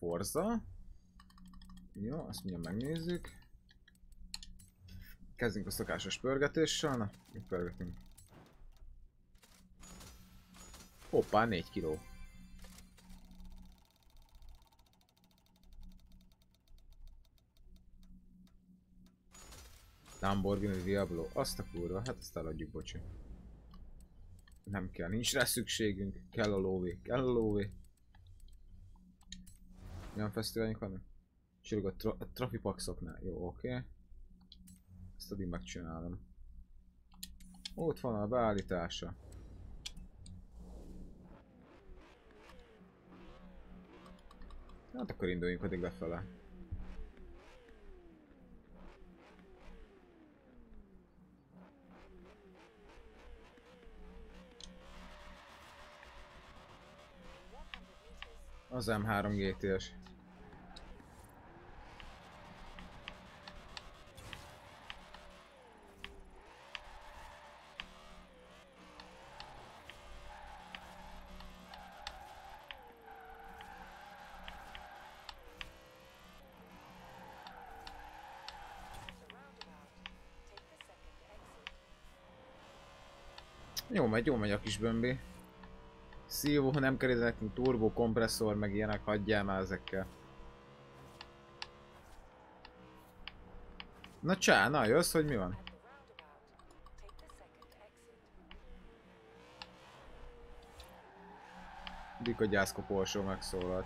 Forza. Jó, azt mindjárt megnézzük. Kezdjünk a szokásos pörgetéssel. Na, mit pörgetünk? Hoppá, 4 kiló. Lamborghini Diablo. Azt a kurva, hát ezt eladjuk, bocsi. Nem kell, nincs rá szükségünk. Kell a lóvé, kell a lóvé. Milyen fesztiválink vannak? Csillog a trafipaxoknál. Jó, oké. Ezt addig megcsinálom. Ott van a beállítása. Hát akkor induljunk addig lefele. Az M3 GT-es. Jó megy a kis bömbi. Szívó, nem kell ide nekünk turbo, kompresszor, meg ilyenek, hagyjál már ezekkel. Na csá, na jössz, hogy mi van? Dika gyászko Porsó megszólalt.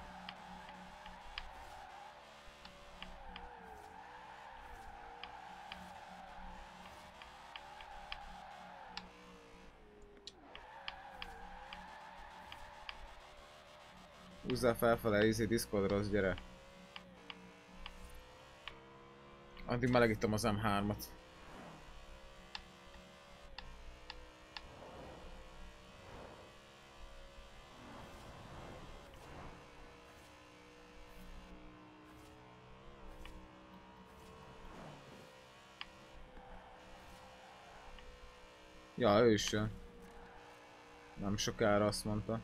Húzzál felfele, Discordra, az gyere. Addig melegítom az M3-at. Ja, ő is jön. Nem sokára azt mondta.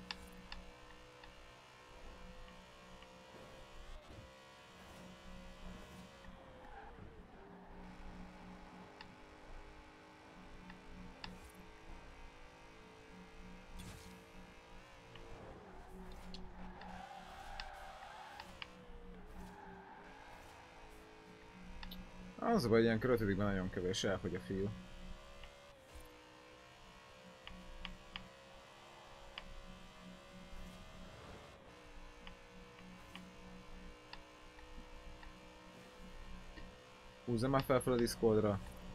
Az a baj, ilyen kör 5-ben nagyon kevés, elfogy a fiú. Húzzam már fel a Discordra.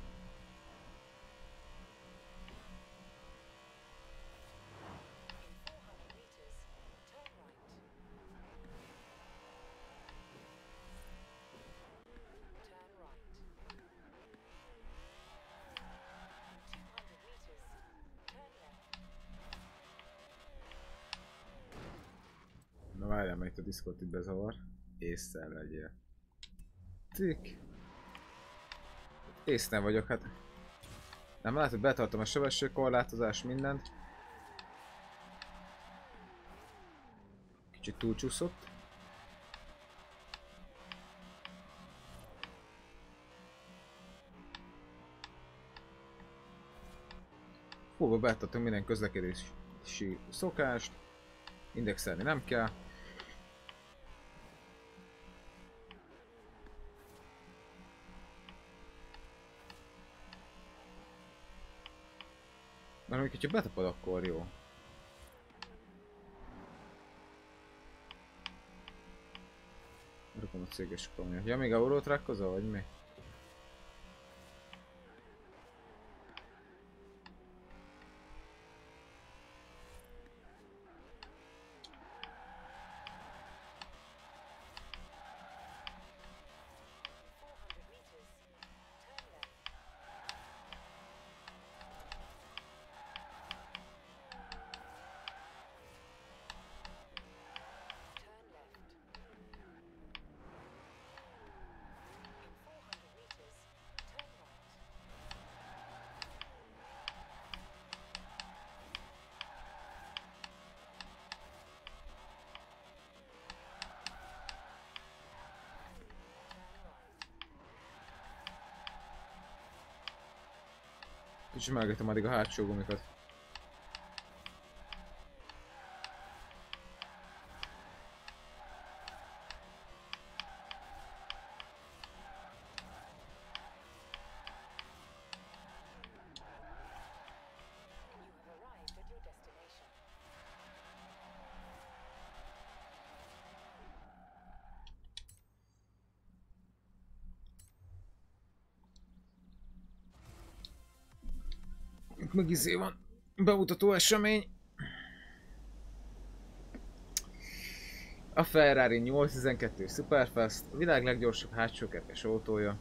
Na várjál, mert itt a Discord itt bezavar. Észszel legyél. Tik. Észnél vagyok, hát. Nem látod, betartom a sebességkorlátozás, mindent. Kicsit túlcsúszott. Húba betartom minden közlekedési szokást. Indexelni nem kell. Mert amikor ha betapad, akkor jó. Rakom a céges kamja. Ja, még eurót rákozol, vagy mi? Kicsit melgettem addig a hátsó gumikat. Itt meg izé van. Bemutató esemény. A Ferrari 812 Superfast, a világ leggyorsabb hátsókerkes autója.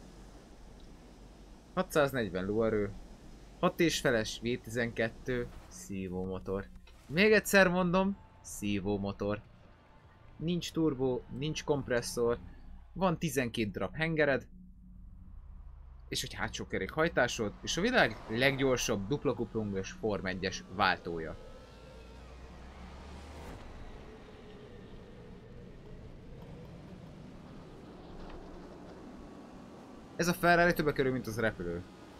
640 lóerő, 6,5-es V12 szívómotor. Még egyszer mondom, szívómotor. Nincs turbó, nincs kompresszor, van 12 darab hengered, és egy hátsó kerék hajtásod, és a világ leggyorsabb dupla kuplungos Form 1-es váltója. Ez a Ferrari többe kerül, mint az repülő.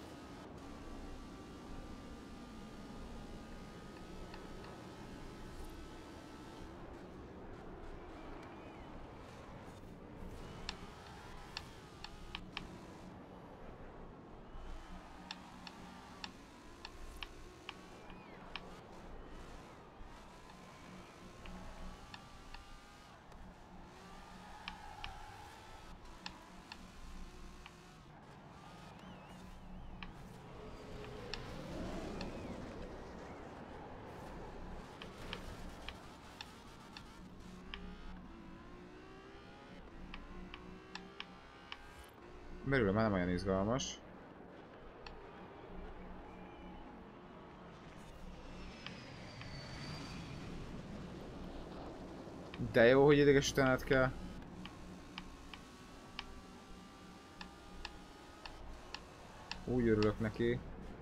Belül már nem olyan izgalmas. De jó, hogy idegesítened kell. Úgy örülök neki.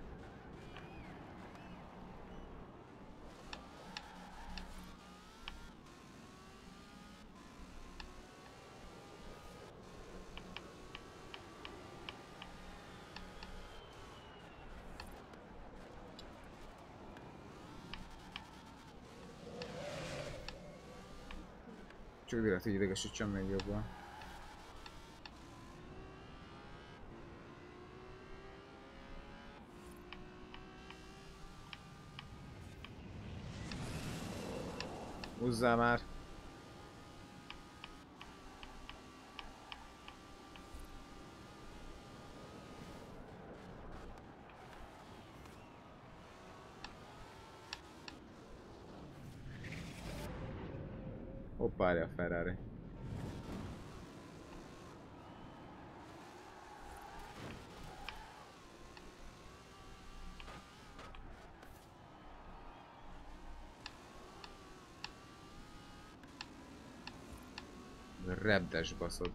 Csak direkt így idegesítsem még jobban. Húzzál már! Hoppárja a Ferrari. Repdes baszod.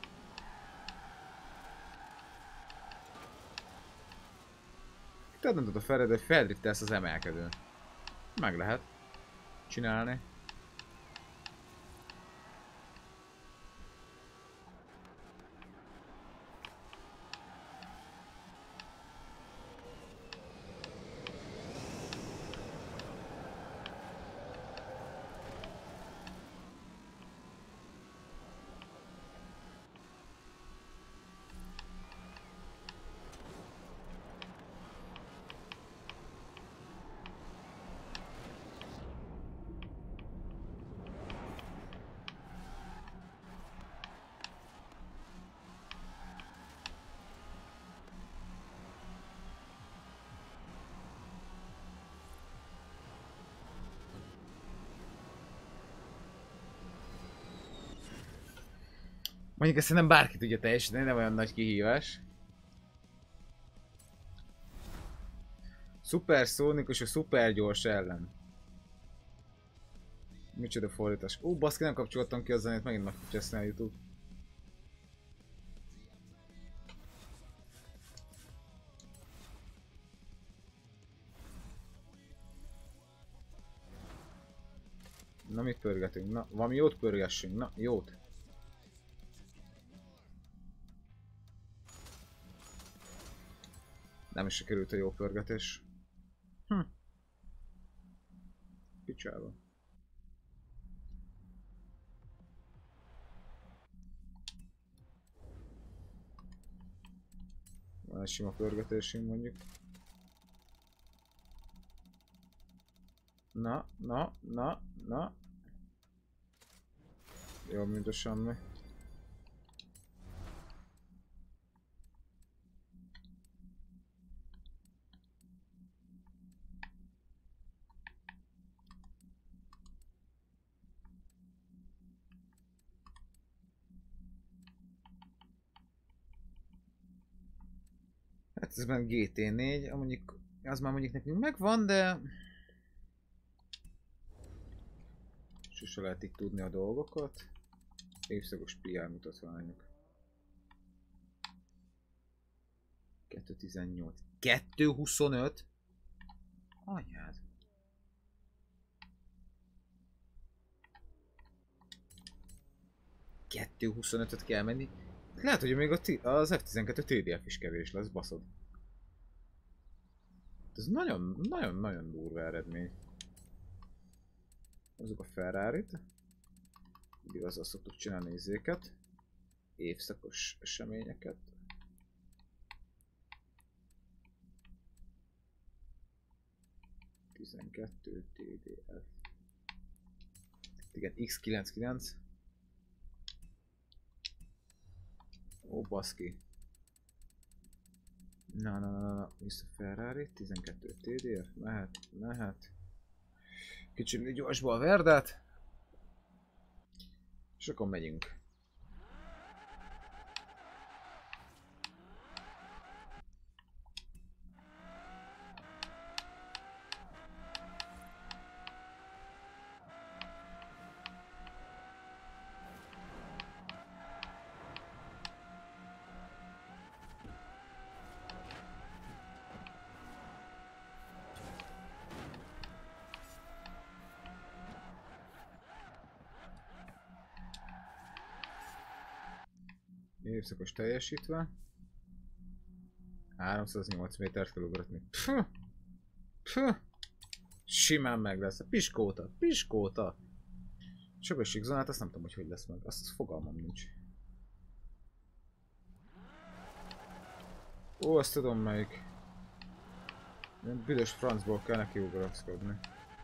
Tehát nem tudod a Ferrari, hogy feldriftelsz az emelkedőn. Meg lehet csinálni. Mondjuk ezt szerintem bárki tudja teljesíteni, nem olyan nagy kihívás. Szuperszónikus és szupergyors ellen. Micsoda fordítás. Ó, baszki, nem kapcsoltam ki a zenét, megint meg tudja ezt a YouTube. Na, mit pörgetünk? Na, valami jót pörgessünk. Na, jót. Nem is sikerült a jó pörgetés. Picsába. Van egy sima pörgetésünk mondjuk. Na. Jobb, mint a semmi. Hát ez már GT4, mondjuk, az már mondjuk nekünk megvan, de... Sose lehet itt tudni a dolgokat. Évszakos PR mutatványok. 218. 225? Anyád. 225-öt kell menni. Lehet, hogy még az F12 TDF is kevés lesz, baszod. Ez nagyon durva eredmény. Hozzuk a Ferrarit. Mindig azzal szoktuk csinálni izéket. Évszakos eseményeket. ...12 TDF. Igen, X99. Ó, baszki. Na, vissza Ferrari, 12 TDF, mehet. Kicsit gyorsba a Verdát. És akkor megyünk. Évszakos teljesítve. 308 métert kell ugratni. Simán meg lesz. A piskóta. Sebességzónát azt nem tudom, hogy lesz meg. Azt fogalmam nincs. Ó, azt tudom melyik. Ilyen büdös francból kell neki ugraszkodni.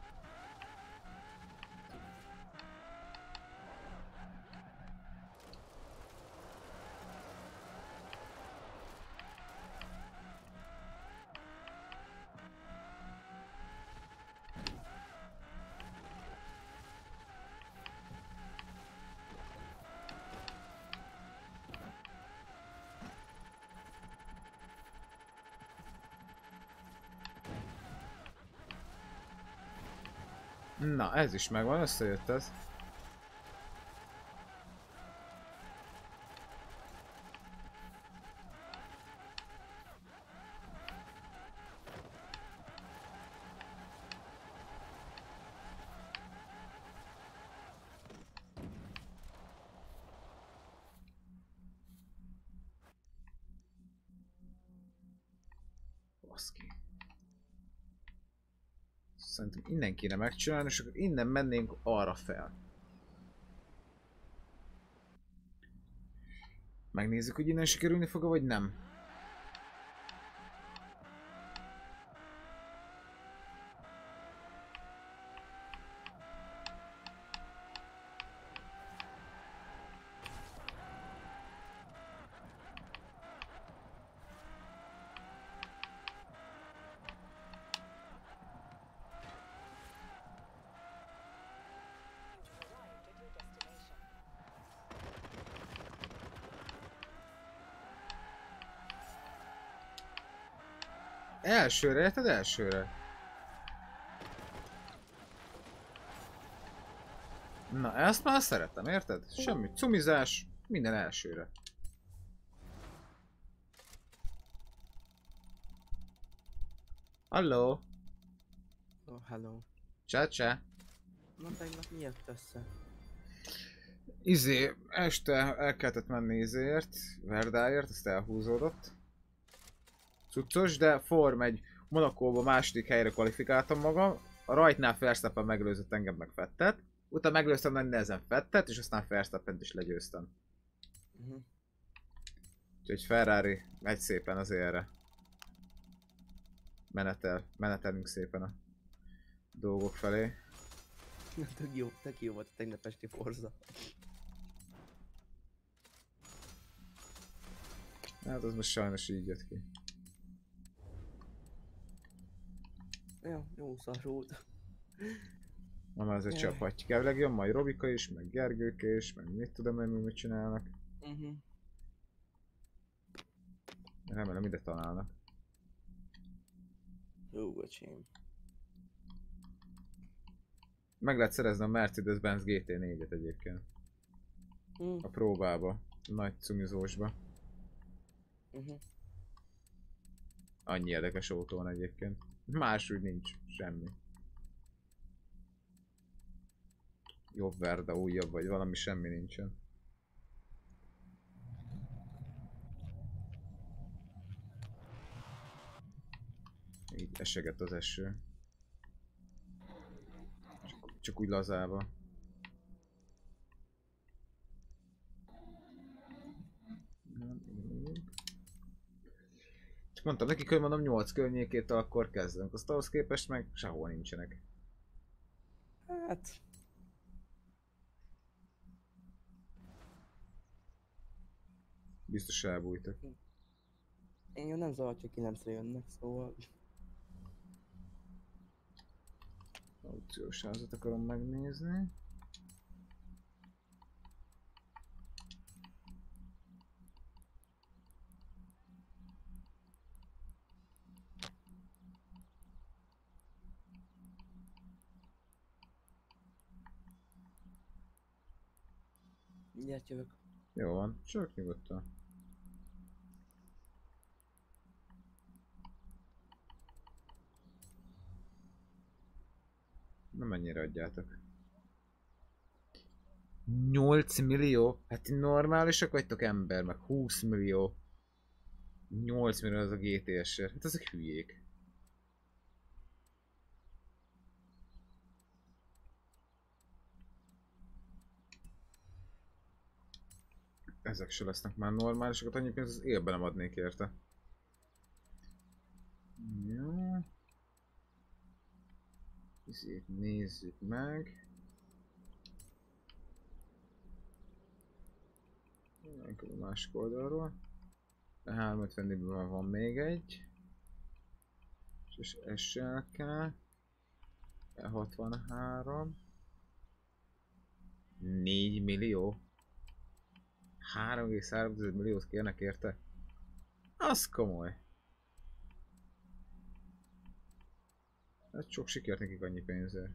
Na, ez is megvan, összejött ez. Baszki. Szerintem innen kéne megcsinálni, és akkor innen mennénk arra fel. Megnézzük, hogy innen sikerülni fog, vagy nem. Elsőre, érted? Elsőre. Na, ezt már szeretem, érted? Semmi cumizás, minden elsőre. Halló! Oh, hello. Csá. Na tegnap mi jött össze? Este el kellett menni Verdáért, azt elhúzódott. cuccos, de Form egy Monakóba második helyre kvalifikáltam magam. A rajtnál Verstappen megelőzött engem meg Vettet. Utána megelőztem nagy nehezen Vettet, és aztán Verstappent is legyőztem. Úgyhogy Ferrari megy szépen az élre. Menetelünk szépen a dolgok felé. Tök jó volt a tegnap esti Forza. Hát az most sajnos így jött ki. Jó szar volt. Na már ez egy Jaj. csapatjuk. Elvileg jön majd Robika is, meg Gergők is, meg mit tudom én, mit csinálnak. Remélem ide találnak. Jó, öcsém. Meg lehet szerezni a Mercedes-Benz GT4-et egyébként. A próbába. A nagy cumizósba. Annyi érdekes autó van egyébként. Máshogy nincs semmi. Jobb Verda, újabb vagy valami, semmi nincsen. Így esegett az eső. Csak úgy lazába. Csak mondtam nekik, hogy mondom 8 környékétől akkor kezdünk. Azt ahhoz képest meg sehol nincsenek. Hát... Biztos elbújtak. Én nem zavart, hogy 9-re jönnek, szóval... Aukciós házat akarom megnézni. Mindjárt jövök. Jó van, csak nyugodtan. Na mennyire adjátok? 8 millió? Hát ti normálisak vagytok ember, meg 20 millió. 8 millió az a GTS-er. Hát ezek hülyék. Ezek se lesznek már normálisokat, annyi pénzt az élben nem adnék érte. Jó. Ezért nézzük meg. A másik oldalról. A 350-ben van még egy. És SLK. 63. 4 millió. 3,3 milliót kérnek érte? Az komoly. Ez sok sikert nekik annyi pénzért.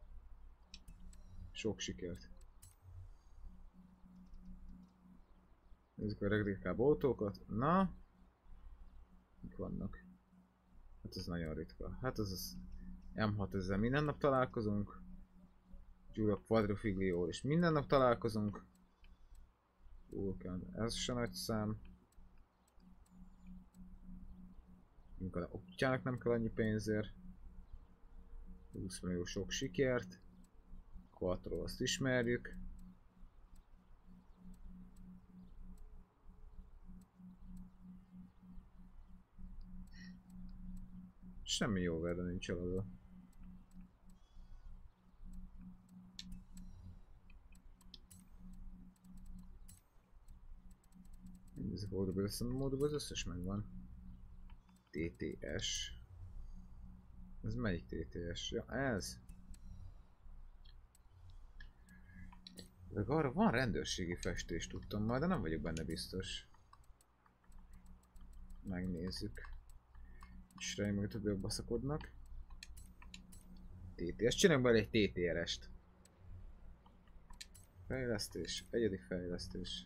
Sok sikert. Nézzük a legritkább autókat. Na? Mik vannak? Hát ez nagyon ritka. Hát az M6, ezzel minden nap találkozunk. Giulio Quadrifoglio és minden nap találkozunk. Vulcan, ez se nagy szám. Minket a optjának nem kell annyi pénzért. 20 millió sok sikert. Quattro, azt ismerjük. Semmi jó verre nincs eladva. Ez a módban az összes megvan. TTS. Ez melyik TTS? Ja, ez. De arra van rendőrségi festés, tudtam majd, de nem vagyok benne biztos. Megnézzük. És rá meg többiek baszakodnak. TTS. Csináljunk bele egy TTRS-t. Fejlesztés. Egyedi fejlesztés.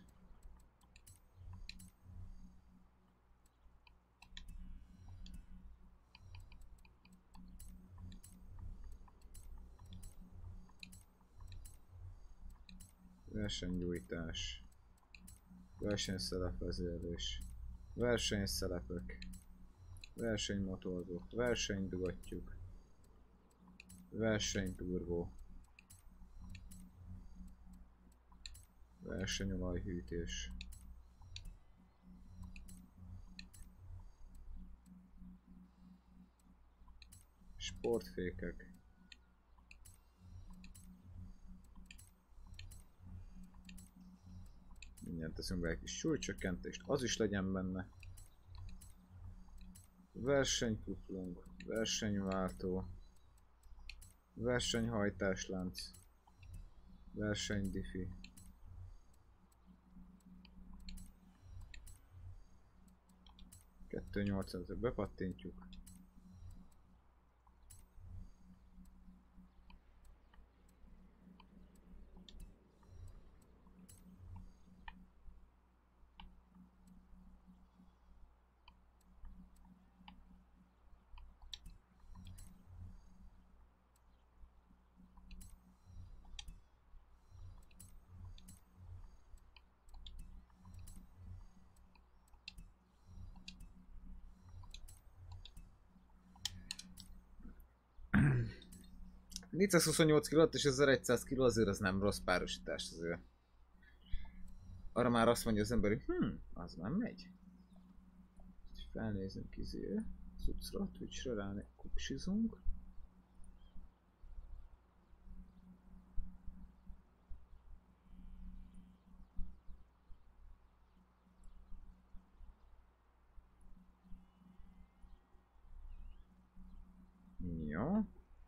Versenymotorok, versenydugattyúk, versenyturbó, versenyolajhűtés. Sportfékek. Mindjárt teszünk be egy kis súlycsökkentést, az is legyen benne. Versenykuplung, versenyváltó, versenyhajtáslánc, versenydifi. Kettő 800-ra bepattintjuk. ...428 kg és 1100 kg azért az nem rossz párosítás azért. Arra már azt mondja az ember, hogy az nem megy. Felnézünk izé, cuccra, Twitchre rá kupsizunk. Jó.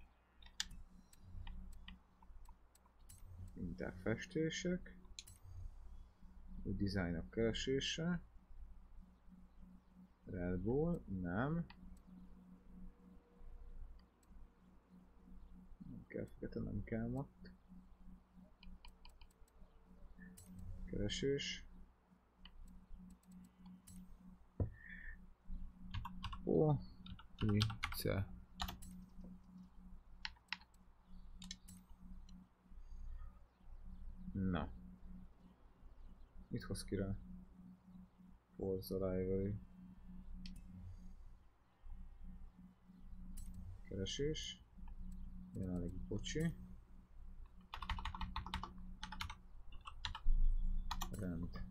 Mintáfestések. Új dizájnok keresése. Red Bull, nem. Nem kell fekete, nem kell mat. Keresés. Ó, Lice. Na. Mit hoz ki rá? Forza Library. Keresés. Jelenlegi bocsi. Rend.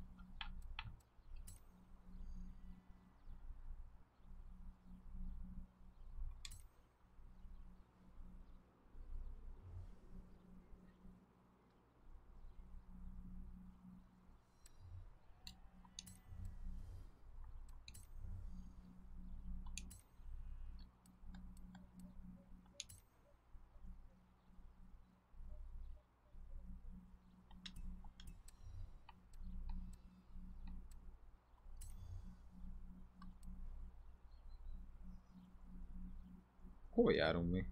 Hol járunk mi?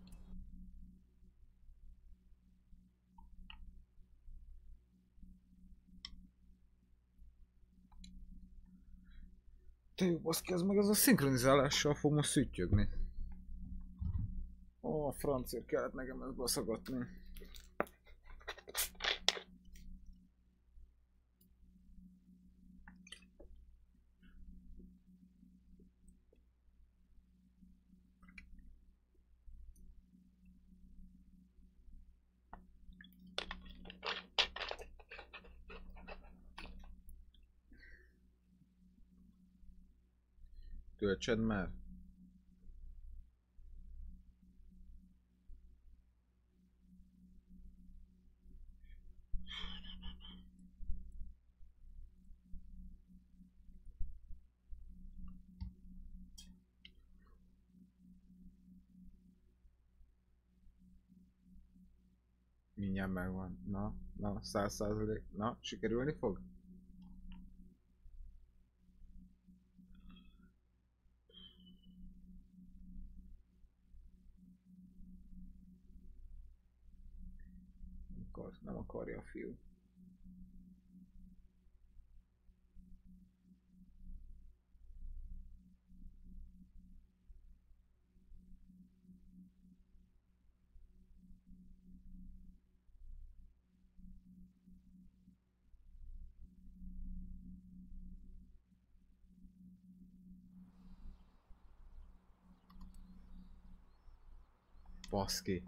Te jó baszki, ez meg az a szinkronizálással fog most szüttyögni. Ó, a francért kellett nekem ezt baszagatni. Töltsed már. Mindjárt megvan. Na, 100%. Na, sikerülni fog? Nem akarja a fiú. Baszki.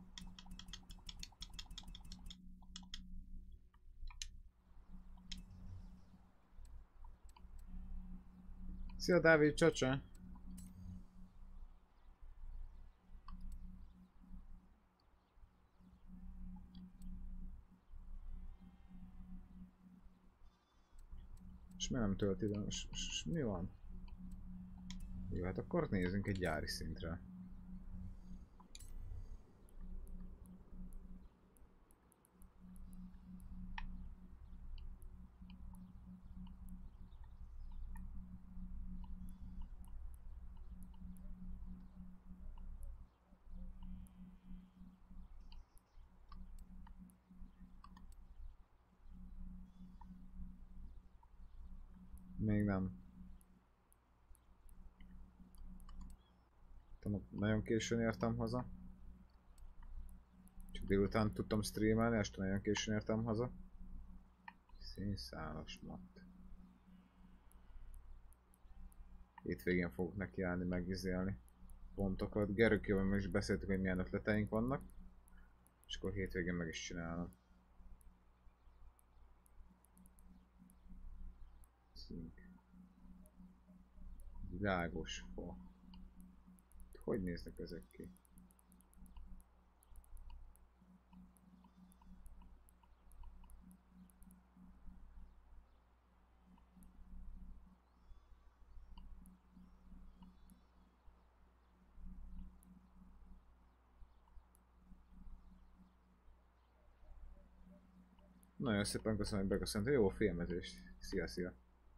Szia Dávid, csacsa! És mi nem tölti be? Mi van? Jó, hát akkor nézzünk egy gyári szintre. Még nem. Nagyon későn értem haza. Csak délután tudtam streamelni, este nagyon későn értem haza. Színszálas matt. Hétvégén fogok nekiállni, megizélni pontokat. Gerőkével meg is beszéltük, hogy milyen ötleteink vannak. És akkor hétvégén meg is csinálom. Szink. Világos fa. Hogy néznek ezek ki? Nagyon szépen köszönöm, hogy beköszöntél. Jó filmezést. Szia, szia.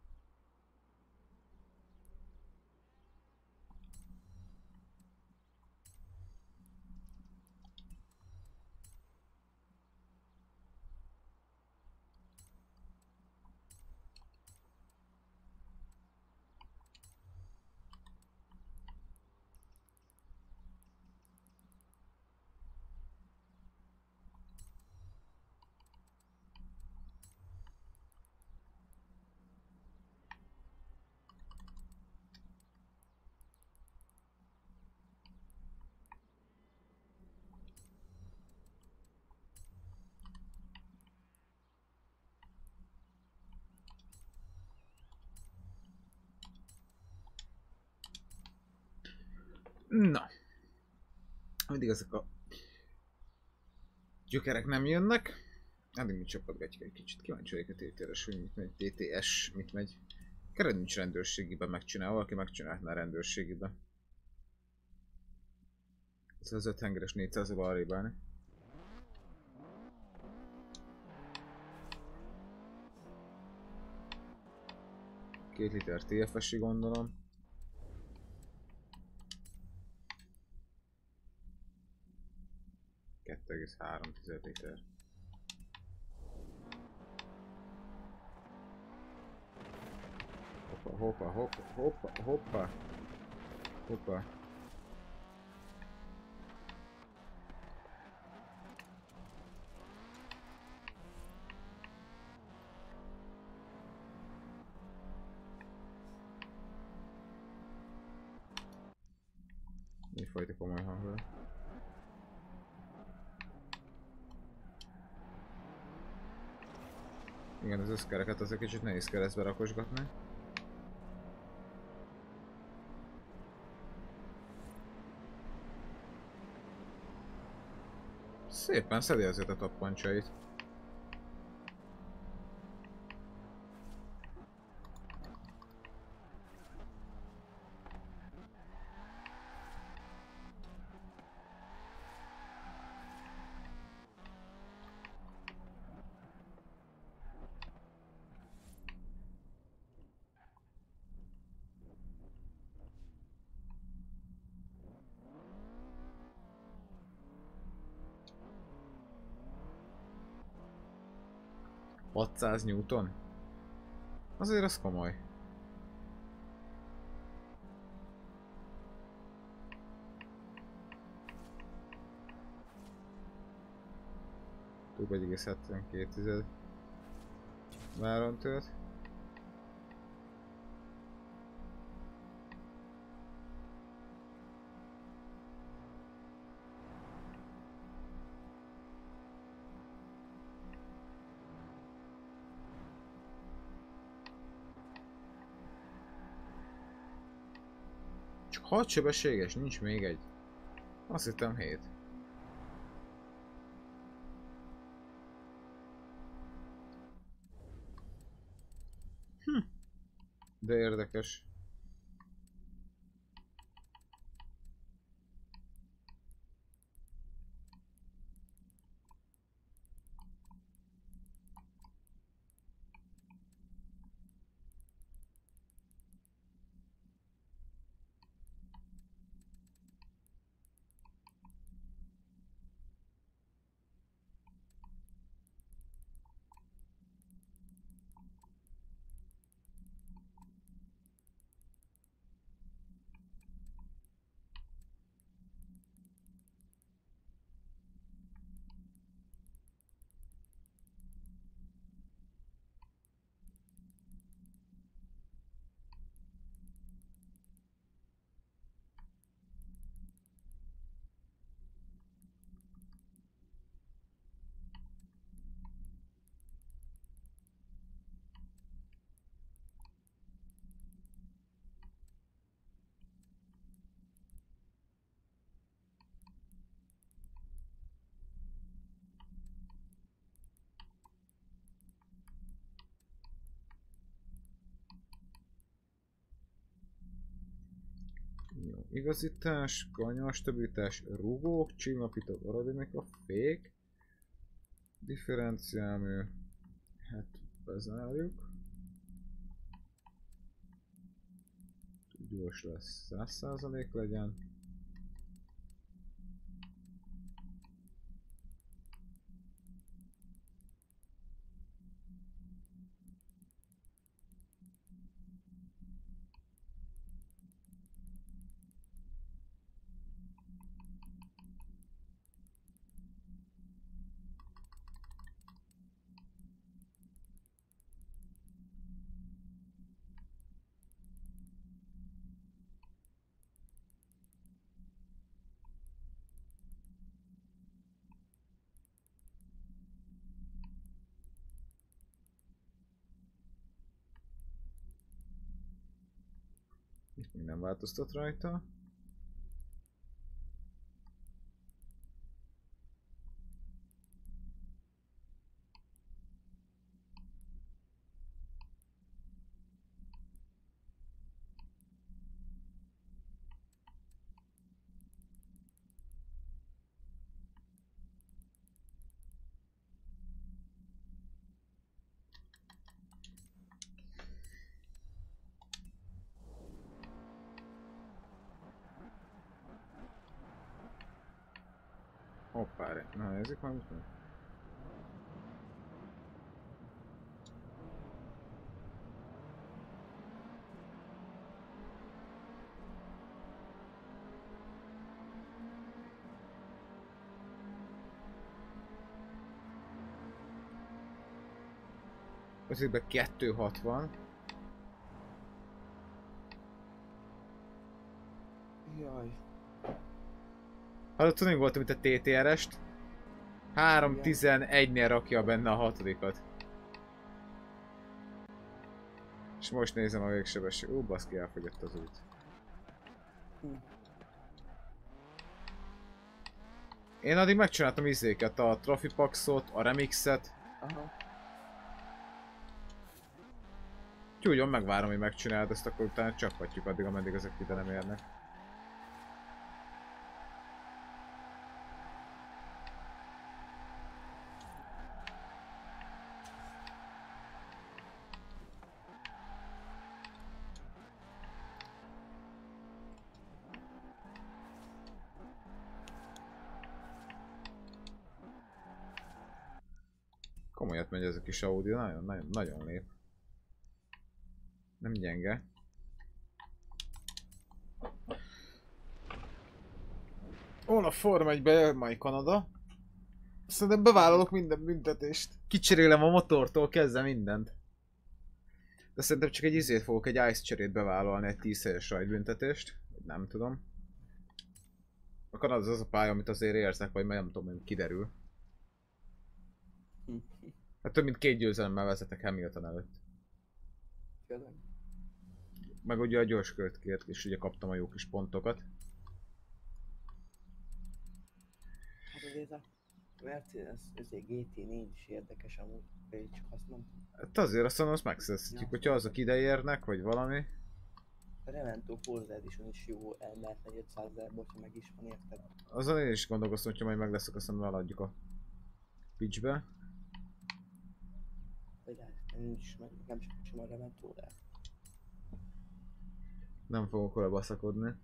Na. Mindig ezek a gyökerek nem jönnek. Addig mi csapatgatjuk egy kicsit. Kíváncsi vagyok a TTR-es, hogy mit megy. TTS mit megy. Kered nincs rendőrségiben megcsinál, valaki megcsinálhatná a rendőrségiben. Ez az 5 hengeres 400-val arrébb állni. Két liter TFS-i gondolom. Egész 3 liter. Hoppa, hoppa, hoppa, hoppa, hoppa. Hoppa. Mi fajta komoly hangra? Igen, az összkereket azért kicsit nehéz keresztbe rakosgatni. Szépen szedi azért a tappancsait. Newton? Azért az komoly. Több 1,72 váron tölt. 6 sebességes, nincs még egy. Azt hittem 7. De érdekes. Jó. Igazítás, kanyar, stabilitás, rugók, csillapító, aerodinamika, fék, differenciálmű, hát bezárjuk. Gyors lesz, 100% legyen. Itt még nem változtat rajta. Hoppá, na nézzük meg. Ezekben 260. Jaj. Hallottad, mi volt, mint a TTR-est? 3.11-nél rakja benne a hatodikat. És most nézem a végsebesség. Baszki, elfogyott az út. Én addig megcsináltam izéket, a Trafipaxot, a Remixet. Aha. Úgyhogy megvárom, hogy megcsináld ezt, akkor utána csaphatjuk addig, ameddig ezek ide nem érnek. Komolyat megy ez a kis Audi, nagyon lép. Nem gyenge. Hol a Form 1-be majd Kanada? Szerintem bevállalok minden büntetést. Kicserélem a motortól kezdve mindent. De szerintem csak egy izét fogok, egy ice cserét bevállalni, egy 10 helyes rajtbüntetést. Nem tudom. A Kanada az a pálya, amit azért érzek, vagy nem tudom, hogy kiderül. Hát több mint 2 győzelemmel vezetek Hamilton előtt. Tényleg. Meg ugye a gyors kört is ugye kaptam a jó kis pontokat. Hát azért a Mercedes, ezért GT4 is érdekes amúgy, pedig csak azt nem. Hát azért azt mondom, azt megszerezhetjük, hogyha azok ide érnek, vagy valami. A Remento Forza Edition is jó, elmehetne 500 000-ból, ha meg is van, érted? Azon én is gondolkoztam, hogyha majd meg leszek, azt mondom, eladjuk a pitchbe. Vagy lehet, nincs meg, nem sem a Remento, de Nem fogok vele baszakodni.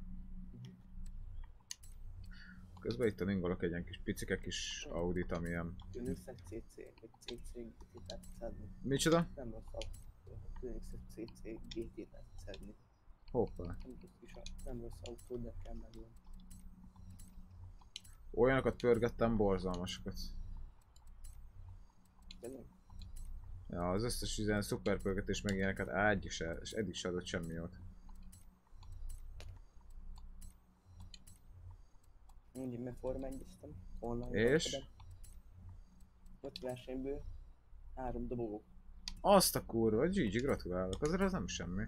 Közben itt a ningolok egy ilyen kis picike kis Audit, amilyen... Koenigsegg CC, vagy CC GT-t szedni. Micsoda? Nem rossz autó, Koenigsegg CC GT-t szedni. Hoppá. Nem rossz autó, de kell megvenni. Olyanokat pörgettem, borzalmasokat. Tényleg? Ja, az összes ilyen szuper pörgetés meg ilyeneket ágy se, és eddig se adott semmi jót. Mindig meg formányoztam, online. És? 5 versenyből 3 dobogó. Azt a kurva, GG, gratulálok, azért az nem semmi.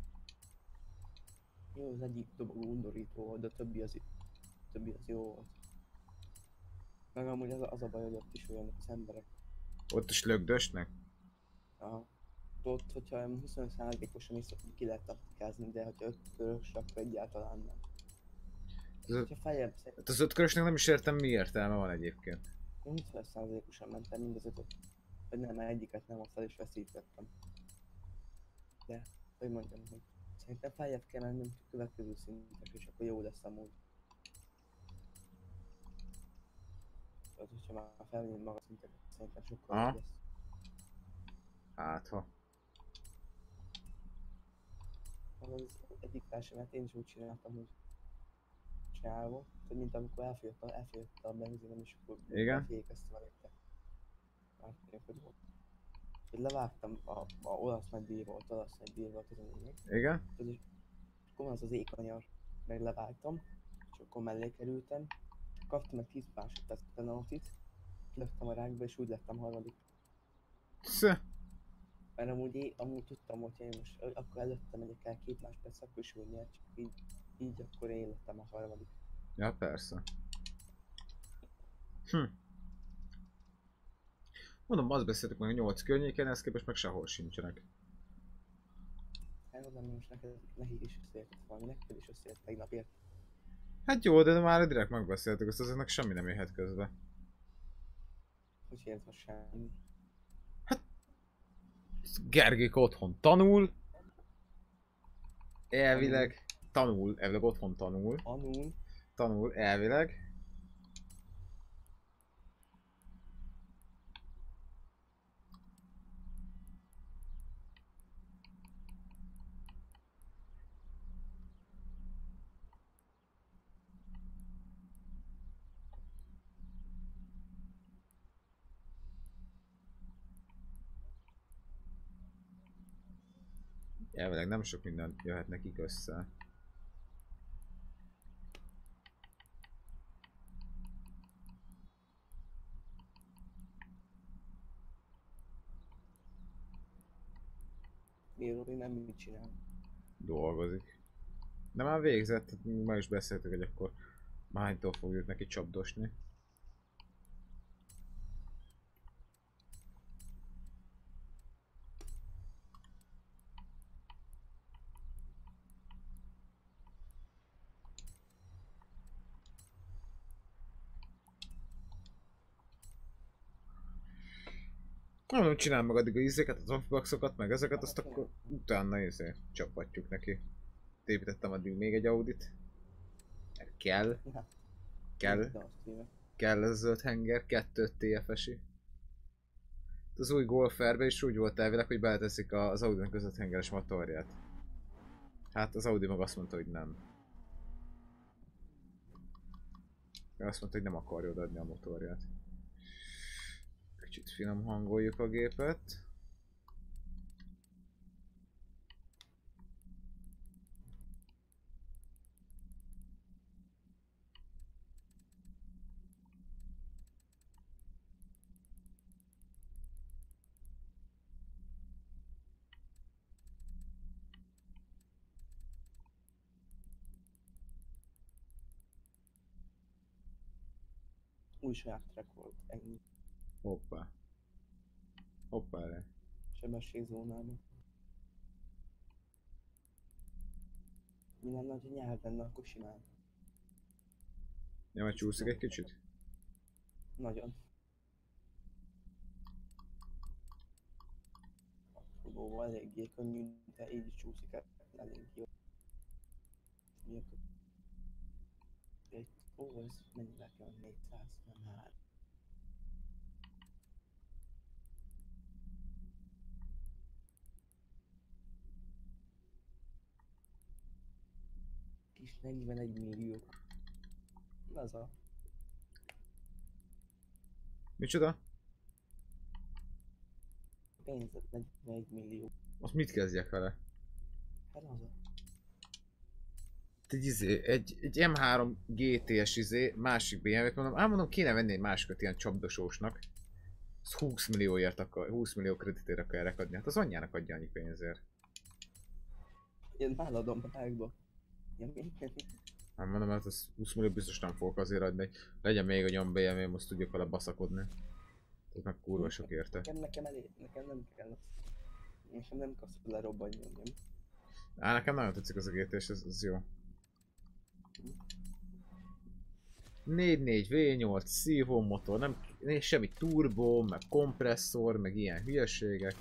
Jó, az egyik dobogó undorító volt, de a többi az jó volt. Meg amúgy az a baj, hogy ott is olyanok az emberek. Ott is lögdösnek? Aha. Ott, hogyha 25%-osan is ki lehet taktikázni, de hogyha 5 körös, akkor egyáltalán nem. Hogyha feljebb Hát az 5 körösnek nem is értem, mi értelme van egyébként. 25%-osan mentem mind az 5-öt. Vagy nem, mert egyiket nem, azt el is veszítettem. De, hogy mondjam, hogy szerintem feljebb kell mennünk a következő szintek, és akkor jó lesz amúgy. Tehát, hogyha már felvinnéd maga szinteket, szerintem sokkal Aha. jobb lesz. Hát ha. Az egyik versenyt én is úgy csináltam, hogy csinálva, hogy mint amikor elfogyott a benzinem, és akkor Igen. elfékeztem előtte. Hogy volt. Hogy levágtam a olasz nagy díj volt az a lényeg. Igen? És akkor az ékanyar, meg levágtam, és akkor mellé kerültem. Kaptam egy 10 másodperc penaltit, kilöktem a rákba, és úgy lettem harmadik. Sze. Mert amúgy tudtam, hogy én most akkor előtte megyek el 2 másodperc, akkor is úgy nyert, csak így akkor én lettem a harmadik. Ja, persze. Mondom, azt beszéltük meg a 8 környéken, ezt képest meg sehol sincsenek. Elmondom, most nekik is összeértett valami, neked is összeért tegnap ért. Hát jó, de már direkt megbeszéltük, azt azoknak semmi nem érhet közbe. Hogy ért most semmi. Gergék otthon tanul. Elvileg elvileg otthon tanul. Tanul, elvileg. Elvileg nem sok minden jöhet nekik össze. Robi nem mit csinál. Dolgozik. De már végzett, már is beszéltük, hogy akkor hánytól fogjuk neki csapdosni. Nem csinál meg addig a izéket, az offboxokat, meg ezeket, azt akkor utána csapatjuk neki. Építettem addig még egy Audit. Kell. Kell ez a zöld henger, 2 TFS-i. Az új Golferbe is úgy volt elvileg, hogy beleteszik az Audi-nak között hengeres motorját. Hát az Audi meg azt mondta, hogy nem. Ő azt mondta, hogy nem akarja odaadni a motorját. Kicsit finom hangoljuk a gépet. Új saját track volt, ennyi. Hoppá. Hoppá le. Sebességzónában. Mi lenne, hogy nyelv lenne, akkor simán. Ja, majd csúszik egy kicsit? Nagyon. Tudóval eléggé könnyű, de így is csúszik el elég jó. Mi a egy ez mennyivel kell 400, nem 3. Kis 41 millió. Az a Micsoda? pénzet 41 millió. Azt mit kezdjek vele? Hát az a. Egy M3 GT-es másik BMW-t mondom, mondom kéne venni egy másikat ilyen csapdosósnak. Az 20 millióért akar, 20 millió kreditért akarják adni. Hát az anyjának adja annyi pénzért. Én váladom a tágba. Ja, mi? Hát mondom, hát az 20 millió biztos nem fogok azért adni. Legyen még olyan BMW, most tudjuk vele baszakodni. Ez meg kurva sok érte. Nekem elég, nekem nem kell az. Nekem nem kell azt lerobbanni, nem? Nekem nagyon tetszik az a GT, és ez jó. 4.4 V8 szívómotor, nem semmi turbó, meg kompresszor, meg ilyen hülyeségek.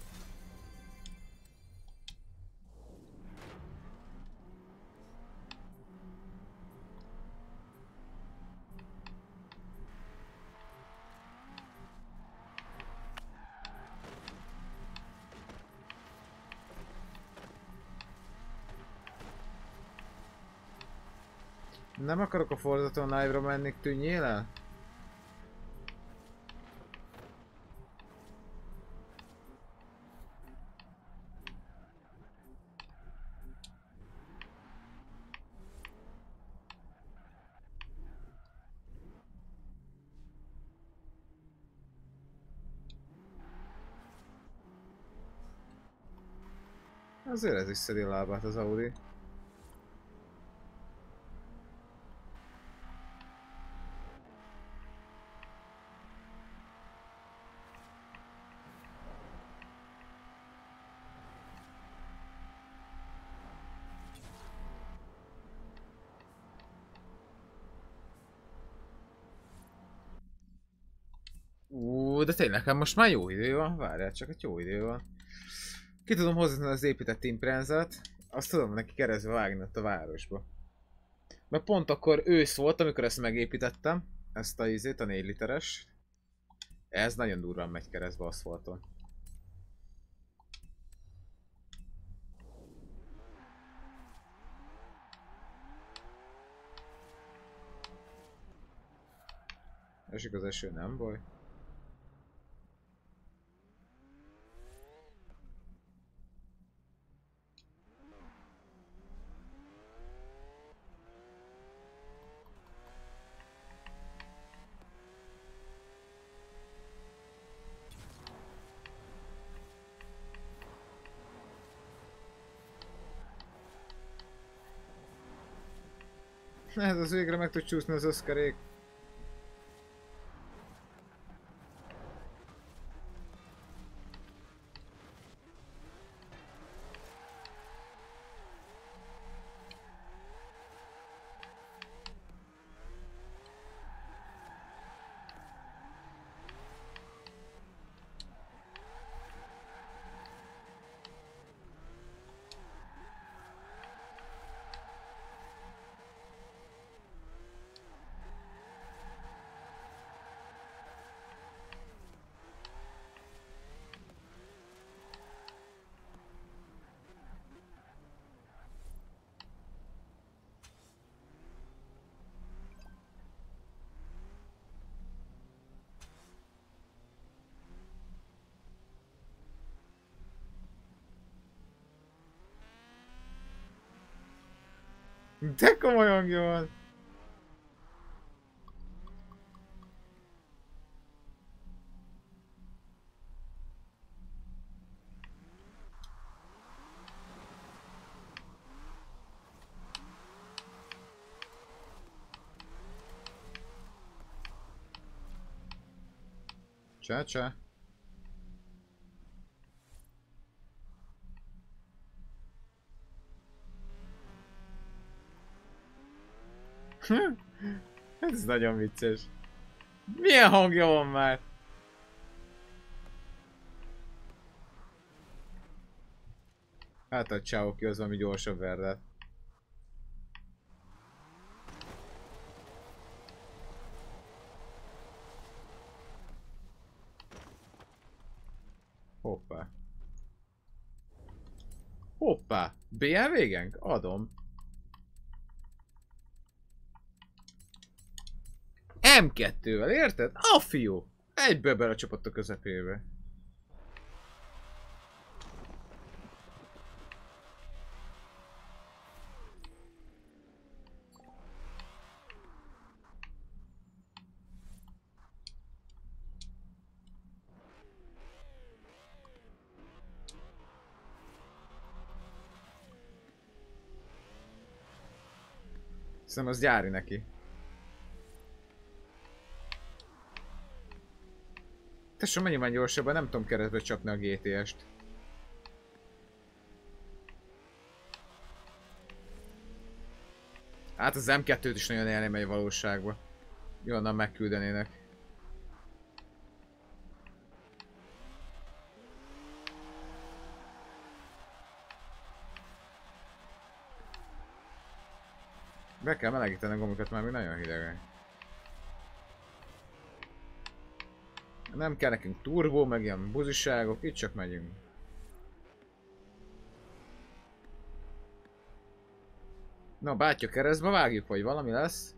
Nem akarok a Forzaton live-ra menni, tűnjél el? Azért ez is szedi a lábát az Audi. De tényleg, hát most már jó idő van, várjál csak, hogy jó idő van. Ki tudom hozni az épített imprenzát, azt tudom neki keresztbe vágni ott a városba. Mert pont akkor ősz volt, amikor ezt megépítettem, ezt a izét, a 4 literes. Ez nagyon durván megy keresztbe aszfalton. Esik az eső, nem baj. Ez az végre meg tud csúszni az összkerék. De komoly hangja van! Csá, csá. Ez nagyon vicces. Milyen hangja van már? Hát a Ciao ki az valami gyorsabb verdet. Hoppá. Hoppá. BMW-genk? Adom. M2-vel, érted? A fiú! Egyből belecsapott a közepébe. Szerintem az gyári neki. Tessék, menj már gyorsabban, nem tudom keresztbe csapni a GTS-t. Hát az M2-t is nagyon elém egy valóságba. Jó, onnan megküldenének. Be kell melegíteni a gomokat, már még nagyon hidegen. Nem kell nekünk turbó, meg ilyen buziságok, itt csak megyünk. Na, bátya keresztbe vágjuk, vagy valami lesz?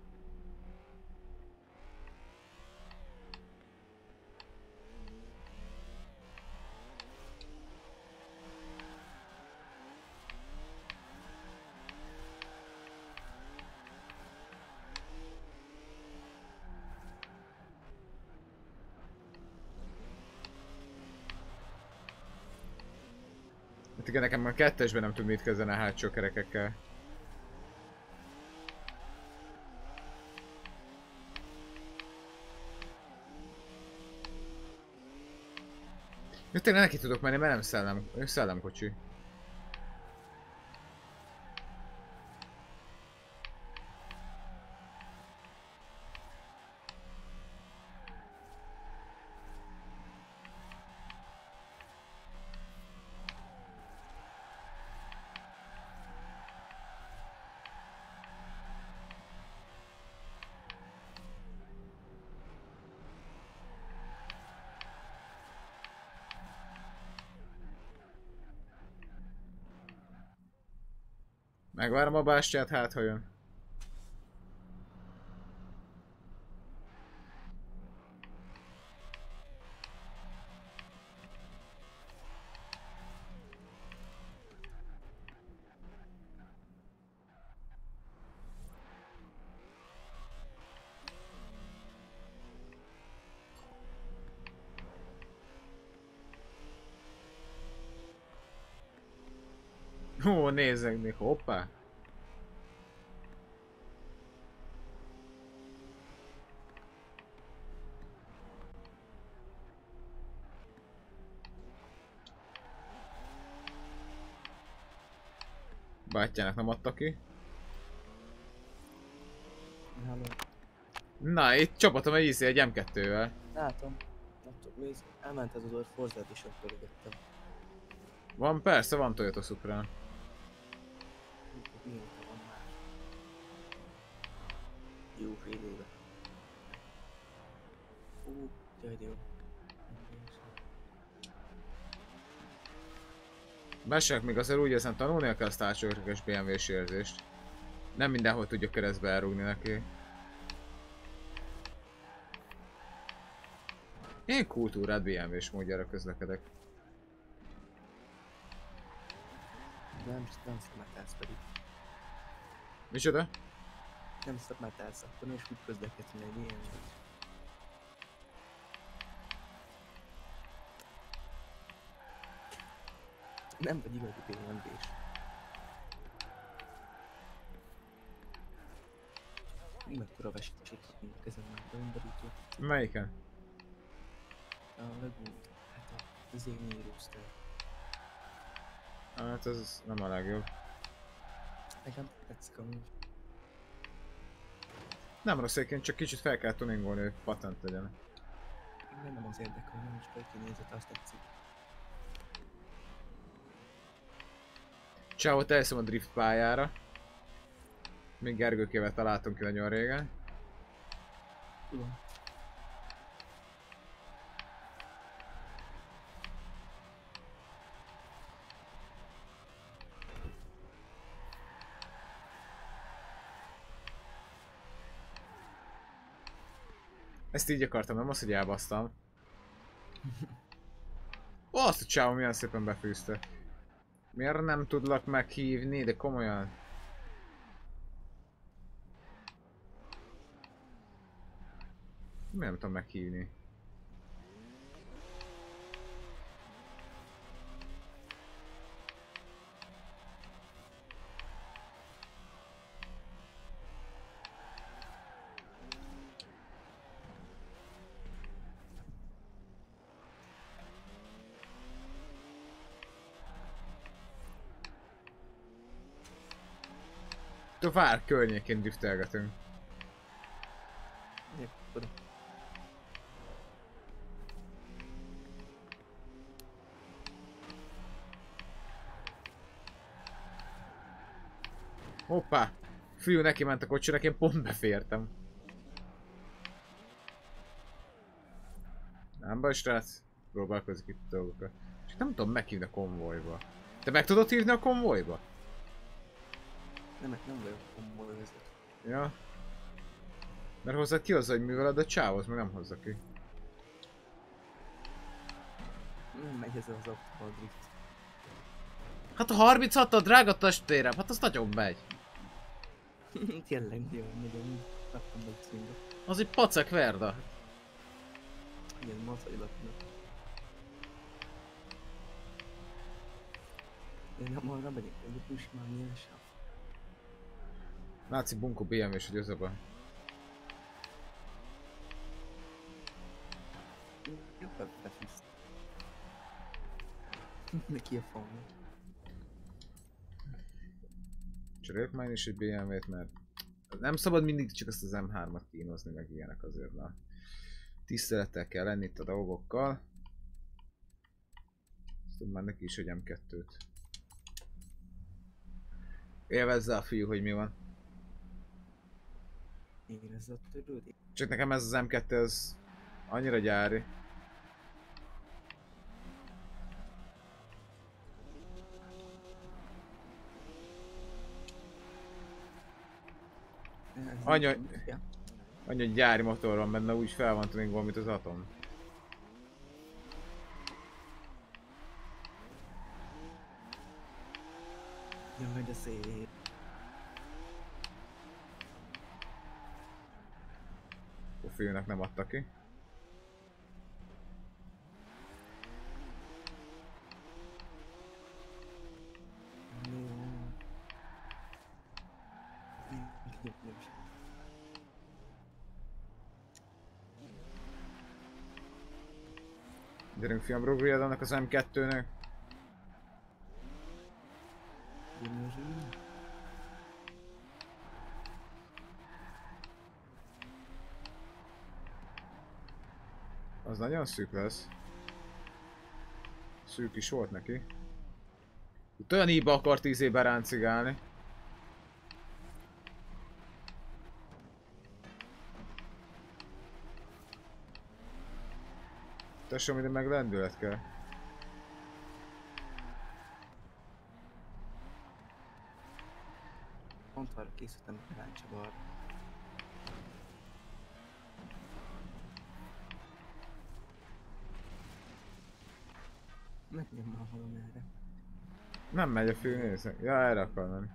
Hát igen, nekem már kettesben nem tud mit kezdeni a hátsó kerekekkel. Jó, tényleg neki tudok menni, mert nem szellemkocsi. Megvárom a bástyát, hát ha jön. Ó, nézzek még, hoppá! Bátyjának nem adta ki. Halló. Na, itt csapatom egy M2-vel. Látom. Nézd, elment ez az orr Forzát is, akkor ögettem. Van, persze, van Toyota Supra. Mióta van már? Jó fél éve. Jaj, de jó. Mesélek még azért úgy érzem, tanulnia kell a társadalmas BMW-s érzést. Nem mindenhol tudja keresztbe elrúgni neki. Én kultúrát BMW-s módjára közlekedek. Nem szakmátálsz pedig. Micsoda? Nem szakmátálsz, akkor nem is úgy közlekedni egy ilyen. Nem vagy igazi BMW-s. Mekkora vesítség a kezemben, beindító. Melyiken? A legút, hát az én íróztál. Hát ez nem a legjobb. Nekem tetszik amúgy. Nem rossz, egyébként csak kicsit fel kell tuningolni, hogy patent legyen. Engem nem az érdekel, nem is kell kinézet, azt tetszik. Csávot elszom a drift pályára. Még Gergőkével találtunk ki nagyon régen. Tudom. Ezt így akartam, nem az, hogy elbasztam. Ó, azt a csávó milyen szépen befűzte. Miért nem tudlak meghívni, de komolyan? Miért nem tudom meghívni? A vár környékén driftelgetünk. Megyek oda. Hoppá! Fiú neki ment a kocsinak, én pont befértem. Nem baj, srác. Próbálkozik itt dolgokat. Csak nem tudom meghívni a konvojba. Te meg tudod hívni a konvojba? Nem vagyok komoly vezető. Ja. Mert hozzád ki hozza, hogy műveled a csávhoz, meg nem hozza ki. Nem megy ez az optimal drift. Hát a 36 a drága testvérem, hát az nagyon megy. Tényleg jó, nagyon raktam be a címbe. Az egy pacek verda. Igen, mazailatnak. Én nem arra megyek, hogy a simán milyen sáv. Náci bunkó BMW-s, hogy özöbe. Jobb befűzt. Neki a falma. Cseréljük már én is egy BMW-t, mert nem szabad mindig csak azt az M3-at kínozni, meg ilyenek azért, na. Tisztelettel kell lenni itt a dolgokkal. Azt tudom már neki is, hogy M2-t. Élvezze a fiú, hogy mi van. Érezze a törődést. Csak nekem ez az M2, ez annyira gyári. Anya, anya gyári motor van benne, úgy fel van tuningolva, mint az Atom. Jaj, de szép. A fiúnak nem adta ki. Gyerünk fiam, rugriad annak az M2-nek. Az nagyon szűk lesz. Szűk is volt neki. Itt olyan íba akart ízébe ráncigálni. Tessék, ide meg lendület kell. Pont arra készítem a ráncsa balra. Megnyom már valamerre. Nem megy a fiú, nézzük. Ja, erre akar menni.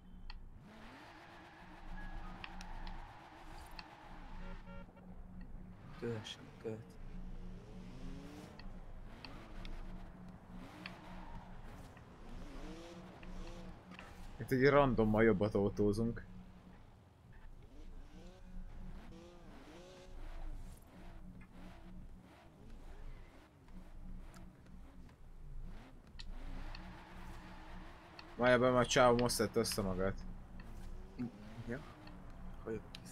Kövessen a követ. Itt egy randommal jobbat autózunk. Valójában már Csávó most szedte össze magát. Ja? Akkor jövök vissza.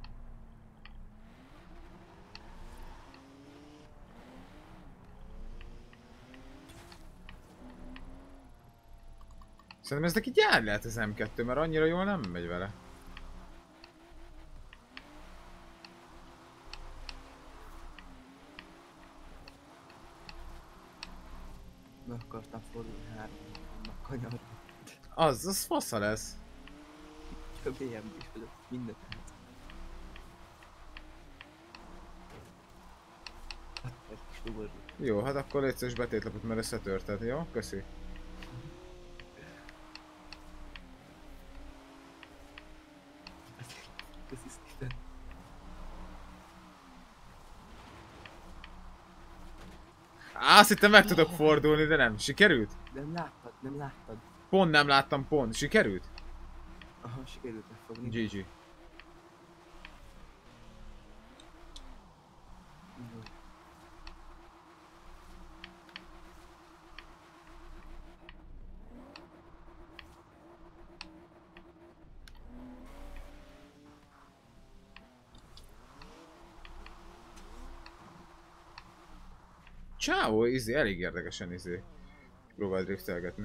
Szerintem ez neki gyár lehet az M2, mert annyira jól nem megy vele. Be akartam fordulni 3 annak kanyarra. Az fasza lesz. A BM is fölött mindent lehet. Hát egy kis ugorjuk. Jó, hát akkor légy szíves betétlapot, mert összetörted, jó? Köszi. Köszi szépen. Azt hittem meg tudok fordulni, de nem. Sikerült? Nem láttad, nem láttad. Pont nem láttam, pont. Sikerült? Aha, sikerült megfogni. GG. Jó. Csávó, elég érdekesen próbál driftelgetni.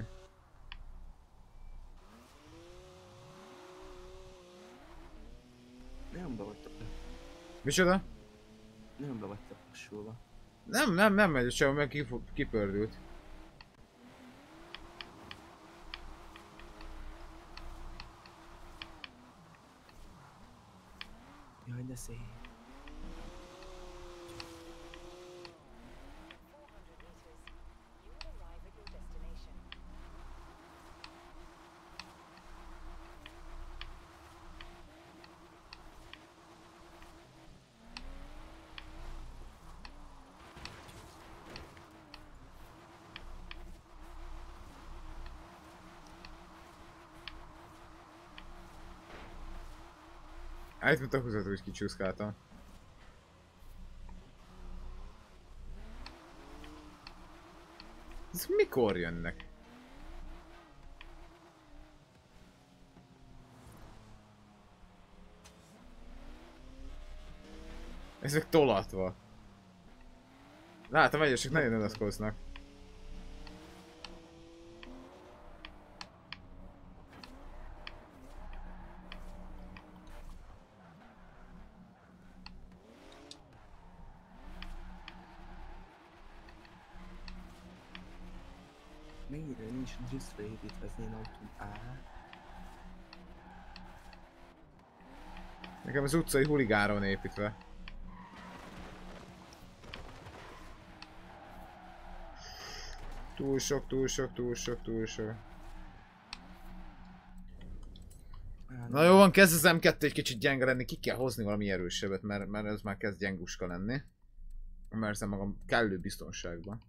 Nem be vagytok le. Micsoda? Nem be vagytok lassulva. Nem megy a csávó, meg kipördült. Jaj, de szép. Itt mint a húzató is kicsúszkáltam. Ez mikor jönnek? Ezek tolatva. Látom, egyesek nagyon odaszkoznak. Mennyire nincs driftre építve az én autóm á. Nekem az utcai huligánról építve. Túl sok. Na jó van, kezd az M2 egy kicsit gyenge lenni, ki kell hozni valami erősebbet, mert ez már kezd gyenguska lenni. Merzem magam kellő biztonságban.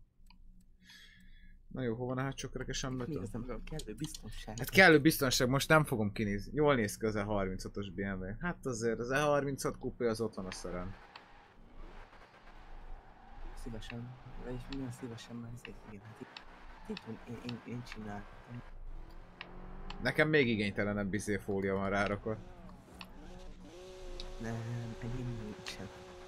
Na jó, hova a hátsó kerekes ember? Nézem magam, kellő biztonság. Hát kellő biztonság, most nem fogom kinézni. Jól néz ki az E36-os BMW. Hát azért az E36 kupé az ott van a szeren. Szívesen, vagyis milyen szívesen már ezért igen, hát én csináltam. Nekem még igénytelenebb fólia van rárakva. Nem, enyém nincsen.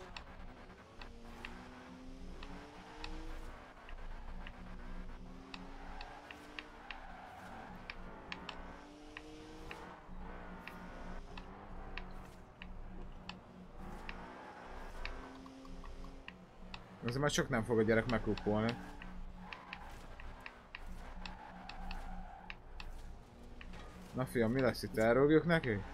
Azért már csak nem fog a gyerek megkuppolni. Na fiam, mi lesz itt? Elrúgjuk neki?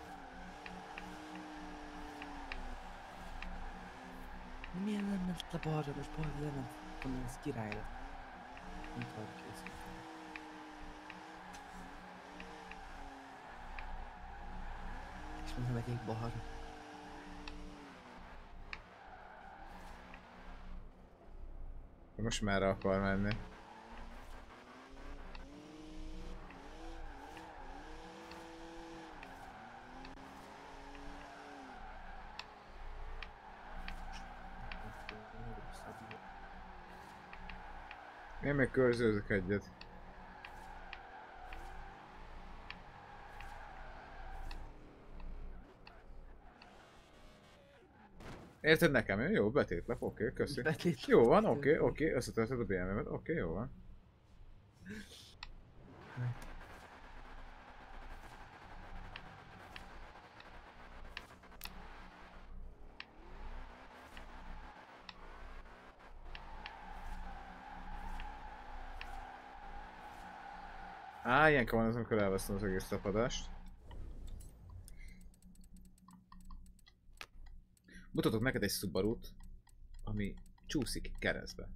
Milyen nem ment le balra, most balra lement, hanem ez király lett. Nem tudom készülni. És most megyek balra. Most merre akar menni? Én még körzőzök egyet. Érted nekem? Jó, betétlek, oké, köszi. Betét. Jó van, oké, összetöltöd a BMW-met, oké, jó van. Ilyenkor van az, amikor elvesztem az egész tapadást. Mutatok neked egy Subaru-t, ami csúszik keresztbe.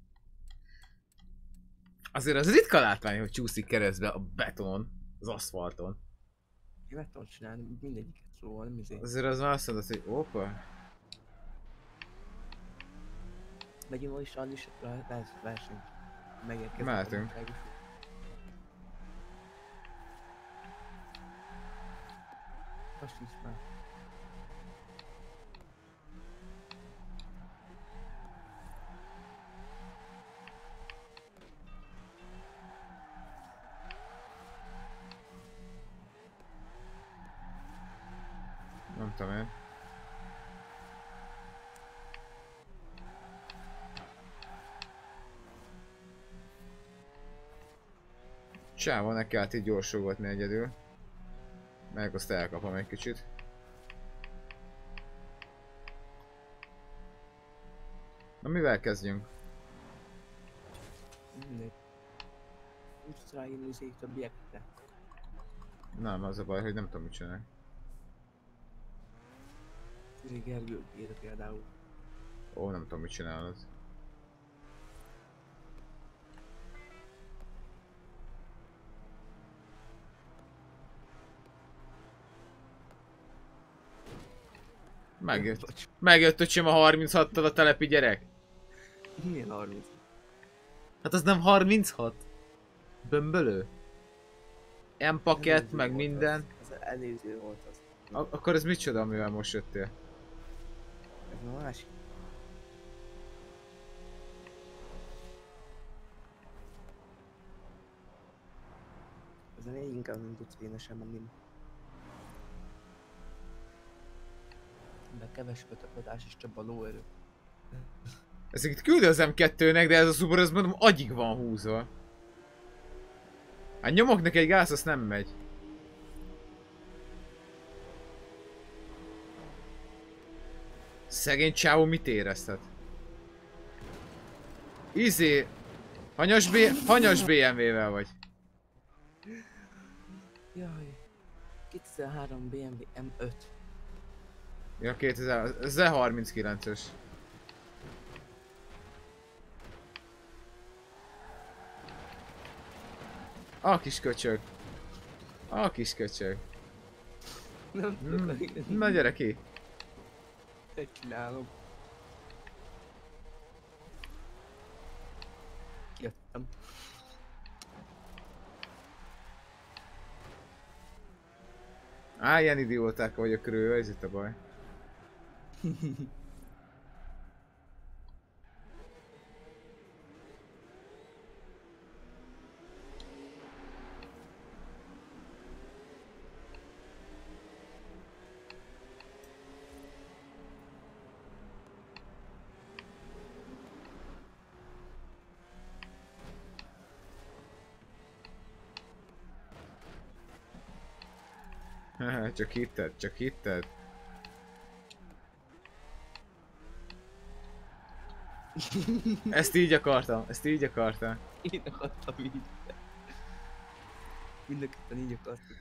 Azért az ritka látvány, hogy csúszik keresztbe a betonon, az aszfalton. Én meg tudom csinálni mindegyiket, szóval nem izé. Azért az már azt mondod, hogy opa. Megyünk ma is rally is versenyt. Megérkezett. Mehetünk. Most is már. Nem tudom én. Csávon neki állt így gyorsulgatni egyedül. Meg azt elkapom egy kicsit. Na mivel kezdjünk? Mindegy. Úgy tudsz ráírni izé többiekre. Nem, az a baj, hogy nem tudom mit csinálni. Izé Gergő írta például. Ó, nem tudom mit csinálod. Megjött öcsém a 36-tal a telepi gyerek. Milyen 30? Hát az nem 36? Bömbölő? M-paket, meg minden. Az előző volt az. Akkor ez micsoda, amivel most jöttél? Ez a másik. Ez a lényeg inkább nem tudsz vénesen menni. De kevesebb a tapadás és több a lóerő. Ezeket küldő az M2-nek, de ez a Subaru, azt mondom, agyig van húzva. Hát nyomok neki egy gáz, azt nem megy. Szegény csávó mit érezhet? Izé... Hanyas BMW-vel vagy. Jaj. 2003 BMW M5. Ja, 2000... Ez a 39-ös. A kis köcsög. A kis köcsög. Nem tudok. Na gyere ki. Egy csinálom. Jöttem. Ilyen idióták vagyok körül, ez itt a baj. Csak hitted, csak hitted. Ezt így akartam, ezt így akartam. Én akartam így. Mind a ketten így akartuk.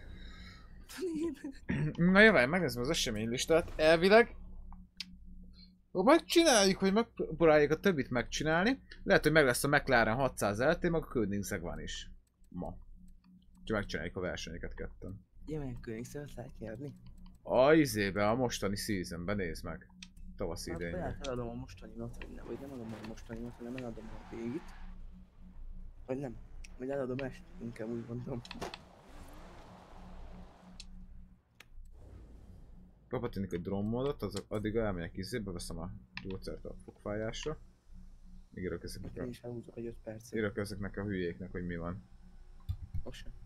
Na jövő, megnézem az eseménylistát. Elvileg... Megcsináljuk, hogy megpróbáljuk a többit megcsinálni. Lehet, hogy meg lesz a McLaren 600 LT, meg a Koenigsegg van is. Ma. Úgyhogy megcsináljuk a versenyeket ketten. Ilyen Koenigsegget lehet nyerni. A izébe, a mostani seasonben, nézd meg. Tavaszi Hát idényben. lehet eladom a mostanimat, vagy nem adom a mostanimat, hanem eladom a végit. Vagy nem. Vagy eladom ezt, inkább úgy mondom. Kaphatunk egy drone módot, addig elmegyek izébe, veszem a gyógyszert a fogfájásra. Még írok Én is elhúzok egy 5 percet. írok ezeknek a hülyéknek, hogy mi van. Most sem.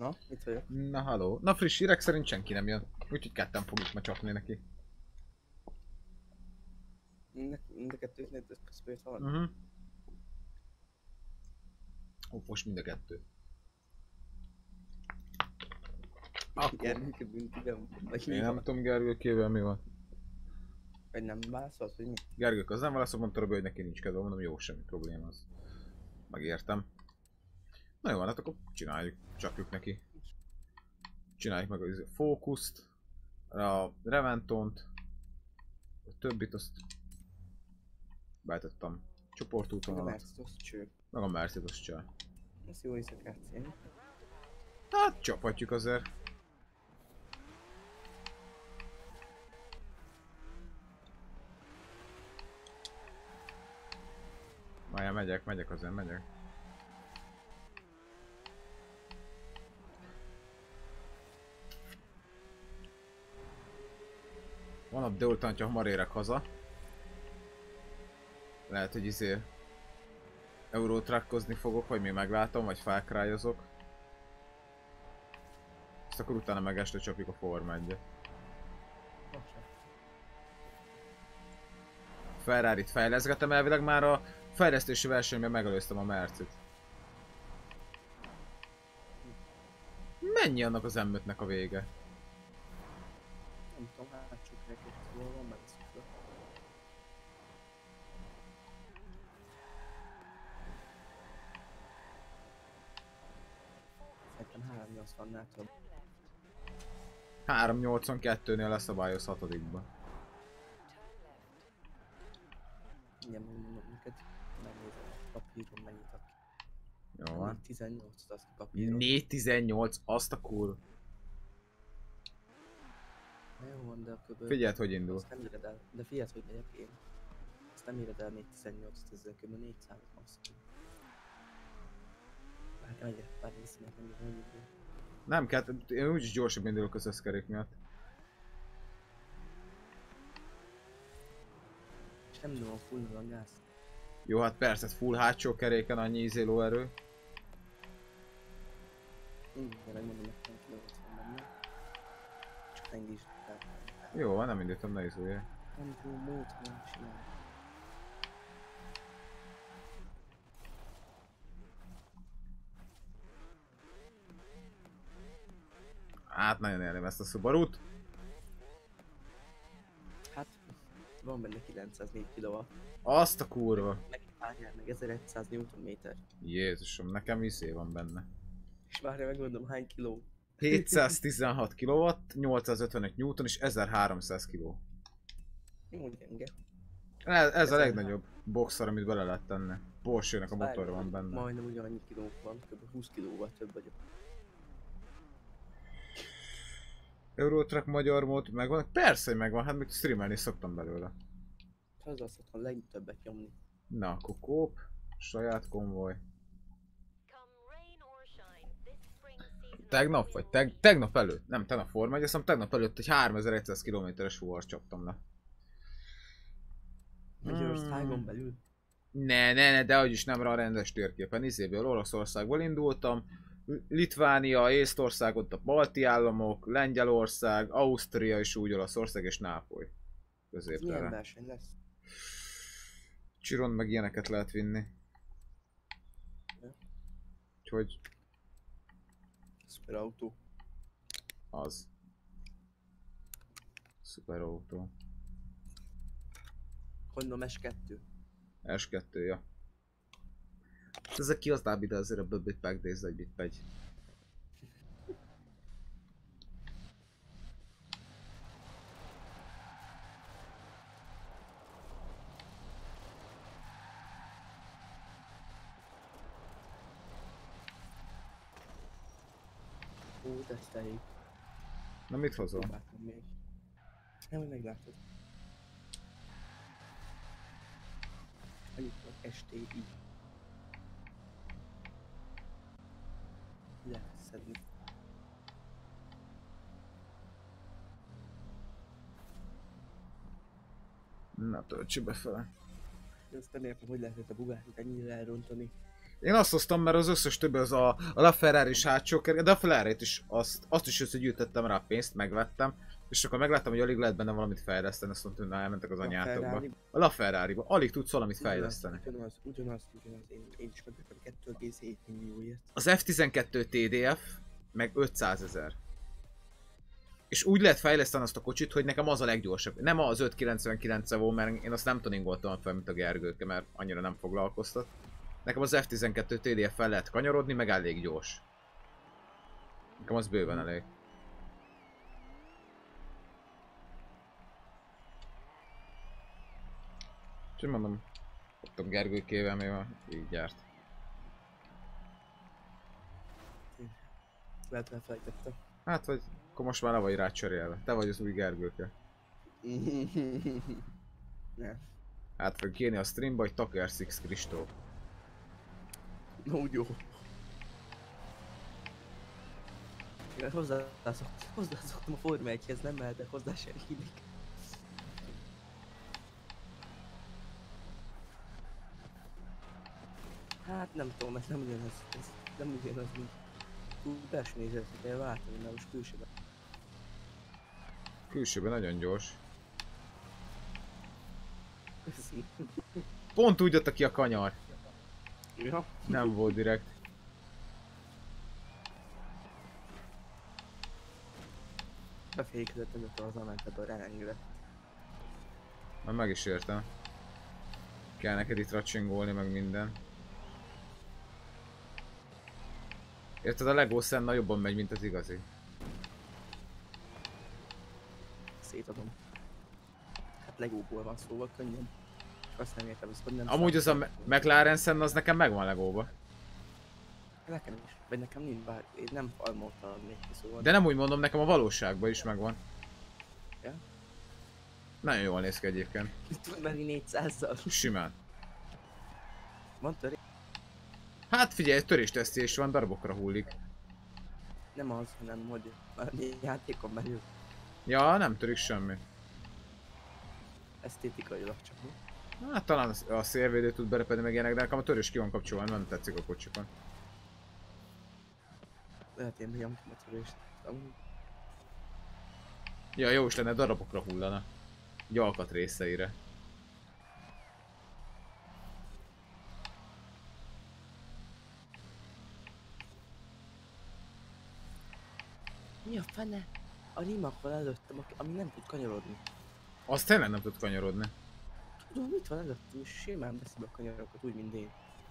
Na, mit vagyok? Na haló. Na friss hírek szerint senki nem jön. Úgyhogy ketten fogjuk ma csapni neki. Mind a kettőknél közpélt van. Uh-huh. Ó, most mind a kettő. Akkor. Gergőke büntigem. Vagy mi Én nem van? tudom Gergőkével mi van. Vagy nem válaszolt, hogy mi? Gergők az nem válaszol, mondta Robi, hogy neki nincs kedve, mondom jó, semmi probléma az. Megértem. Na jó, hát akkor csináljuk, csapjuk neki. Csináljuk meg a fókuszt, a Reventont, a többit azt betettem csoportúton Meg a alatt, Mercedes cső. meg a Mercedes csel. Ez jó éjszakát, én. Hát csaphatjuk azért. Várjál, megyek azért, megyek. Van a délután, hogyha hamar érek haza. Lehet, hogy Eurotrackozni fogok, vagy még meglátom, vagy felkrályozok. Ezt akkor utána meg este csapjuk a Forma 1-et. Ferrarit fejleszgettem, elvileg már a fejlesztési versenyben megelőztem a Mercit. Mennyi annak az M5-nek a vége? Nem tudom, hátsó kerekes, szóval van benne szufla. Szerintem 380-nál több. 382-nél leszabályozhatodikba. Igen, megmondom neked. Megnézem a papíron mennyit ad ki. Jó van. 18-at azt a papíron. 418, azt a kurva. Na jó van, de a köböl... Figyeld, hogy indul. Azt nem íred el. De figyeld, hogy megyek én. Azt nem íred el 418-at, ezzel kb. 400-at azt. Várj, megyek, várj, visszamegyek, nem írom, hogy indul. Nem kell, én úgyis gyorsabb indulok az összkerék miatt. És nem tudom, full a gáz. Jó, hát persze, full hátsó keréken annyi lóerő. De megmondom, hogy nem kilót van benne. Csak engedjük el. Jó, van, nem indítom, ne izulj. Nem tudom, mód, nem csinálni. Hát nagyon élném ezt a Subaru-t. Hát, van benne 904 kW. Azt a kurva. Meg várjál meg 1100 Nm. Jézusom, nekem van benne. És várjál, megmondom hány kiló. 716 kW, 855 Newton és 1300 kg. Jó, gyenge. Ez a legnagyobb boxer, amit bele lehet tenni. Porsche-nek a motor Várjál, van benne. Majdnem ugyanannyi kilónk van, kb. 20 kilóval több vagyok. Eurotrack magyar mód megvan? Persze, hogy megvan, hát még streamelni szoktam belőle. Azzal szoktam legtöbbet nyomni. Na, akkor kóp, saját konvoj. Tegnap vagy? Tegnap előtt, nem tegnap Forma 1, azt hiszem tegnap előtt egy 3100 km-es fuvar csaptam le. Magyarországon belül. Ne, de hogy is nem rá a rendes térképen. Izéből Oroszországból indultam, Litvánia, Észtország, ott a balti államok, Lengyelország, Ausztria és úgy Olaszország és Nápoly. Ez milyen Középtere. verseny lesz? Csiron meg ilyeneket lehet vinni. Ja. Úgyhogy Szuper autó. az. Szuper autó. Honda S2. S2, ja. Ez a kihoznám ide azért a böbbit megnézni, hogy mit megy. Ó, teszteljük. Na mit hozol? Próbáltam még. Nem, hogy meglátod. Annyit van STI. Lehet szedni. Na töltsük befele. Én azt nem értem, hogy lehetett a Bugattit ennyire elrontani. Én azt hoztam, mert az összes többi az a LaFerrari-s hátsó kerék, de a Ferrari-t is azt is összegyűjtöttem rá a pénzt, megvettem. És akkor megláttam, hogy alig lehet benne valamit fejleszteni, azt mondtam, hogy elmentek az anyátokba. A LaFerrari-ba. Alig tudsz valamit fejleszteni. Ugyanaz, én is megvettem 2,7 millióért. Az F12 TDF meg 500 000. És úgy lehet fejleszteni azt a kocsit, hogy nekem az a leggyorsabb. Nem az 599 volt, mert én azt nem tuningoltam fel, mint a Gergőke, mert annyira nem foglalkoztat. Nekem az F12 TDF fel lehet kanyarodni, meg elég gyors. Nekem az bőven elég. Úgyhogy mondom, ott a Gergőkével még így járt. Lehet elfelejtettem. Hát, vagy akkor most már le vagy rá cserélve. Te vagy az új Gergőke. Ne. Hát fog kérni a streamba, hogy Tucker Six Kristó. No, jó. Igen, hozzászoktam a Forma 1-hez, nem mehetek hozzá se hídik. Hát nem tudom, ez nem ugyanaz, ez nem ugyanaz, mint túl belső nézetet kell váltani, mert most külsőben. Külsőben nagyon gyors. Köszi. Pont úgy adta ki a kanyar. Ja. Nem volt direkt. Befékezett előtt az Amentador elengedett. Már meg is értem. Kell neked itt racsingolni, meg minden. Érted, a Lego Senna jobban megy, mint az igazi. Szétadom. Hát Legóból van szóval könnyen. Azt nem értem, hogy nem. Amúgy az a McLaren Senna az nekem megvan Legóba. Nekem is. Vagy nekem nincs, bár én nem farmoltam még ki, szóval. De nem úgy mondom, nekem a valóságban is megvan. Ja? Nagyon jól néz ki egyébként. Tud menni 400-zal. Simán. Van törés? Hát figyelj, törésteszti és van, darabokra hullik. Nem az, hanem hogy a játékon belül Ja, nem törik semmi. esztétikailag csak. Hát talán a szélvédő tud berepedni meg ilyenek, de nekem a törés ki van kapcsolva, nem tetszik a kocsikon. Lehet én benyomtam a törést. Amúgy Ja, jó is lenne, darabokra hullana. Egy alkatrészeire. mi a fene? A rimak van előttem, ami nem tud kanyarodni. Az tényleg nem tud kanyarodni. Tudom, mit van előttem, és simán veszi be a kanyarokat, úgy, mint én.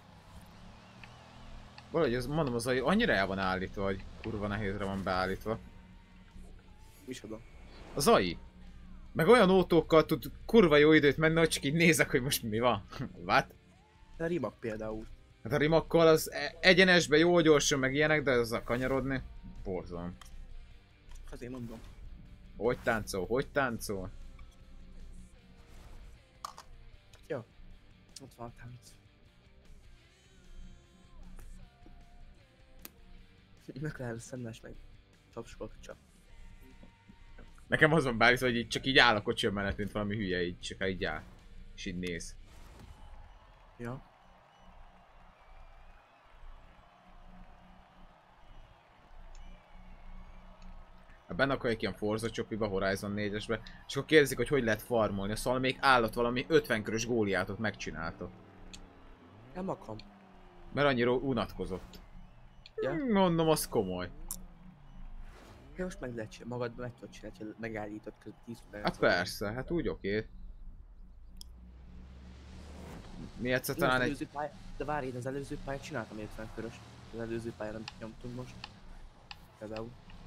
Valahogy az, mondom, az annyira el van állítva, hogy kurva nehézre van beállítva. Micsoda? Az AI. Meg olyan autókkal tud kurva jó időt menni, hogy csak így nézek, hogy most mi van. What? A rimak például. Hát a rimakkal az egyenesbe jó gyorsan meg ilyenek, de az a kanyarodni, borzalom. Azért mondom. Hogy táncol, hogy táncol? Ja. Ott van a tánc. McLaren Senna-s meg tapskolok csak. Nekem azon beállítva, hogy így csak így áll a kocsi mellett, mint valami hülye, így csak így áll. És így néz. Ja. Benne akarják ilyen Forza csopiba, Horizon 4-esbe, és akkor kérdezik, hogy lehet farmolni. Szóval még állat valami 50 körös góliátot megcsináltok. Nem akam. Mert annyira unatkozott. Ja. Mondom, az komoly. Ja, most meg lehet csinálni, magadban meg tudod csinálni, hogy megállított között 10 perc. Hát persze, hát úgy oké. Mi egyszer talán egy... De várj, én az előző pályát csináltam 50 körös. Az előző pályán nem nyomtunk most. Például.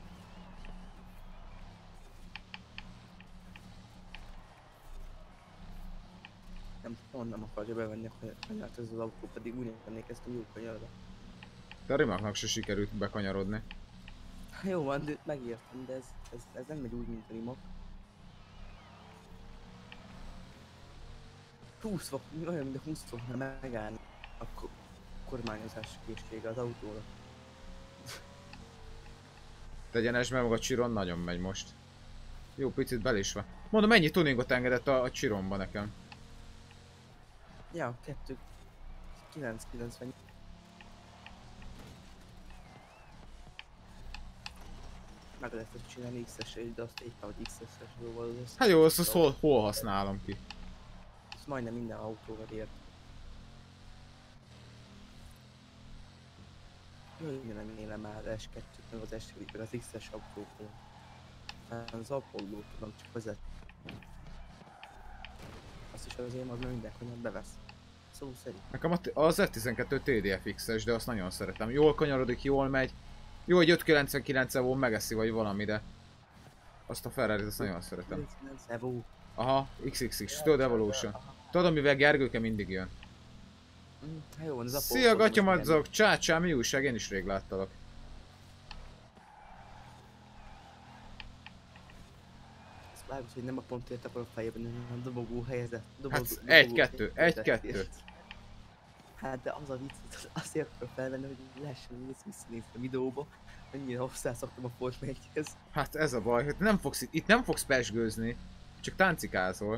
Nem tudom, nem akarja bevenni a kanyart ez az autó, pedig úgy emlékeztem jó kanyarra. De a rimaknak se sikerült bekanyarodni. Jó van, de megértem, de ez nem megy úgy, mint a rimok. 20 fok, olyan, mint a 20 foknál megállni a kormányozás készsége az autóra. Tegyenesben meg a Chiron nagyon megy most. Jó, picit bel is van. Mondom, mennyi tuningot engedett a Chironba nekem. Ja, 2... 990. meg lehet ezt csinálni X-es, de azt éppen, hogy X-es volt az. Hát jó, azt hol használom ki? Ez majdnem minden autóval ért. Jó, nem élem már S2-t, meg az S2-t, meg az X-es autókon. Az Apollo tudom csak vezetni. Azt is azért az minden kanyar bevesz. Szó szerint. Nekem az F12 TDFX-es, de azt nagyon szeretem. Jól kanyarodik, jól megy. Jó, hogy 599 Evo megeszi vagy valami, de azt a Ferrari-t azt nagyon szeretem. Evo. Aha, XXX, tudod, Evolution. Tudod, amivel Gergőke mindig jön. Hát jó, az Apollo. Szia, gatyamadzok! Csá, mi újság? Én is rég láttalak. Ezt vágod, hogy nem a pontért akar a fejében, hanem a dobogó helyezett. Hát 1-2. Hát de az a vicc, azért akar felvenni, hogy lehessen visszanézni a videóba. Mennyire hozzászoktam a Fortnite-hez. Hát ez a baj, hogy itt nem fogsz pezsgőzni, csak táncikázol.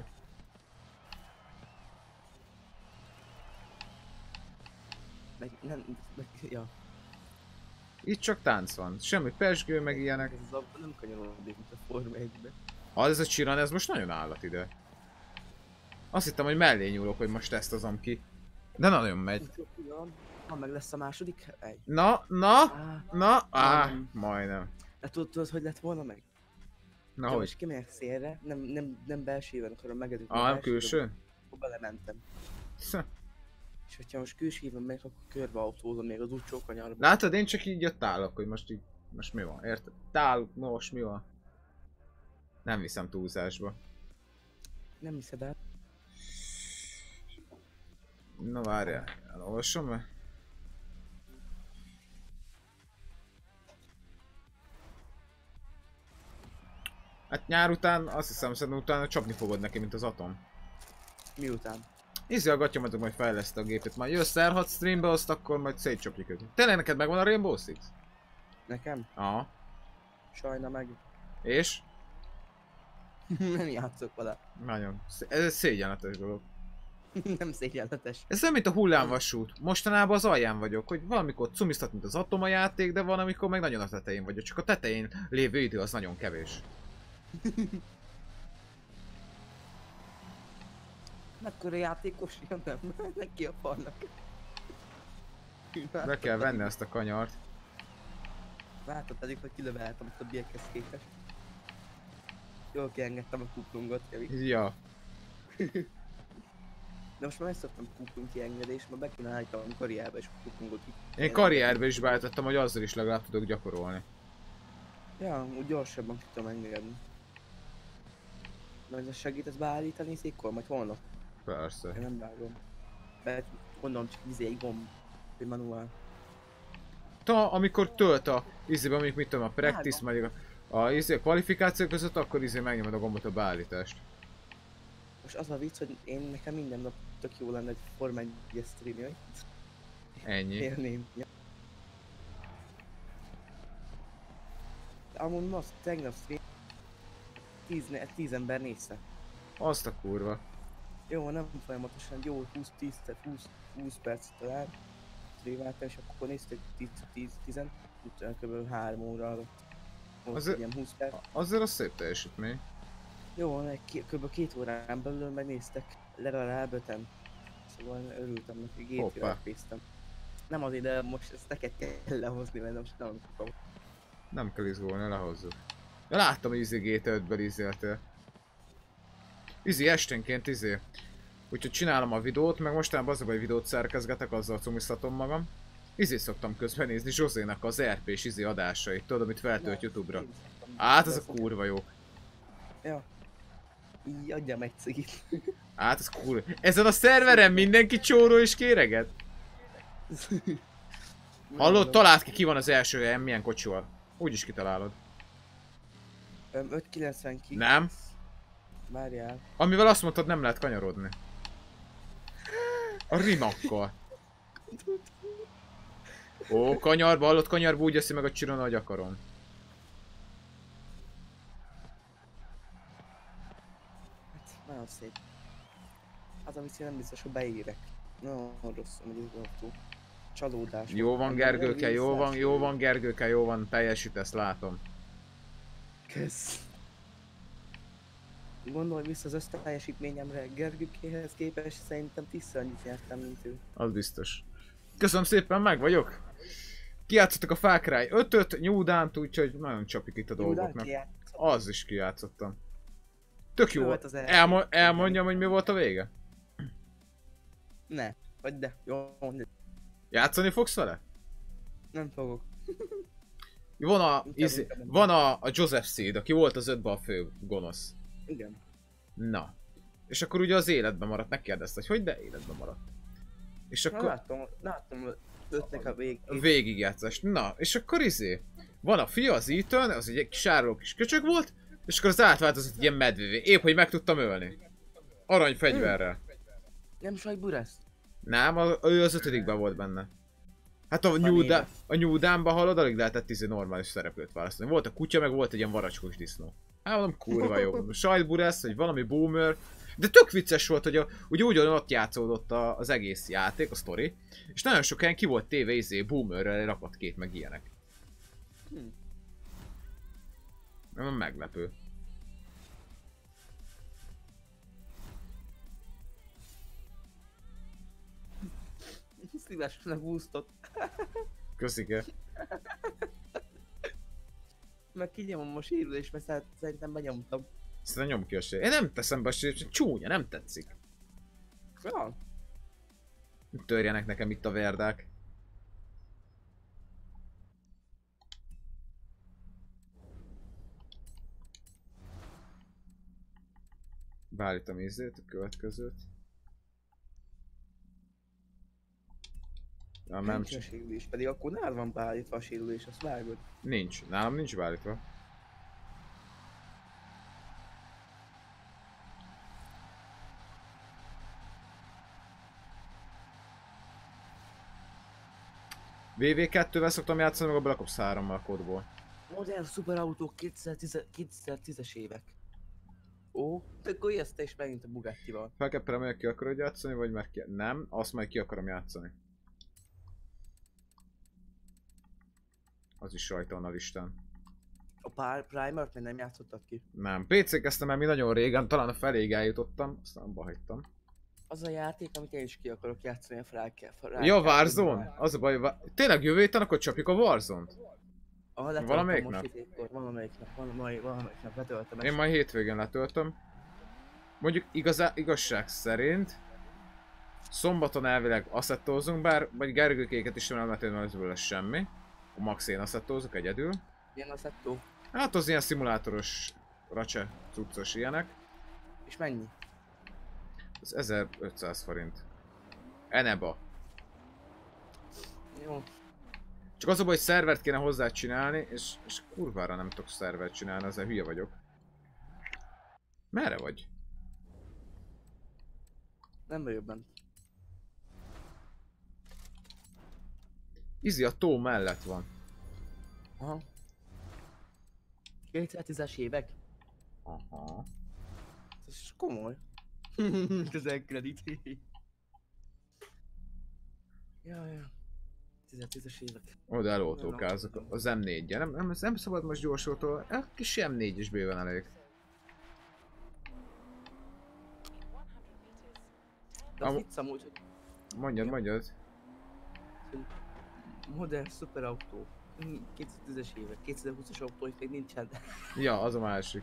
Ja. Itt csak tánc van, semmi pezsgő, meg ilyenek. Ez az autó nem kanyarodik, mint a Forma 1-be. Ez a Chiron, ez most nagyon állat ide. Azt hittem, hogy mellé nyúlok, hogy most ezt azom ki. De nagyon megy. Ha meg lesz a második egy. Na, majdnem. De tudod, hogy lett volna meg? Na, ha hogy? most kimegyek szélre, nem belsőben akarom megedni. Nem külső? Akkor belementem. Sz. És hogyha most külsőben megyek, akkor körbeautózom még az útsó kanyarba. Látod, én csak így ott állok, hogy most mi van, érted? Most mi van? Nem viszem túlzásba. Nem hiszed el? Na várjál, elolvasom meg. Hát nyár után, azt hiszem, szerintem utána csapni fogod neki, mint az atom. Miután? Ízi a gatyamatok, majd fejleszte a gépet. Majd jössz R6 streambe, azt akkor majd szétcsapjuk őket. Tényleg neked megvan a Rainbow Six? Nekem? Aha. Sajna meg. És? Nem játszok vele. Nagyon. Ez egy szégyenletes dolog. Nem szégyenletes. Ez nem mint a hullámvasút. Mostanában az alján vagyok, hogy valamikor cumisztat, mint az atom a játék, de van, amikor meg nagyon a tetején vagyok. Csak a tetején lévő idő az nagyon kevés. Mekkora játékos jön, nem? Neki a farnak. Be kell venni ezt a kanyart. Látod pedig, hogy kilöveltem a többiekhez képest. Jól kiengedtem a kuplungot, Kevi. Ja. De most már megszoktam kuplung kiengedés, ma be kéne állítanom karrierbe és a kuplungot ki. Én karrierbe is beállítottam, hogy azzal is legalább tudok gyakorolni. Ja, úgy gyorsabban ki tudom engedni. Majd ez segítesz beállítani székkor, majd holnap. Persze. Én nem vágom. Mert gondolom csak egy gomb, hogy manuál. Amikor tölt a izébe, mondjuk mit tudom, a practice, meg a kvalifikáció között, akkor megnyomod a gombot a beállítást. Most az a vicc, hogy nekem minden nap tök jó lenne egy Forma 1-es stream, hogy Ennyi. élném. Ja. De amúgy most tegnap stream 10 ember nézte. Azt a kurva. Jó, nem folyamatosan, jó 20 perc talán streamáltam, és akkor néztek 10, utána kb. 3 óra alatt. Most ilyen 20 perc. Azért az szép teljesítmény. Jó, kb. 2 órán belül megnéztek legalább 5-en. Szóval örültem neki, GT-vel néztem. Nem azért, de most ezt neked kell lehozni, mert most nem tudom. Nem kell izgulni, lehozzuk. Ja, láttam, hogy GT5-ből izéltél. Esténként Úgyhogy csinálom a videót, meg mostanában az a baj, videót szerkezgetek, azzal cumisztatom magam. Szoktam közben nézni Zsozénak az RP-s adásait, tudod, amit feltölt YouTube-ra. Hát ez a kurva jó. Ja. Így adjam egy cigit. Hát ez kurva. Ezen a szerveren mindenki csóró és kéreget? Hallod, találd ki van az első helyen, milyen kocsival. Úgyis kitalálod. 599. Nem. Várjál. Amivel azt mondtad, nem lehet kanyarodni. A rimakkal. Ó, kanyarba, hallott, kanyarba úgy eszi meg a Chiron, ahogy akarom. Hát, nagyon szép. Az, amit nem biztos, hogy beérek. Nagyon rosszul megy az autó. Csalódás. Jó van Gergőke, jó van Gergőke, jó van, teljesítesz, látom. Kösz. Gondolj vissza az összteljesítményemre, Gergőkéhez képest szerintem 10-szer annyit nyertem, mint ő. Az biztos. Köszönöm szépen, meg vagyok. Kijátszottak a Far Cry 5-öt, New Dawn-t, úgyhogy nagyon csapik itt a dolgoknak. Az is kijátszottam. Tök jó. Elmondjam, hogy mi volt a vége? Ne, vagy de. Jó, mondd. Játszani fogsz vele? Nem fogok. Van a Joseph Seed, aki volt az 5-ben a fő gonosz. Igen. Na. És akkor ugye az életben maradt, megkérdezte, hogy de életben maradt. És akkor... Láttam 5-nek a végigjátszást. Na, és akkor van a fia, az Ethan, az egy sárló kis köcsög volt, és akkor az átváltozott egy ilyen medvévé. Épp, hogy meg tudtam ölni. Aranyfegyverrel. Nem sajburesz? Nem, ő az 5-ben volt benne. Hát a New Dawn-ba hallod, alig lehetett normális szereplőt választani. Volt a kutya, meg volt egy ilyen varacskos disznó. Hát mondom, kurva jó. Sajtburesz, vagy valami boomer. De tök vicces volt, hogy ugye úgy ott játszódott az egész játék, a sztori. És nagyon sok helyen ki volt téve boomerrel, rakat két meg ilyenek. Meglepő. Szívesnek húztott. Köszike. Meg kinyomom a sérülést, mert szerintem benyomtam. Szerintem nyom ki a sérülést. Én nem teszem be a sérülést, csúnya, nem tetszik. Ja. Törjenek nekem itt a verdák. Beállítom a következőt. Ja, nem nincs a sérülés, pedig akkor nálad van beállítva a sérülés, azt vágod. Nincs, nálam nincs beállítva. VV2-vel szoktam játszani, meg a Black Ops 3-mal kodból. Modern szuperautók 2010-es évek. Ó, te akkor ijeszte is megint a Bugattival. Felkeppelem, hogy ki akarod játszani, vagy már ki... Nem, azt majd ki akarom játszani. Az is rajta van a listán. A Primer-t még nem játszottad ki? Nem, PC-keztem el mi nagyon régen, talán a feléig eljutottam, aztán abba hagytam. Az a játék, amit én is ki akarok játszani, a Frake. Ja, Warzone? Az a baj, tényleg jövő héten akkor csapjuk a Warzone-t? Valamelyik nap? Valamelyik nap letöltöm. Én majd hétvégén letöltöm. Mondjuk igazság szerint szombaton elvileg asszettózunk, bár vagy Gergőkéket is nem lehetően lesz semmi. A max én asszettózok egyedül. Milyen asszettó? Hát az ilyen szimulátoros, racse, cuccos ilyenek. És mennyi? Ez 1500 forint. Eneba. Jó. Csak az a baj, hogy szervert kéne hozzá csinálni, és kurvára nem tudok szervert csinálni, ezzel hülye vagyok. Merre vagy? Nem vagyok bent. Izi a tó mellett van. Aha. 2010-es évek? Aha. Ez komoly. Közel kredit. Jaj. 10-es évek. Oda elautókázok az M4-je. Nem szabad most gyorsultól. A kis M4 is bőven elég. De az vicc amúgy, hogy... Mondjad. Modern szuperautó. 2010-es évek, 2020-as autó, hogy még nincsen. Ja, az a másik.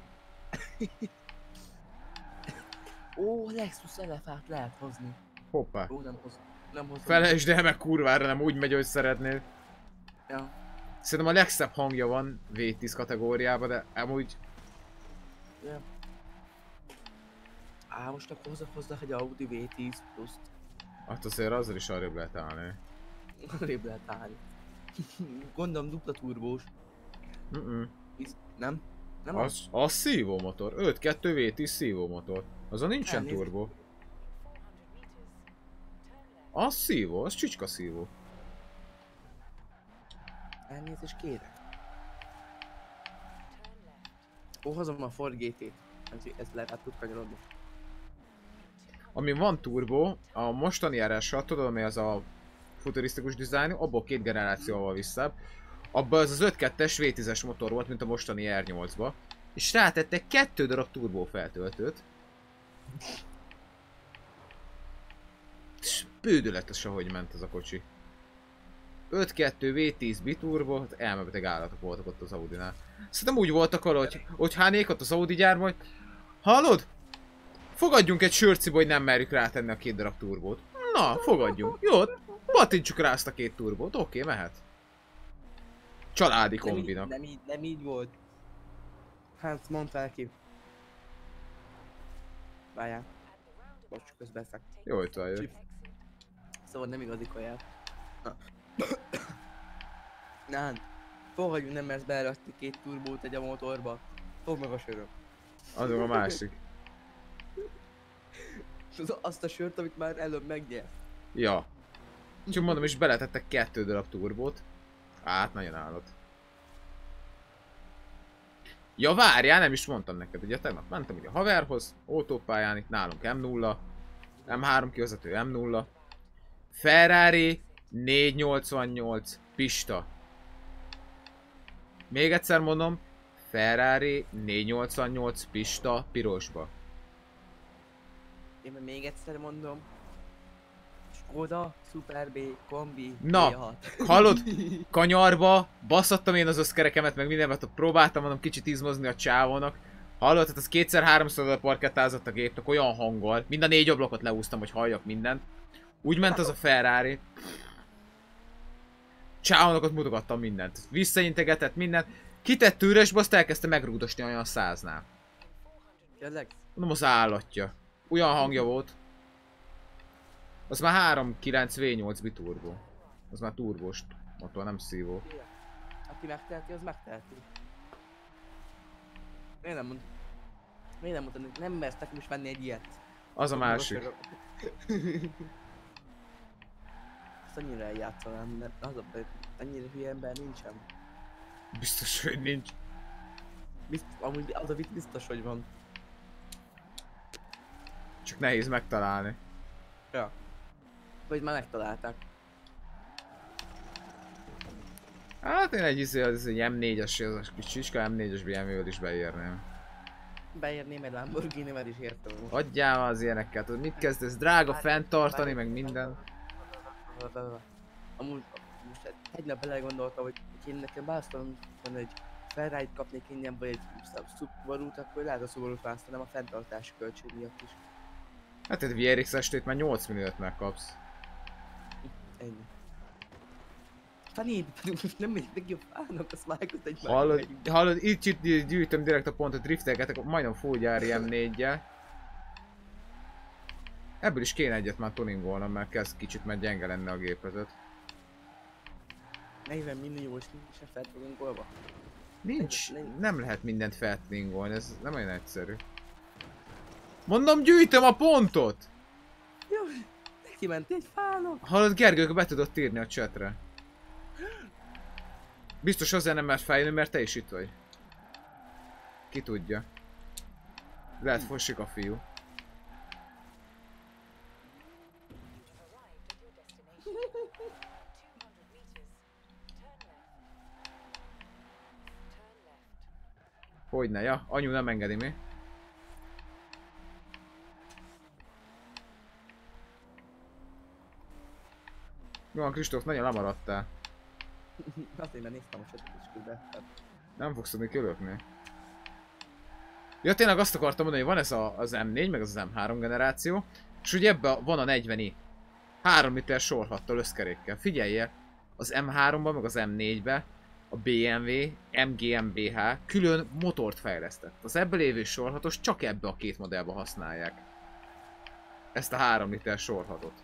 Ó, Lexus elefát lehet hozni. Hoppá. Ó, nem hozom. Felejtsd el, meg kurvára nem úgy megy, hogy szeretnél. Ja. Szerintem a legszebb hangja van V10 kategóriában, de amúgy... Ja. Á, most akkor hozzak egy Audi V10 pluszt. Hát azért azzal is arrébb lehet állni. Arrébb lehet állni. Gondolom dupla turbós. Nem? Nem az szívómotor. 5.2 V10 szívómotor. Azon nincsen turbo. Az szívó, az csicska szívó. Elnézést kérek. Ó, hozom a Ford GT-t. Ez lehet át tud kanyarodni. Ami van turbo, a mostani járással, tudod ami az a futurisztikus dizájnú, abból 2 generációval visszább. Abban az 5.2-es V10-es motor volt, mint a mostani R8-ba. és rátettek 2 darab turbófeltöltőt. És bődöletes, ahogy ment az a kocsi. 5-2 V10 biturbo, hát elmebeteg állatok voltak ott az Audinál. Szerintem úgy voltak arra, hogy hánék ott az Audi gyárban, hogy hallod? Fogadjunk egy sörciba, hogy nem merjük rátenni a 2 darab turbót. Na, fogadjunk. Jó, pattintsuk rá azt a 2 turbót. Oké, mehet. Családi kombinak. Nem így volt. Hát mondta neki. Várjál. Bocs, közben szak. Jó, hogy találjuk. Szóval nem igazi kaját. Nán, fogadjunk, nem mersz belerakni 2 turbót egy a motorba. Fogd meg a söröm. Azon a másik. Azt a sört, amit már előbb megnyert. Ja. Csak mondom, és beletettek 2 darab turbót. Hát, nagyon állat. Ja, várjál, nem is mondtam neked. Ugye tegnap mentem ugye a haverhoz, autópályán, itt nálunk M0, M3 kivezető M0, Ferrari 488 pista. Még egyszer mondom, Ferrari 488 pista pirosba. Én még egyszer mondom. Skoda, Super B, Kombi, Na, B6. hallod? Kanyarba, basszattam én az összkerekemet, meg mindenben próbáltam, mondom, kicsit izmozni a csávónak. Hallod? Hát az 2x-3-szor parkettázott a gépnek olyan hanggal. Mind a 4 ablakot leúztam, hogy halljak mindent. Úgy ment az a Ferrari. Csávónak ott mutogattam mindent. Visszaintegetett mindent. Kitett üresbe, azt elkezdte megrúdosni olyan 100-nál. Tényleg? Mondom, az állatja. Olyan hangja volt. Az már 3.9 V8 biturbo. Az már turbos motor, nem szívó. Aki megteheti, az megteheti. Miért nem mondtam, hogy nem mersz nekem is venni egy ilyet? Az a másik. Azt annyira eljátszanám, mert az a baj, annyira hülye ember nincsen. Biztos, hogy nincs. Amúgy az a vicc biztos, hogy van. Csak nehéz megtalálni. Ja. Vagy már megtalálták. Hát én az egy M4-es, az a kis csicska M4-es BMW-vel is beérném. Beérném egy Lamborghini-vel is értem. Adjál már az ilyeneket, hogy mit kezdesz drága fenntartani, meg minden. Amúgy most egy nap belegondoltam, hogy én nekem választanom van, hogy Ferrari-t kapnék ingyen, vagy egy Subaru-t, akkor lehet a Subaru-t választanám a fenntartási költség miatt is. Hát egy VRX estét már 8 milliót megkapsz. Ennyi. Fanid, most nem megyek neki a fának, azt vágott egy Hallod, itt gyűjtöm direkt a pontot, driftelgetek, majdnem full gyári M4-jel. Ebből is kéne egyet már tuningolnom, mert kezd kicsit már gyenge lenne a gépezet. 40 milliós nincs a feltuningolva? Nincs, nem lehet mindent feltuningolni, ez nem olyan egyszerű. Mondom, gyűjtöm a pontot! Jó, neki ment egy fának. Hallod, Gergő, be tudod írni a chatre. Biztos azért nem mert feljönni, mert te is itt vagy. Ki tudja. Lehet fossik a fiú. Hogyne, ja, anyu nem engedi mi. Mi van, Kristóf, nagyon lemaradtál. Azért, mert néztem a csatot is közben. Nem fogsz tudni kilökni. Ja, tényleg azt akartam mondani, hogy van ez az M4, meg az M3 generáció, és ugye ebben van a 40i. 3 liter sorhattal összkerékkel. Figyeljél, az M3-ban, meg az M4-ben a BMW MGMBH külön motort fejlesztett. Az ebből lévő sorhatos csak ebbe a 2 modellbe használják. Ezt a 3 liter sorhatot.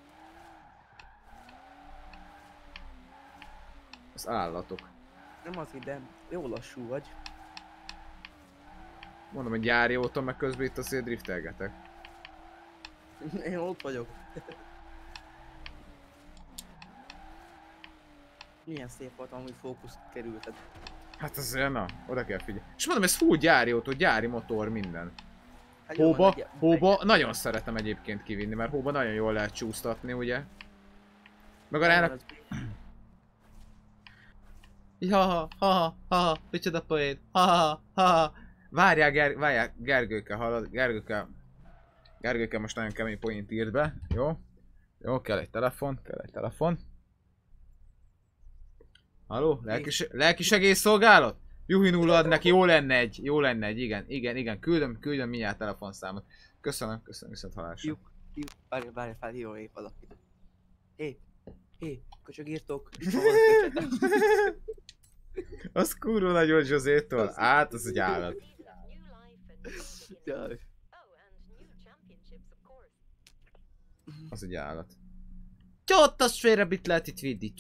Az állatok. Nem az ide, jó lassú vagy. Mondom, hogy gyári óta, meg közben itt azért driftelgetek. Én ott vagyok. Milyen szép volt, amúgy fókusz kerülted. Hát azért na, oda kell figyelni. És mondom, ez full gyári autó, gyári motor, minden. Hát jó, Hóba nagyon szeretem egyébként kivinni, mert hóba nagyon jól lehet csúsztatni, ugye? Meg a rának... Ja, ha, micsoda poén, ha, Várjál, Gergőke, hallod? Gergőke most nagyon kemény point írt be, jó? Jó, kell egy telefon. Haló? Lelki segélyszolgálat? Juhi nulla ad neki, jó lenne egy, igen, küldöm mindjárt telefonszámot. Köszönöm, viszont hallásra. Várj, jó épp valakit. Köcsögírtok. Az kurva nagy volt Zsozétól, át az egy állat. Jaj. Az egy állat. Csottas félre mit lehet itt vinni?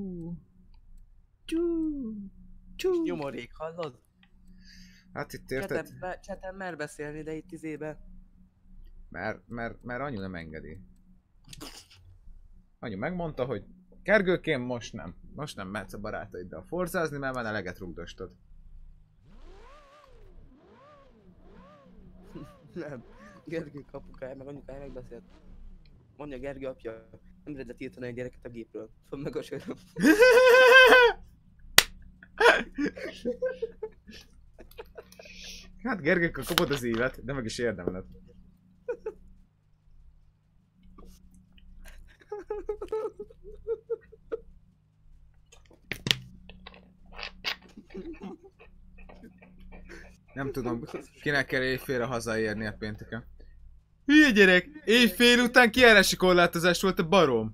Nyomorék, hallod? Hát itt érted? Chaten mer beszélni, de itt izébe. Mert anyu nem engedi. Anyu megmondta, hogy Gergőkém most nem mehetsz a barátaiddal forzázni, mert már eleget rugdostod. Nem. Gergő apukája meg anyukája megbeszélt. Mondja Gergő apja, nem lehetett írtani a gyereket a gépről. Fogd meg a söröm. Hát Gergőkkel kapod az évet, de meg is érdemled. Nem tudom, kinek kell éjfélre hazaérni a pénteken. Hülye gyerek! Éjfél után kijárási korlátozás volt a barom!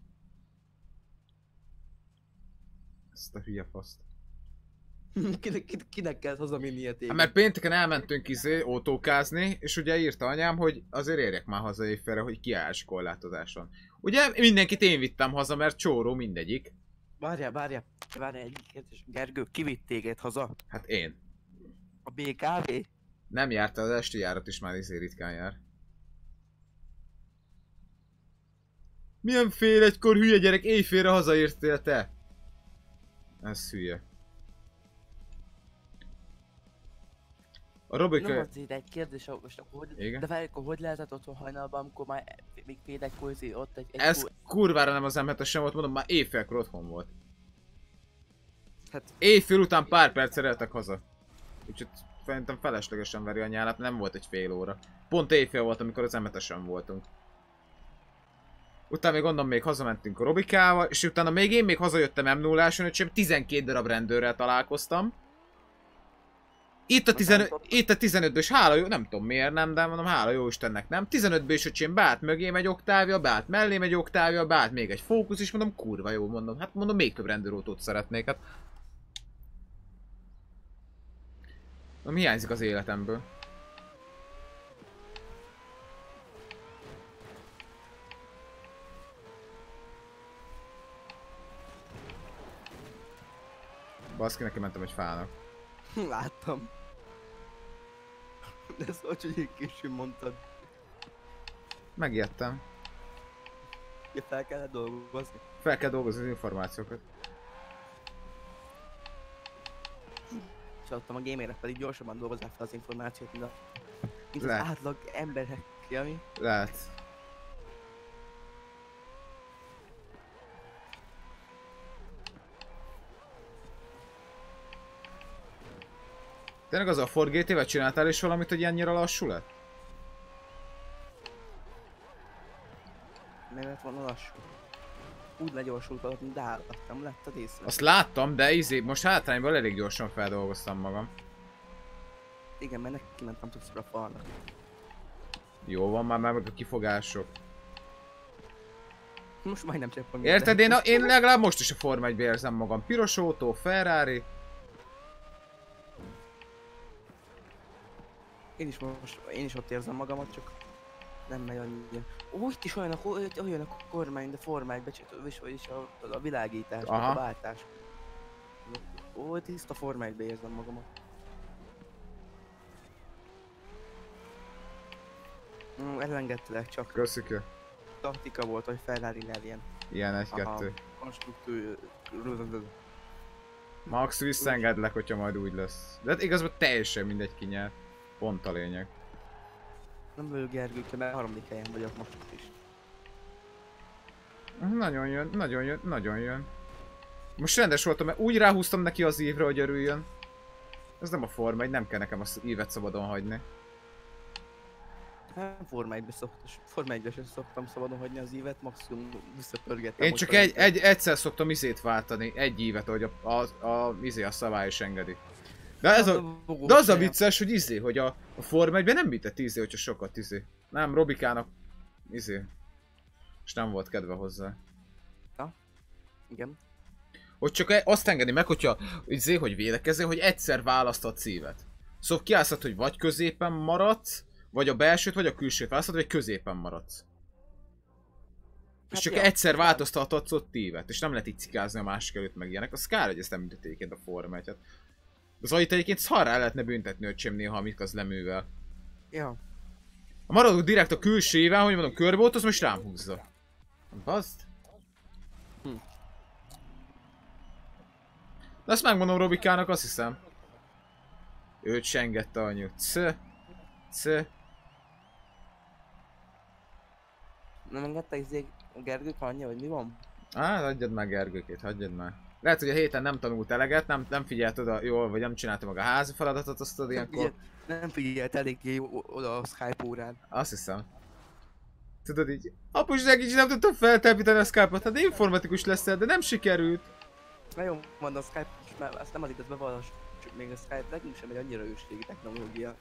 Ezt a hülye faszt. Kinek kell hazavinni ilyet? Hát mert pénteken elmentünk autókázni, és ugye írta anyám, hogy azért érjek már haza éjfélre, hogy kijárási korlátozás van. Ugye mindenkit én vittem haza, mert csóró mindegyik. Várjál egy kérdés. Gergő, ki vitt téged haza? Hát én. A BKV? Nem járta, az esti járat is már ritkán jár. Milyen fél egykor hülye gyerek, éjfélre hazaértél te? Ez hülye. A Robika... Nem az egy kérdés, most akkor hogy... Igen? De várj, akkor hogy lehetett otthon hajnalban, amikor már még fél egykor ott egy... Ez kurvára nem az M7-es sem volt, mondom, már éjfélkor otthon volt. Hát... Éjfél után pár perccel eltek haza. Úgyhogy szerintem feleslegesen veri a nyálát, nem volt egy fél óra. Pont éjfél volt, amikor az M7-esen voltunk. Utána még gondolom még hazamentünk a Robikával, és utána még én még hazajöttem M0-áson, hogy 12 darab rendőrrel találkoztam. Itt a 15-ből is hála jó, nem tudom miért nem, de mondom hála jó Istennek nem. 15-ből is öcsém beállt mögém egy oktávja, beállt mellém egy oktávja, beállt még egy fókusz is, mondom kurva jó, mondom. Hát mondom még több rendőrautót szeretnék, hát. Mi hiányzik az életemből? Baszki, neki mentem egy fának. Láttam. De szóval, hogy én később mondtad. Megijedtem. Ja, fel kellett dolgozni. Fel kell dolgozni az információkat. És adtam a gamerek pedig gyorsabban dolgozzák fel az információt, mint az Lehet. átlag emberek, ami. Lehet. Tényleg az a Ford GT-vel csináltál is valamit, hogy ennyire lassú lett? Nem lett volna lassú. Úgy legyorsult alatt, mint állattam, láttad észre? Azt láttam, de most hátrányban elég gyorsan feldolgoztam magam. Igen, mert neki mentem többször a falnak. Jó van, már meg a kifogások. Most majdnem cseppem. Érted? Én legalább most is a Forma 1-be érzem magam. Piros autó, Ferrari. Én is ott érzem magamat, csak nem megy annyira. Ó, itt is olyan a kormány, de formáj és a világítás, a váltás. Ó, tiszta formájba érzem magamat. Elengedtelek csak. Köszönjük. Taktika volt, hogy Ferrari legyen. Ilyen 1-2. Konstruktőr... Max visszaengedlek, hogyha majd úgy lesz. De hát igazából teljesen mindegy ki nyer. Pont a lényeg. Nem vagyok Gergőke, mert harmadik helyen vagyok most is. Nagyon jön. Most rendes voltam, mert úgy ráhúztam neki az ívre, hogy örüljön. Ez nem a Forma 1, nem kell nekem az ívet szabadon hagyni. Hát Forma 1-ben sem szoktam szabadon hagyni az ívet, maximum visszapörgettem. Én csak egyszer szoktam izét váltani, egy ívet, ahogy a szabály is engedi. De az a vicces, hogy hogy a Forma 1-ben nem bített hogyha sokat Nem, Robikának és nem volt kedve hozzá. Ja, igen. Hogy csak azt engedi meg, hogyha hogy védekezzél, hogy egyszer választhatsz ívet. Szóval kiállszod, hogy vagy középen maradsz, vagy a belsőt, vagy a külsőt választod, vagy középen maradsz. Hát és csak egyszer változtathatsz ott ívet, és nem lehet így cikázni a másik előtt meg ilyenek. Az kár, hogy ezt nem büntet egyébként a Forma 1-et. Az Zait egyébként szarrá lehetne büntetni, öcsém néha, amik az leművel. Ja. Maradok direkt a külsőjével, hogy mondom, körbeoltoz, most rám húzza. Bazd. De azt megmondom Robikának, azt hiszem. Őt sengette anyu. Nem engedte a Gergők anyja, vagy mi van? Hagyjad már Gergőkét, hagyjad már. Lehet, hogy a héten nem tanult eleget, nem figyelt oda jól, vagy nem csinálta meg a házi feladatot, azt tudod ilyenkor. Nem figyelt eléggé oda a Skype órán. Azt hiszem. Tudod így, apus segíts, nem tudtam feltelepíteni a Skype-ot, hát informatikus leszel, de nem sikerült. Nagyon van a Skype, mert azt nem az igaz bevallas, csak még a Skype nekünk sem egy annyira ősrégi technológia.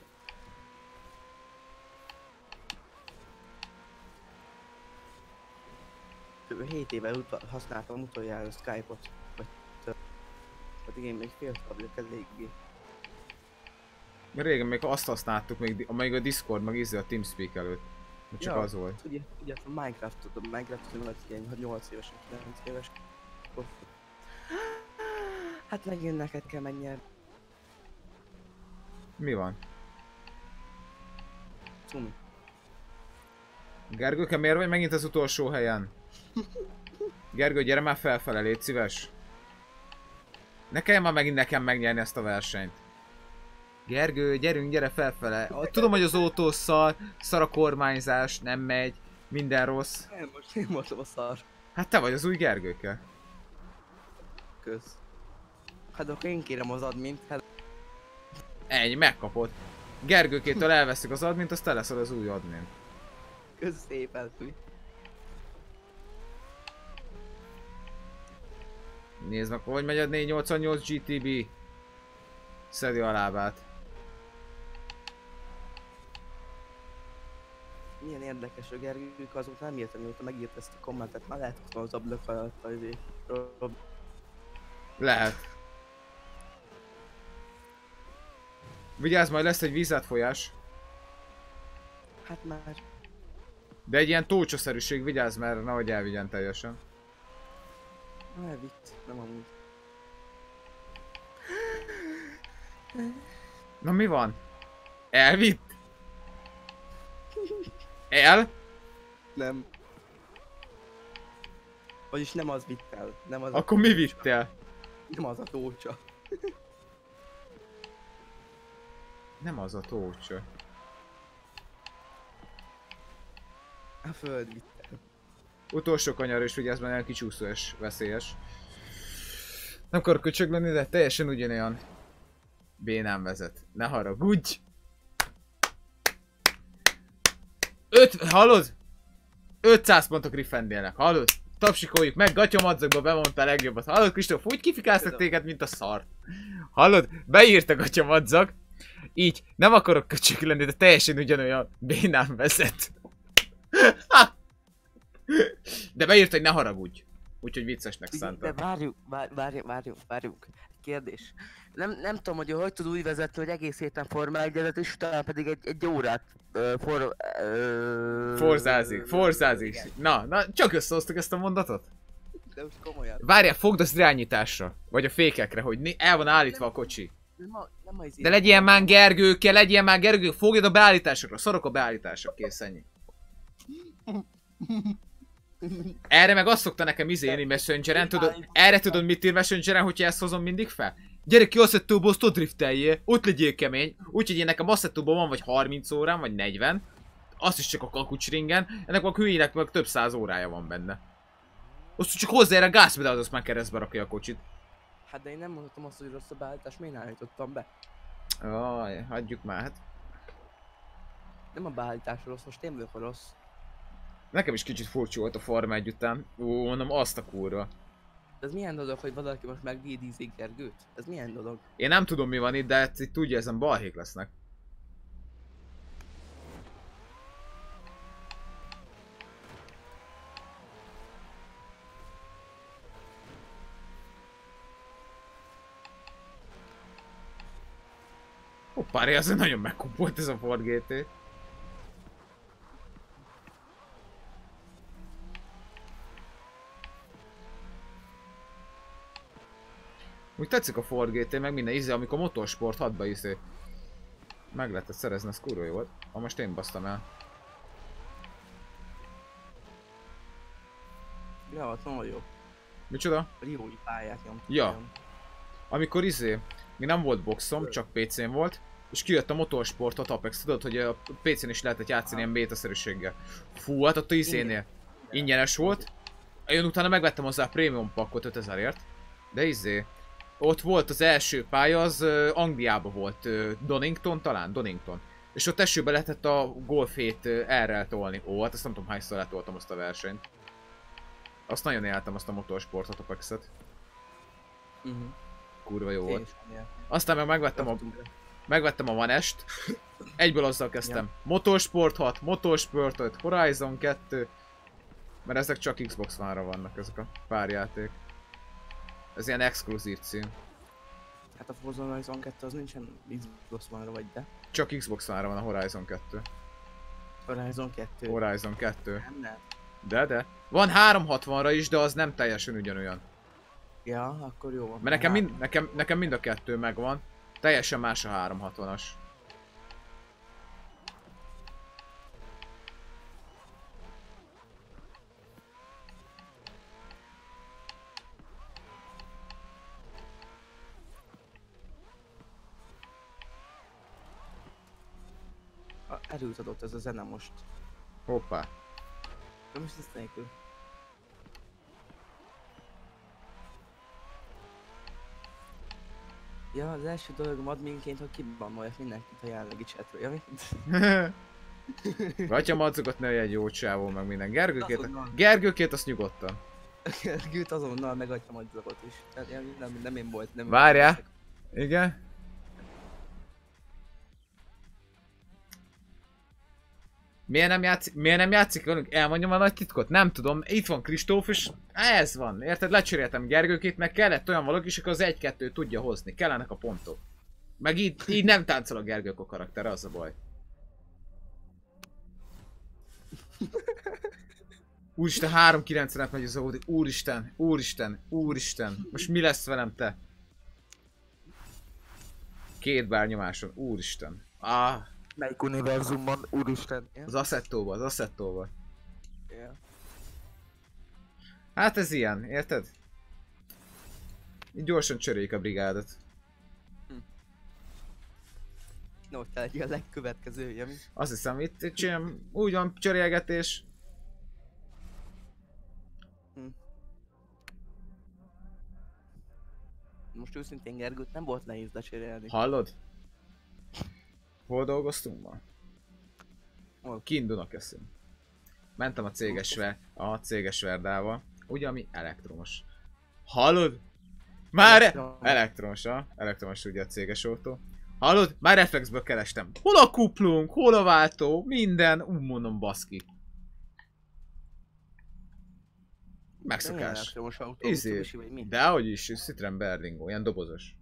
7 éve használtam utoljára a Skype-ot, vagy én még féltem eléggé. Régen még azt használtuk, még a Discord, meg a TeamSpeak előtt. Csak az volt. Ugye a Minecraft-ot volt ilyen 8 éves, 9 éves. Hát megint neked kell menjen. Mi van? Cumi. Gergőke, miért vagy megint az utolsó helyen? Gergő, gyere már felfele, légy szíves. Ne kelljen már megint nekem megnyerni ezt a versenyt. Gergő, gyere felfele. Tudom, hogy az autó szar a kormányzás, nem megy, minden rossz. Nem, most én voltam a szar. Hát te vagy az új Gergőke. Kösz. Hát akkor én kérem az admint, hát... Ennyi, megkapod. Gergőkétől elveszik az admint, azt te leszel az új admin. Kösz szépen, Tui. Nézd meg, hogy megy a 488 GTB. Szedi a lábát. Milyen érdekes, a Gergők azóta nem írtam, mióta megírt ezt a kommentet, már lehet, hogy az ablak alatt azért. Lehet. Vigyázz, majd lesz egy vízátfolyás. Hát már. De egy ilyen tócsaszerűség, vigyázz, mert nehogy elvigyen teljesen. Elvitt, nem amúgy. Na mi van? Elvitt? El? Nem. Vagyis nem az vitt el. Nem az akkor mi vitt el? Nem az a tócsa. Nem az a tócsa. A föld vitt el. Utolsó kanyar, és vigyázz, mert olyan kicsúszó és veszélyes. Nem akarok köcsög lenni, de teljesen ugyanolyan bénán vezet. Ne haragudj! Hallod? 500 pontok Gryffindornek, hallod? Tapsikoljuk meg, gatyamadzagba bemondta a legjobbat. Hallod, Kristóf? Úgy kifikáztak téged, mint a szart. Hallod? Beírta gatyamadzag. Így, nem akarok köcsög lenni, de teljesen ugyanolyan bénán vezet. De beírta, hogy ne haragudj. Úgyhogy viccesnek szántam. De várjunk. Kérdés. Nem tudom, hogy tud úgy vezetni, hogy egész héten Forma 1-et, és utána pedig egy órát forzázik. Na, csak összehoztuk ezt a mondatot? De most komolyan. Várjál, fogd az irányításra. Vagy a fékekre, hogy el van állítva a kocsi. Nem az de legyél már Gergő, fogjad a beállításokra, szarok a beállítások, kész, ennyi. Erre meg azt szokta nekem írni Messengeren, erre tudod mit ír Messengeren, hogyha ezt hozom mindig fel? Gyere ki Assettóból, azt ott drifteljél, ott legyél kemény, úgyhogy én nekem Assettóból van vagy 30 órám, vagy 40, azt is csak a kakucsringen, ennek a hülyének meg több 100 órája van benne. Azt csak hozzáér a gázpedált, azt már keresztbe rakja a kocsit. Hát de én nem mondhatom azt, hogy rossz a beállítás, miért állítottam be? Jaj, hagyjuk már, hát. Nem a beállítás rossz, most én vagyok a rossz. Nekem is kicsit furcsa volt a Forma 1 után. Ó, mondom, azt a kurva. De ez milyen dolog, hogy valaki most megvédízik Gergőt? Ez milyen dolog? Én nem tudom mi van itt, de itt tudja, ezen balhék lesznek. Hoppá, ez nagyon megkupolt ez a Ford GT. Úgy tetszik a Ford GT, meg minden íze, amikor Motorsport 6-ba izé meg lehetett szerezni, ez kurva jó volt. Most én basztam el. Ja, az nagyon jó. Micsoda? Riói pályát nyomtuk. Ja. Amikor izé, mi nem volt boxom, csak PC-n volt, és kijött a Motorsport 6 Apex, tudod, hogy a PC-n is lehetett játszani ilyen beta-szerűséggel. Fú, hát ott a izénél ingyenes volt. Én utána megvettem hozzá a Premium pakkot 5000-ért, de izé, ott volt az első pálya, az Angliában volt, Donington talán, Donington. És ott esőbe lehetett a Golf 7 R-rel tolni. Ó, hát azt nem tudom hányszor letoltam azt a versenyt. Azt nagyon éltem, azt a Motorsport Apexet. Kurva jó volt. Aztán meg megvettem a One S-t. Egyből azzal kezdtem. Motorsport 6, Motorsport 5, Horizon 2. Mert ezek csak Xbox One-ra vannak, ezek a pár játék. Ez ilyen exkluzív cím. Hát a Forza Horizon 2 az nincsen Xbox One-ra vagy, de? Csak Xbox One-ra van a Horizon 2. Horizon 2. Horizon 2. Nem. De. Van 360-ra is, de az nem teljesen ugyanolyan. Ja, akkor jó van. Mert nekem mind a kettő megvan. Teljesen más a 360-as. Erőt adott ez a zene most. Hoppá. De most ezt nélkül. Ja, az első dolog adminként, hogy kibannolják mindenkit a jelenlegi chatről, ja Gatya madzogot ne egy jó csávó, meg minden. Gergőkét azt nyugodtan. Gergőt azonnal megadja madzogot is. Tehát nem én volt, nem. Várjál. Igen? Miért nem játszik velünk? Elmondjam a nagy titkot? Nem tudom, itt van Kristóf és ez van, érted? Lecseréltem Gergőkét, meg kellett olyan valaki is, aki az 1-2 tudja hozni, kellenek a pontok. Meg így nem táncol a Gergők a karaktere, az a baj. Úristen, 3-9-et megy az Audi, úristen, most mi lesz velem te? 2 bárnyomáson, úristen. Melyik univerzumban, úristen? Az Assettóba. Yeah. Hát ez ilyen, érted? Így gyorsan cseréljük a brigádot. No, te egy a legkövetkezője, mi? Azt hiszem, itt csinálom, úgy van cserélgetés. Most őszintén Gergőt nem volt nehéz lecserélni. Hallod? Hol dolgoztunk ma? Kint Dunakeszin. Mentem a céges Verdával. Ugye, ami elektromos. Hallod? Már elektromos ugye a céges autó. Hallod? Már reflexből kerestem. Hol a kuplunk, hol a váltó, minden. Mondom, baszki. Megszokás. Dehogy is, Citroen Berlingo, ilyen dobozos.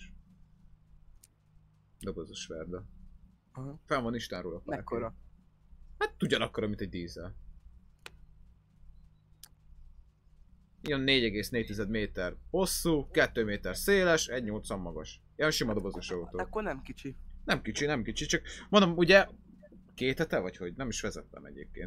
Dobozos Verda. Fel van Isten róla. Mekkora? Hát ugyanakkora, mint egy dízel. Ilyen 4,4 méter hosszú, 2 méter széles, 1,80 magas. Ilyen sima dobozos autó. Akkor nem kicsi. Nem kicsi, csak mondom, ugye 2 hete vagy hogy? Nem is vezettem egyébként.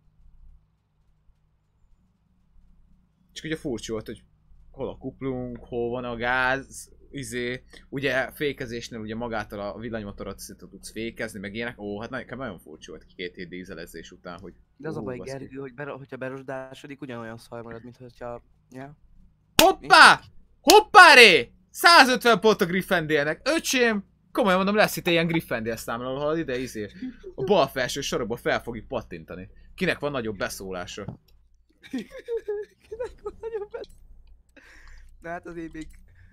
Csak ugye furcsa volt, hogy hol a kuplunk, hol van a gáz, ugye fékezésnél ugye magától a villanymotorot tudsz fékezni, meg ilyenek. Ó, hát nekem nagyon furcsa volt 2 hét dízelezés után, hogy... De az a baj, Gergő, hogy hogyha berosdásodik, ugyanolyan szar marad, mint hogyha... Ja. Hoppá! Hoppáré! 150 pont a Griffendélnek, öcsém! Komolyan mondom, lesz itt ilyen Gryffindor számláló, ha ide izé. A bal felső sorokba fel fogjuk pattintani. Kinek van nagyobb beszólása? Kinek van nagyobb Na hát azért még...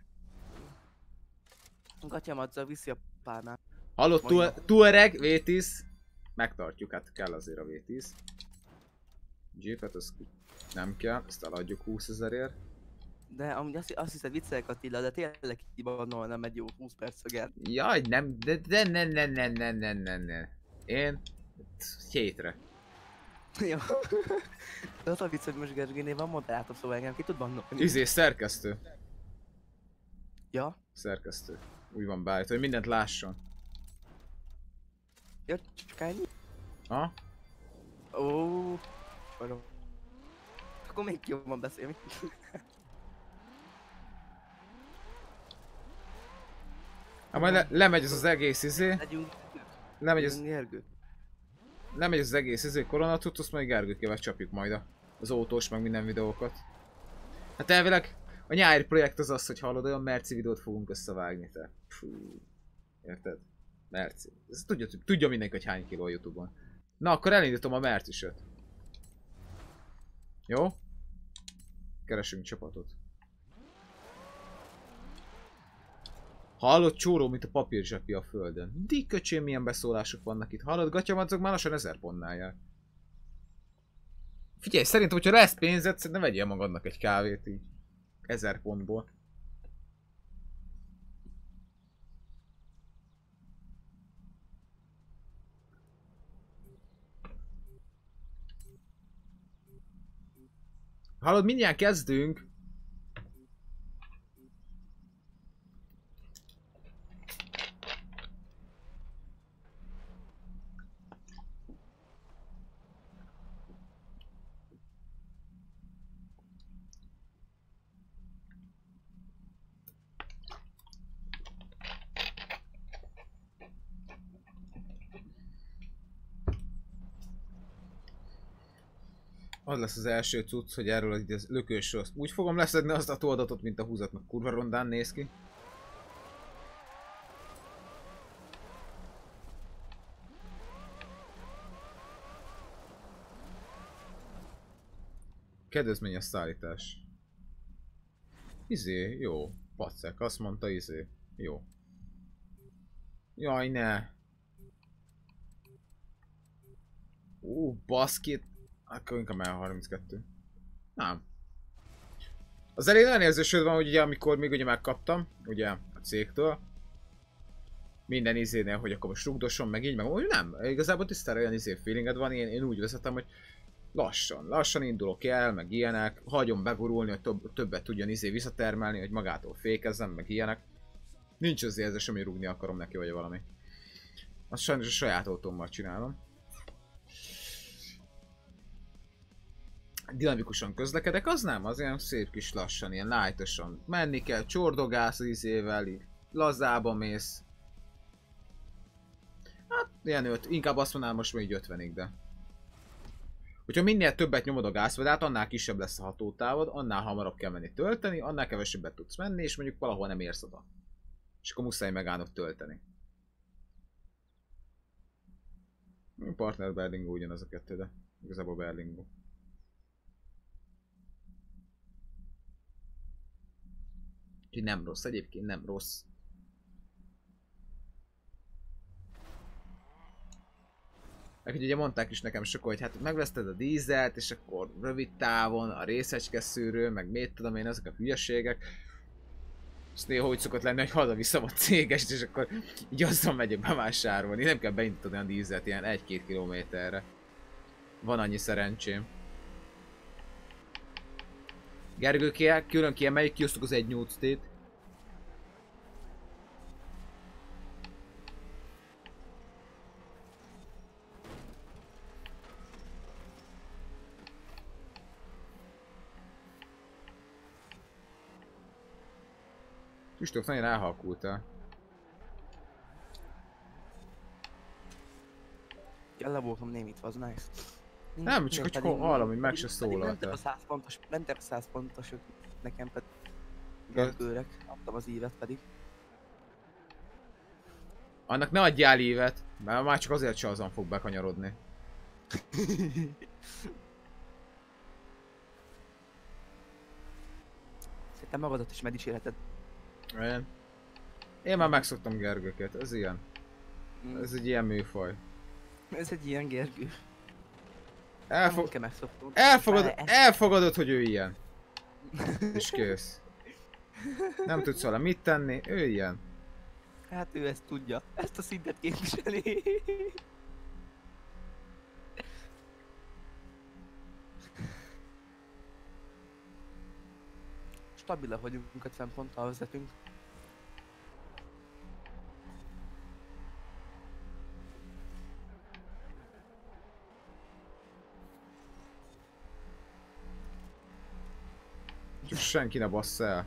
Gatyamadzal viszi a párnát. Hallott Tuareg, V10. Megtartjuk, hát kell azért a V10. Jeepet, az nem kell, ezt eladjuk 20 000-ért. De amúgy azt hiszed viccelek Attila, de tényleg kibannol nem egy jó 20 perc szöget. Jaj, nem, de ne. Én 7-re. Jó. De az a vicc, hogy most Gergőnél van moderátor, szóval engem ki tud bannolni. Izé, szerkesztő. Ja? Szerkesztő. Úgy van beállítva, hogy mindent lásson. Ja, csak ennyi? Ha? Ó. Varom. Akkor még jobban beszélni. Hát majd lemegy ez az egész izé. Legyünk. Lemegy ez, Gergő. lemegy az egész izé koronacut, azt majd Gergőkével csapjuk majd az autós meg minden videókat. Hát elvileg a nyári projekt az az, hogy hallod, olyan merci videót fogunk összevágni, te. Fú. Érted? Merci. Ezt tudja mindenki, hogy hány kiló a Youtube-on. Na, akkor elindítom a mercisöt. Jó? Keresünk csapatot. Hallod, csóró, mint a papírzsepi a földön. Dikköcsém, milyen beszólások vannak itt. Hallod, gatyamadzog, már lassan 1000 pontnál jár. Figyelj, szerintem, hogyha lesz pénzed, szerintem vegyél magadnak egy kávét így. 1000 pontból. Hallod, mindjárt kezdünk. Az lesz az első cucc, hogy erről az lökősről úgy fogom leszedni azt a adatot, mint a húzat, meg kurva rondán néz ki. Kedvezményes szállítás. Izé, jó. Pacek, azt mondta izé. Jó. Jaj, ne. Baszkit. Akkor inkább már 32. Nem. Az elég nagyon érzősöd van, hogy ugye amikor még ugye megkaptam, ugye a cégtől. Minden izénél, hogy akkor most rugdosson meg így, meg úgy nem. Igazából tisztára olyan izé feelinged van, én úgy vezetem, hogy lassan indulok el, meg ilyenek. Hagyom begurulni, hogy többet tudjon izé visszatermelni, hogy magától fékezzem, meg ilyenek. Nincs az érzésem, hogy rúgni akarom neki, vagy valami. Azt sajnos a saját autómmal csinálom. Dinamikusan közlekedek, az nem, az ilyen szép kis lassan, ilyen lightosan. Menni kell, csordogálsz az izével, így lazába mész. Hát ilyen 5, inkább azt mondanám most még 50-ig, de... Hogyha minél többet nyomod a gázpedát, annál kisebb lesz a hatótávod, annál hamarabb kell menni tölteni, annál kevesebbet tudsz menni, és mondjuk valahol nem érsz oda. És akkor muszáj megállnod tölteni. Partner Berlingo ugyanaz a kettő, de igazából Berlingo. Úgyhogy nem rossz, egyébként nem rossz. Meg ugye mondták is nekem sokkal, hogy hát megveszted a dízelt, és akkor rövid távon a részecskeszűrő, meg mit tudom én, ezek a hülyeségek. És néha úgy szokott lenni, hogy hazaviszem a cégest, és akkor így azzal megyek bevásárolni. Nem kell beindítani a dízelt ilyen 1-2 kilométerre. Van annyi szerencsém. Gergő, külön kiemeljük, kiosztuk az 1.8-t. Kristóf nagyon elhalkultál. Ja, le voltam némítva, az nice. Nem, csak hogy hallom, hogy meg se szólaltál. Mentem a 100 pontosok, nekem pedig Gergőrek, adtam az ívet pedig. Annak ne adjál évet, mert már csak azért se azon fog bekanyarodni. Szerintem magadat is megdicsérheted. Én már megszoktam Gergőket, ez ilyen. Ez egy ilyen műfaj. Ez egy ilyen Gergő. Elfogadod, hogy ő ilyen. És kész. Nem tudsz vele mit tenni, ő ilyen. Hát ő ezt tudja. Ezt a szintet képviseli. Stabilak vagyunk, 50 ponttal vezetünk. Csak senki ne bassza el.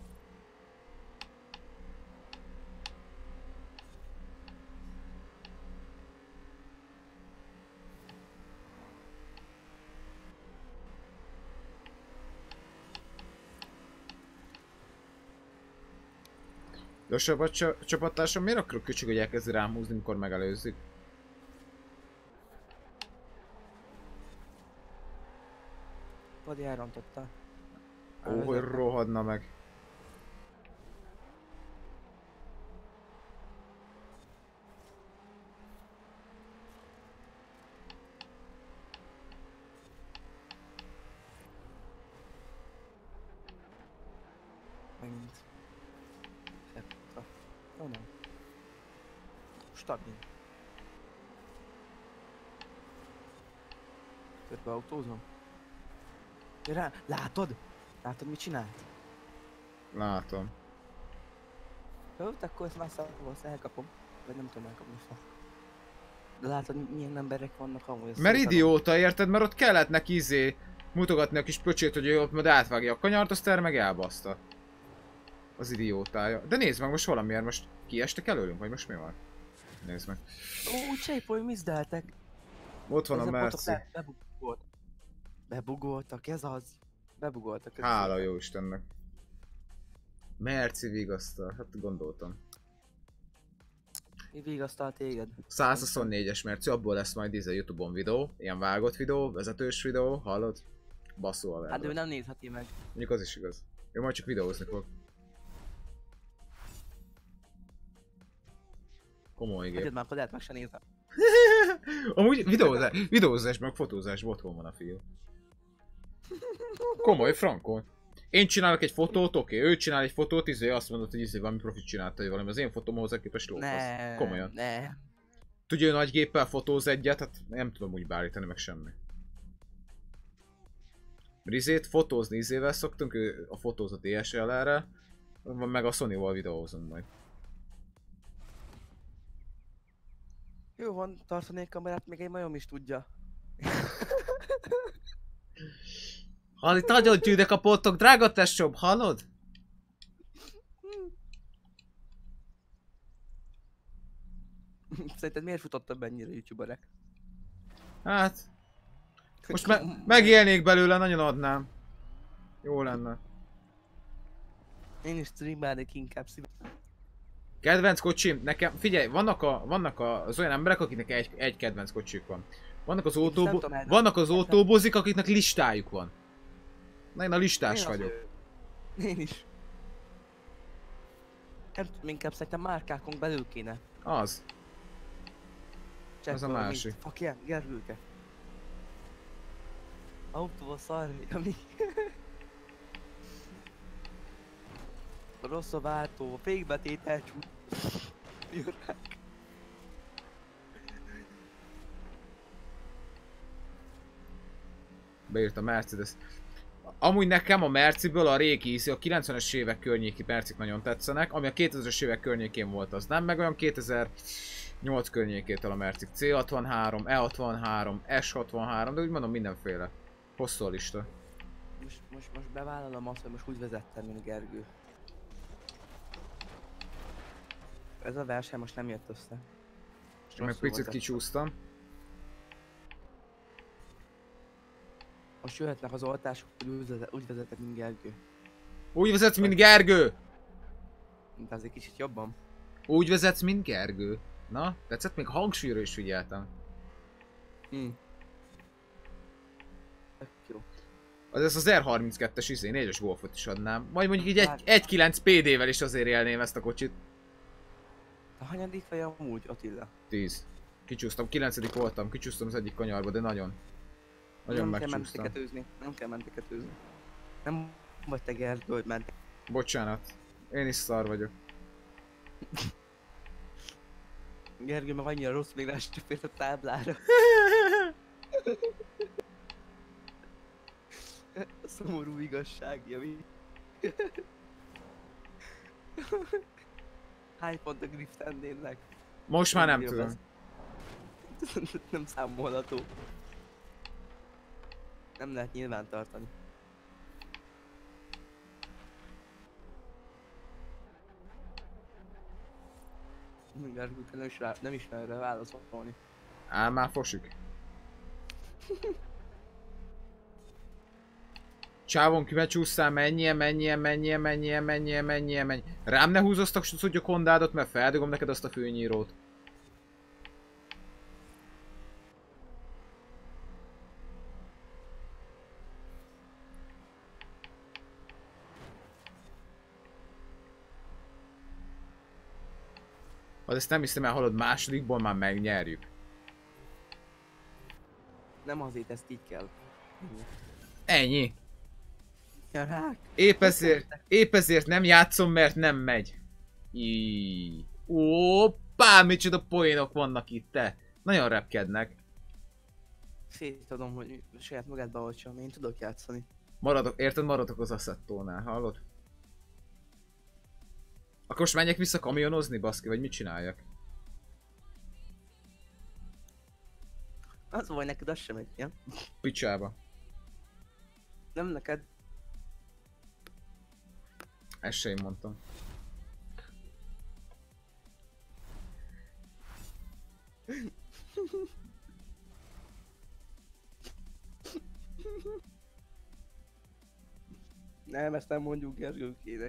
De a csapattársam miért akkor kücsög, hogy elkezdi rám húzni, amikor megelőzzük? Padi elrontotta. Ó, hogy rohadna meg. Megint. Ó, nem. Stabil. Körbe autózom. Rá, látod? Látod, mit csinált? Látom. Jó, akkor ezt már szavasz, elkapom. Vagy nem tudom elkapni fel. De látod, milyen emberek vannak amúgy. Mert idióta, érted? Mert ott kellett neki mutogatni a kis pöcsét, hogy ő ott majd átvágja a kanyart, azt erre meg elbaszta. Az idiótája. De nézd meg, most valamiért most kiestek előlünk, vagy most mi van? Nézd meg. Ó, csépoly, mizdeltek. Ott van a Merci. Bebugoltak, ez az. Bebugoltak. Hála jó Istennek. Merci vigasztal, hát gondoltam. Mi vigasztal téged? 124-es Merci, abból lesz majd a Youtube-on videó. Ilyen vágott videó, vezetős videó, hallod? Baszó a Hát ő nem nézheti meg. Mondjuk az is igaz. Ő majd csak videózni fog. Komoly gép. Hagyjad már, Kodát meg se nézem. Amúgy videózás meg fotózásban otthon van a fiú. Komoly, frankon. Én csinálok egy fotót, oké, ő csinál egy fotót, azt mondod, hogy valami profit csinálta, hogy valami az én fotóm hozzá képest lófasz. Komolyan. Ne. Tudja, hogy nagy géppel fotóz egyet, hát nem tudom úgy beállítani meg semmi. Rizét fotózni izével szoktunk, ő a fotóz a DSLR-re, meg a Sony-val videózunk majd. Jó van, tartanék kamerát, még egy majom is tudja. Hát itt nagyon tűnnek a pontok, drága tesóm, hallod? Szerinted miért futottak be ennyire youtuberek? Hát... Most megélnék belőle, nagyon adnám. Jó lenne. Én is streamelnék inkább Kedvenc kocsim, nekem, figyelj, vannak az olyan emberek, akiknek egy kedvenc kocsik van. Vannak az autóbozik, akiknek listájuk van. Na, én a listás vagyok. Én is. Nem tudom, inkább szerintem márkákon belül kéne. Az. Ez a másik. Fuck yeah, Gergőke. Autóval szarni, ami... Rossz a váltó, a fékbetét elcsút. Jurák. Beírt a Mercedes. Amúgy nekem a Merciből a régi ízi, a 90-es évek környéki Mercik nagyon tetszenek, ami a 2000-es évek környékén volt, az nem, meg olyan 2008 környékétől a Mercik. C63, E63, S63, de úgy mondom mindenféle. Hosszú a lista. Most bevállalom azt, hogy most úgy vezettem, mint Gergő. Ez a verseny most nem jött össze. Csak meg picit kicsúsztam. Most jöhetnek az oltások, hogy úgy vezetek, mint Gergő. Úgy vezetsz, mint Gergő! De azért kicsit jobban. Úgy vezetsz, mint Gergő. Na, tetszett? Még a hangsúlyra is figyeltem. Tök jó. Az az R32-es 4-es Golfot is adnám. Majd mondjuk így 1.9 PD-vel is azért élném ezt a kocsit. A hanyadik vagy amúgy, Attila? 10. Kicsúsztam, 9. voltam, kicsúsztam az egyik kanyarba, de nagyon. Nagyon nem kell megcsúsztam. menteketőzni. Nem kell menteketőzni. Nem vagy te Gergő, hogy ment. Bocsánat. Én is szar vagyok. Gergő meg annyira rossz, még rá sem fért a táblára. Szomorú igazság, Jami. Hány pont a grift ennének? Most már nem tudom. Nem számolható. Nem lehet nyilván tartani. Gergő, te nem is mer erre válaszolni. Á, már fosik. Csávon, kibecsúsztál, menjél. Rám ne húzoztak, hogy a kondádot, mert feldugom neked azt a főnyírót. Hát ezt nem hiszem el, hallod, másodikból már megnyerjük. Nem azért ezt így kell. Ennyi. Ja, rák. Épp ezért nem játszom, mert nem megy. Hoppá, micsoda poénok vannak itt, te. Nagyon repkednek. Szétadom, hogy saját magát beoltsam, én tudok játszani. Maradok az Assettónál, hallod? Akkor most menjek vissza kamionozni, baszki, vagy mit csináljak? Az vagy neked az sem megy, ja? Picsába. Nem neked. Ezt se én mondtam. Nem, ezt nem mondjuk Gergőkének.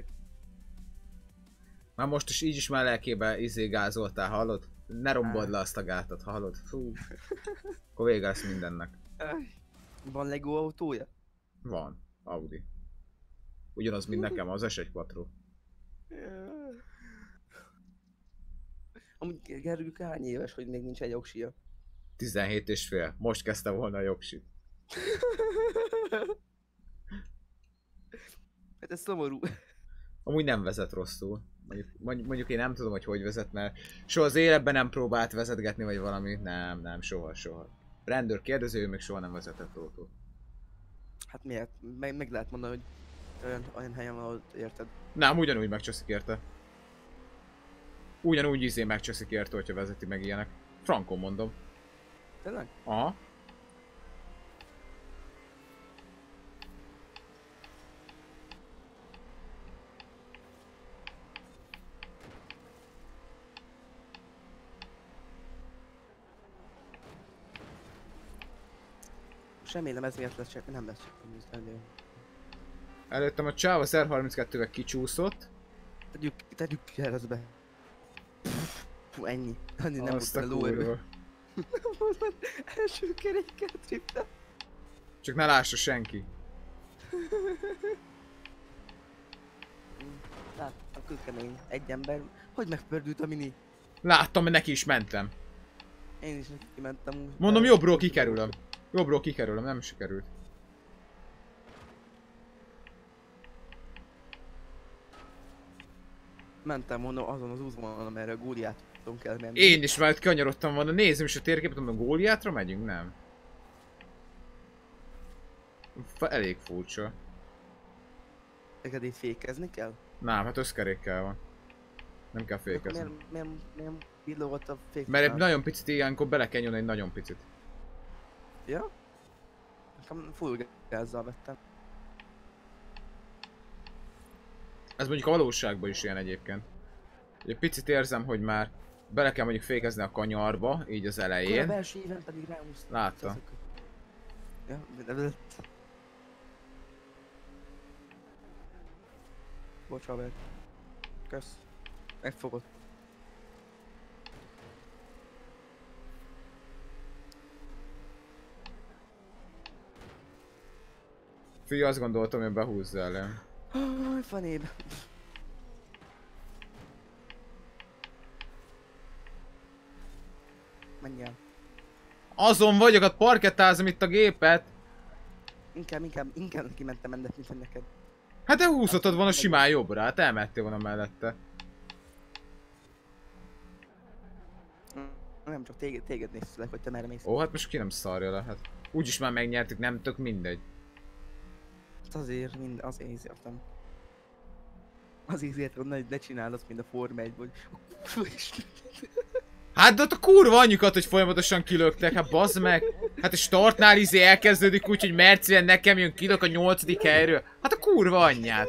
Már most is így is már lelkébe gázoltál, hallod? Ne rombold le azt a gátat, hallod? Fú. Akkor vége lesz mindennek. Van Lego autója? Van. Audi. Ugyanaz, mint nekem, az S1 Quattro. Amúgy Gergő hány éves, hogy még nincs egy jogsia? 17 és fél. Most kezdte volna a jogsit. Hát ez szomorú. Amúgy nem vezet rosszul. Mondjuk én nem tudom, hogy vezet, mert soha az életben nem próbált vezetgetni, vagy valami. Nem, soha. Rendőr kérdező, ő még soha nem vezetett autót. Hát miért? Meg lehet mondani, hogy olyan helyen van, ahol érted. Nem, ugyanúgy megcseszik érte. Ugyanúgy megcseszik érte, hogyha vezeti meg ilyenek. Frankon mondom. Tényleg? Aha. Remélem ez miatt lesz csak, nem lesz csak ennél. Előttem a csáv az R32-vel kicsúszott. Tegyük keresztbe. Fú, ennyi. Annyi nem Azt volt a a lóerő. kurva. Első kerékkel tripte. Csak ne lássa senki. Lát, a kőkemény. Egy ember. Hogy megpördült a mini? Láttam, mert neki is mentem. Én is neki mentem úgy. Mondom, jobbról kikerülöm. Jobbról kikerülöm, nem sikerült. Mentem mondom azon az útvonalon, amerre a Góliáton kell menni. Én is már kanyarodtam volna, nézem is a térképet, mondom, Góliátra megyünk? Nem. Elég furcsa. Neked itt fékezni kell? Nem, hát összkerékkel van. Nem kell fékezni. Miért villogott a fék? Mert egy nagyon picit ilyenkor bele kell nyomni egy nagyon picit. Ja? Nekem full gázzal vettem. Ez mondjuk a valóságban is ilyen egyébként. Egy picit érzem, hogy már bele kell mondjuk fékezni a kanyarba, így az Akkor a elején. belső éven pedig ráhúztam. Látta. Ja, de... Bocs, Albert. Kösz. Megfogott. Fű, azt gondoltam, hogy behúzza elő. Fanéb. Menj el. Azon vagyok, hát parkettázom itt a gépet. Inkább kimentem ennek, mint hogy neked. Hát te húzhatod volna simán jobbra, hát elmettél volna mellette. Nem csak téged néztelek, hogy te merre mész. Ó, hát most ki nem szarja le, hát. Úgyis már megnyertük, nem tök mindegy. Hát azért értem. Azért értem, ne csináld azt, mint a Forma 1 vagy. Hát de ott a kurva anyjukat, hogy folyamatosan kilöktek, hát bazd meg. Hát a startnál elkezdődik úgy, hogy Mercien nekem jön kilök a 8. helyről. Hát a kurva anyját.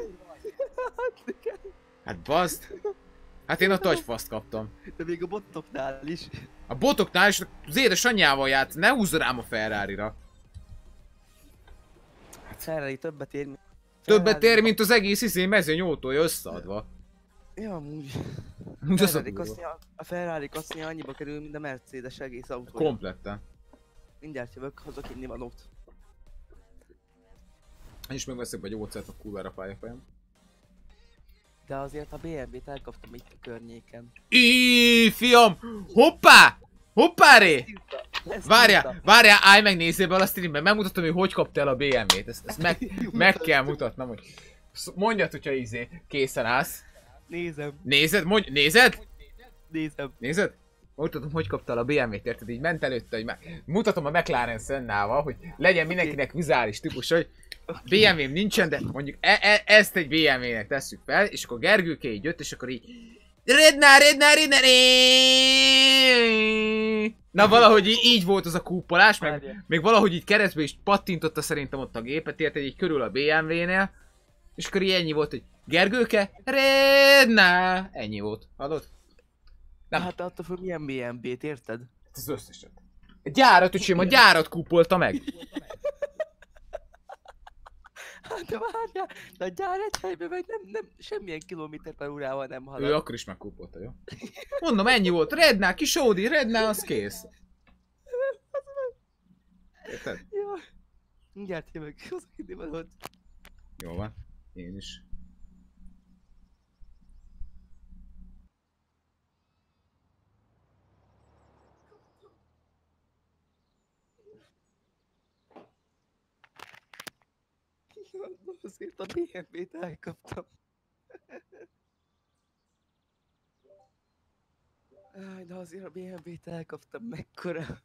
Hát bazd. Hát én a tagyfaszt kaptam. De még a bottoknál is. A botoknál is az édesanyjával játsz, ne húzz rám a Ferrari-ra. Ferrari többet ér, mint... Többet ér, mint az egész mezőny autója összeadva. Ja, amúgy. Úgy az a A Ferrari kasznia annyiba kerül, mint a Mercedes egész autója. kompletten. Mindjárt jövök, hozok inni valót. Én is megveszek egy ócát a kurvára pályafajam. De azért a BMW-t elkaptam itt a környéken. Fiam! Hoppá! Hoppáré! Ezt Várjál, állj meg, nézzél be a streamben, megmutatom, hogy kapta el a BMW-t, ezt meg kell mutatnom, hogy... Mondjad, hogyha készen állsz. Nézem. Nézed? Nézed? Nézem. Nézed? Mutatom, hogy kapta el a BMW-t, érted? Így ment előtte, hogy mutatom a McLaren Sennával, hogy legyen mindenkinek vizuális típus, hogy BMW-m nincsen, de mondjuk ezt egy BMW-nek tesszük fel, és akkor Gergőke így jött, és akkor így... Redna! Na valahogy így volt az a kúpolás, meg még valahogy így keresztbe is pattintotta szerintem ott a gépet, érted, így körül a BMW-nél. És akkor így ennyi volt, hogy Gergőke, Redna! Ennyi volt, hallod? Nem. Hát attól föl milyen BMW-t, érted? Ez az összeset. A gyárat, öcsém, a gyárat kúpolta meg. Hát de várjál, de a gyár egy helyben meg nem semmilyen kilométer per órával nem halad. Ő akkor is megkúpolta, jó? Mondom, ennyi volt. Redna, kis Audi, Redna, az kész. Érted? Jó. Mindjárt jövök, hozok inni valót. Jó van. Én is. Azért a BMW-t elkaptam. Áj, de azért a BMW-t elkaptam, mekkora.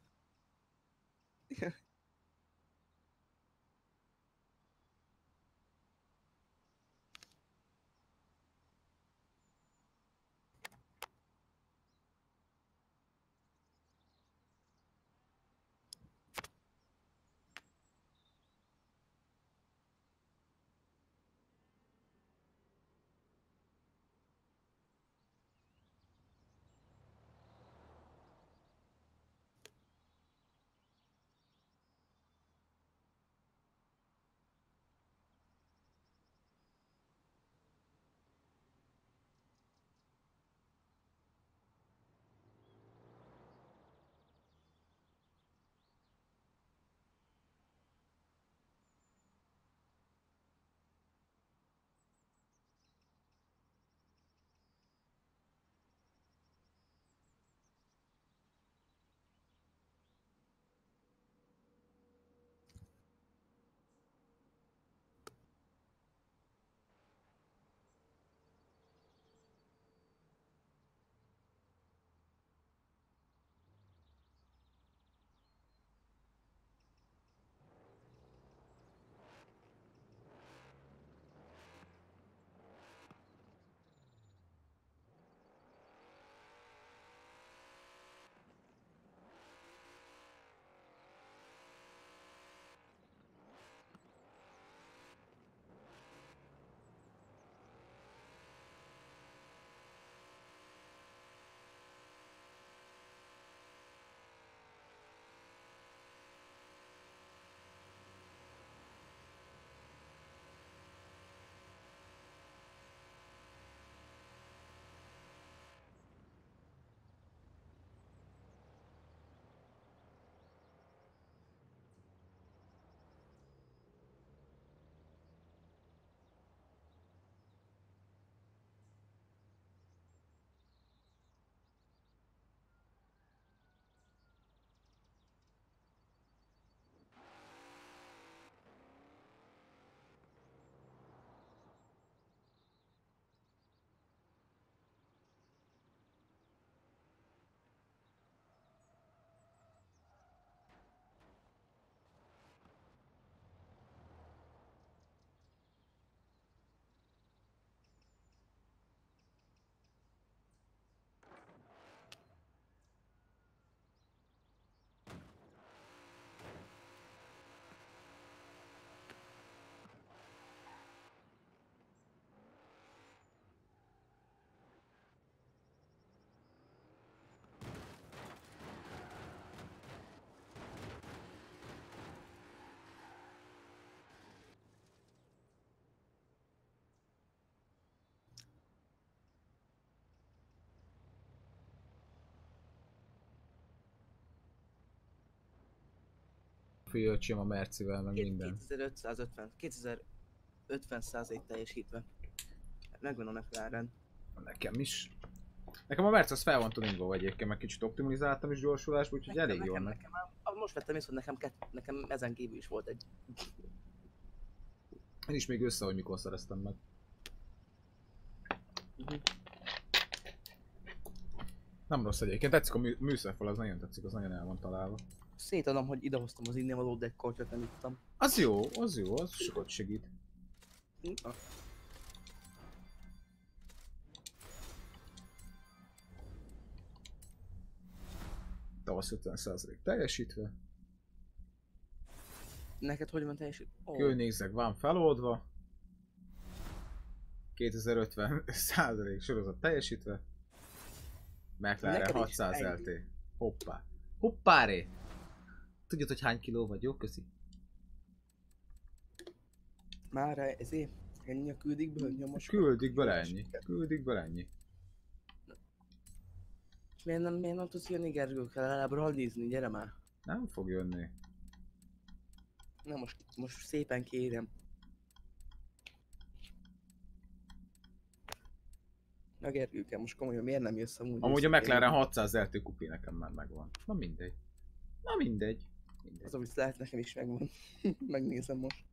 főöcsém a Mercivel, meg minden. 2550, 2050% teljesítve. Megvan a McLaren. Nekem is. Nekem a Merc az fel van tuningolva egyébként, meg kicsit optimalizáltam is gyorsulásba, úgyhogy elég jól meg. Most vettem észre, hogy nekem ezen kívül is volt egy. Én is még össze, hogy mikor szereztem meg. Nem rossz egyébként, tetszik a műszerfal, az nagyon tetszik, az nagyon el van találva. Szétadom, hogy idehoztam az innivalót, de egy kortyot nem ittam. Az jó, az sokat segít. Tavasz 50% teljesítve. Neked hogy van teljesít? Kőnézek van feloldva. 2050% sorozat teljesítve. McLaren 600 LT. Hoppá. Hoppáré! Tudod, hogy hány kiló vagy, jó? Köszi. Már ezért ennyi a küldikből nyomos? Küldik bele ennyi. Küldik bele ennyi. És miért nem tudsz jönni, Gergő? Kell legalább rallizni, gyere már. Nem fog jönni. Na most szépen kérem. Na Gergőke, most komolyan miért nem jössz amúgy? Amúgy a McLaren 600 LT kupi nekem már megvan. Na mindegy. Na mindegy. Az, amit lehet, nekem is megvan. Megnézem most.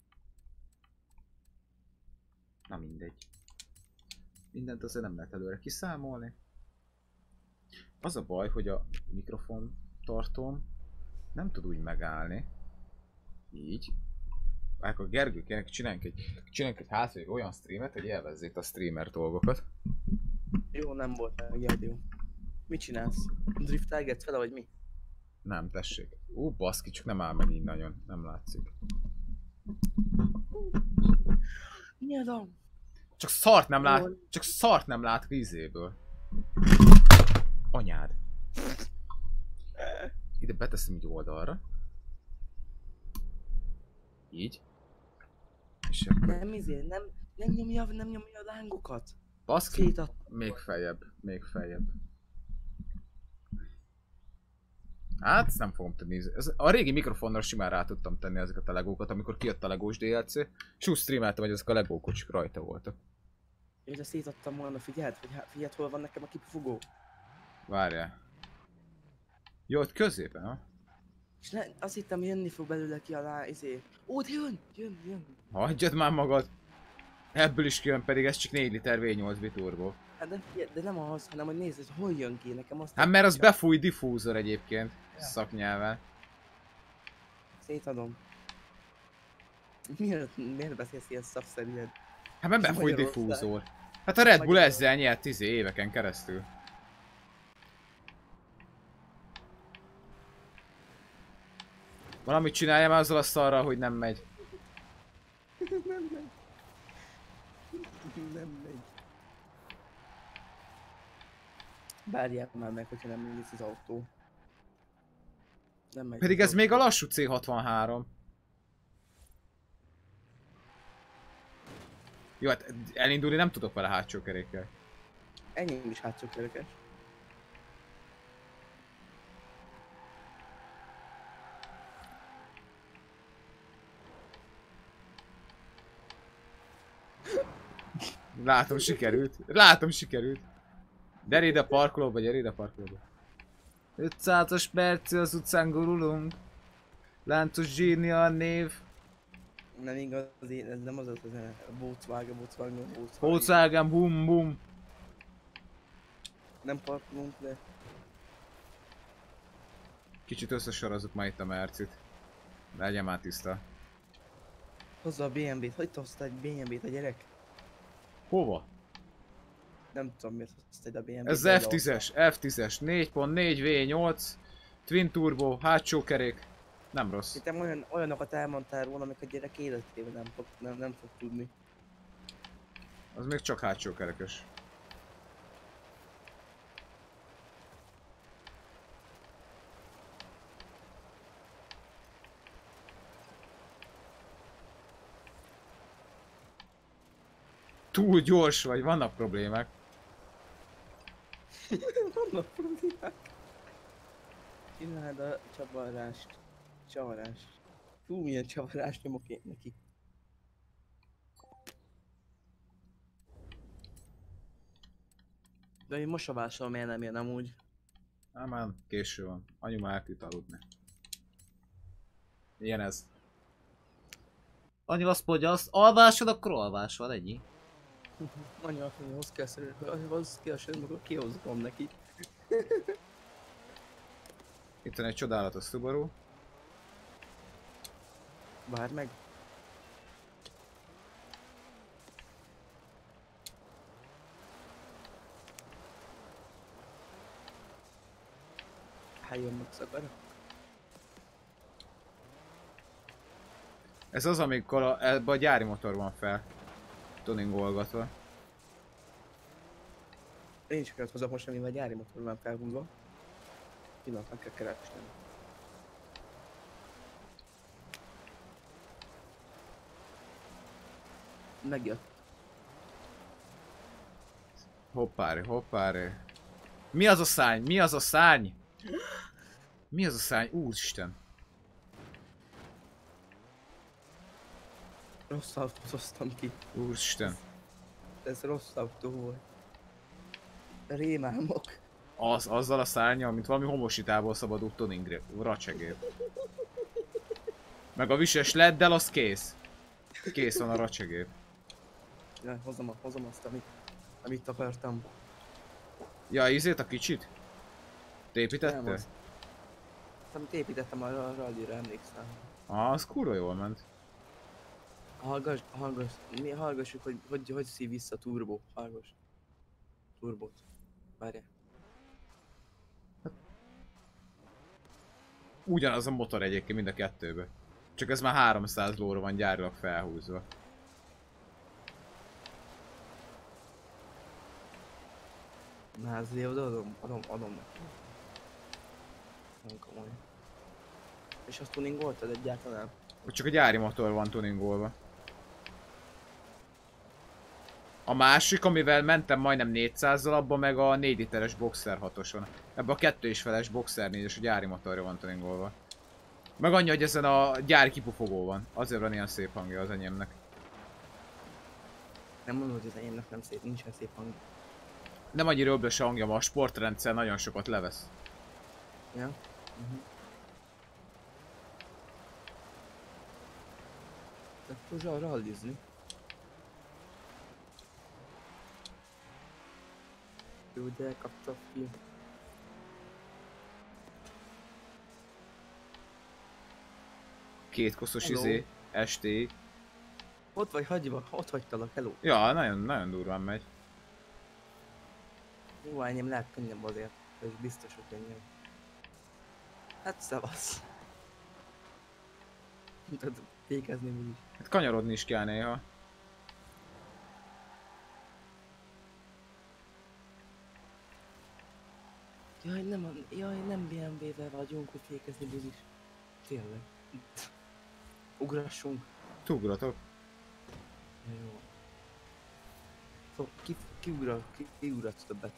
Na mindegy. Mindent azért nem lehet előre kiszámolni. Az a baj, hogy a mikrofon tartóm nem tud úgy megállni. Így. Akkor Gergőkének csináljunk egy hátra olyan streamet, hogy élvezzék a streamer dolgokat. Jó, nem volt meg jó. Mit csinálsz? Driftelgetsz vele, vagy mi? Nem, tessék. Baszki, csak nem áll meg így nagyon. Nem látszik. Mi adom? Csak szart nem lát vízéből. Anyád. Ide beteszem így oldalra. Így. És akkor... Nem nyomja a lángokat. Baszki, még feljebb. Hát ezt nem fogom tudni. A régi mikrofonnal simán rá tudtam tenni ezeket a legókat, amikor kijött a legós DLC. És úgy streameltem, hogy ezek a legó kocsik rajta voltak. Én de szétadtam volna, figyeld, hol van nekem a kipufogó. Várjál. Jó, ott középen, ha? És azt hittem, jönni fog belőle ki alá, Ó, de jön. Hagyjad már magad. Ebből is kijön, pedig ez csak 4 liter V8 biturbo. Hát de nem az, hanem hogy nézd, hogy hol jön ki nekem azt. Hát mert az befúj diffúzor egyébként, ja. Szaknyelven. Szétadom. Miért beszélsz ilyen szakszerűen? Hát mert befúj diffúzor. Hát a Red Bull ezzel nyert 10 éveken keresztül. Valamit csináljam azzal a szarral, hogy nem megy. Nem megy. Várjál már meg, hogyha nem mész az autó. Nem megy. Pedig ez még a lassú C63. Jó, hát elindulni nem tudok vele hátsó kerékkel. Enyém is hátsó kerekes. Látom, sikerült. Gyere ide a parkolóba, 500-as perc az utcán gurulunk. Láncos zsírni a név. Nem igaz, ez nem az a zene. Volkswagen. Volkswagen, bum bum. Nem parkolunk le. Kicsit összesorozzuk már itt a Mercit. Legyen már tiszta. Hozza a BMW-t, hogy hozta egy BMW-t a gyerek? Hova? Nem tudom miért hozta egy a BMW-t. Ez F10-es, 4.4 V8, Twin Turbo, hátsó kerék. Nem rossz. Hittem olyanokat elmondtál róla, amik a gyerek életében nem fog tudni. Az még csak hátsó kerekes. Túl gyors vagy, vannak problémák. Vannak problémák. Csináld a csavarást. Túl milyen csavarás nyomok én neki. De én mosovással miért nem jön amúgy? Hát már késő van. Anyu már elküldte aludni. Ilyen ez. Anyu azt mondja, azt alvásod, akkor alvásod, ennyi. Anya azt mondja, hozz ki a söröt, hozz ki a söröt, akkor kihozom neki. Itt van egy csodálatos Subaru. Várd meg. Helyen megszakad. Ez az, amikor ebbe a gyári motor van fel. Tuningolgatva. Én is kellett hozok most, amivel gyári motor van felhúzva. Pillanat, meg kell keresnem. Megjött. Hoppári, hoppári. Mi az a szárny? Mi az a szárny? Mi az a szárny? Úristen. Rossz autót hoztam ki. Úristen. Ez rossz autó volt. Rémálmok. Azzal a szárnyal, mint valami homositából szabadult tuning racsegér. Meg a vises leddel, az kész. Kész van a racsegér. Ja, hozom azt, amit akartam. Ja, ízét a kicsit? Te építetted? Nem, azt. Amit építettem a rallyra, emlékszem. Az kurva jól ment. Hallgassuk, hogy szív vissza turbo. Hallgass. Turbót. Várjál. Ugyanaz a motor egyébként mind a kettőbe. Csak ez már 300 lóra van gyárilag felhúzva. Na, azért adom neki. Nem komoly. És azt tuningoltad egyáltalán? Csak a gyári motor van tuningolva. A másik, amivel mentem majdnem 400-zal, abban meg a 4 literes Boxer 6-os van. Ebben a 2,5-es Boxer 4-es a gyári motorja van tuningolva. Meg annyi, hogy ezen a gyári kipufogó van. Azért van ilyen szép hangja az enyémnek. Nem mondod, hogy az enyémnek nem szép, nincsen szép hang. Nem annyira öblös a hangja, ma a sportrendszer nagyon sokat levesz. Ja? Akkor rallizni. Jó, de kaptam ki. Két koszos Hello. izé, STI. Ott vagy hagyva, ott hagytalak, hello. Ja, nagyon durván megy. Jó, enyém lehet könnyebb azért, és biztos, hogy könnyebb. Hát szevasz. Tehát fékezni úgyis. Hát kanyarodni is kell néha. Jaj, nem BMW-vel vagyunk, hogy fékezni buzis. Tényleg. Ugrassunk. Tugratok. Ja, jó. Szóval kiugratsz többet.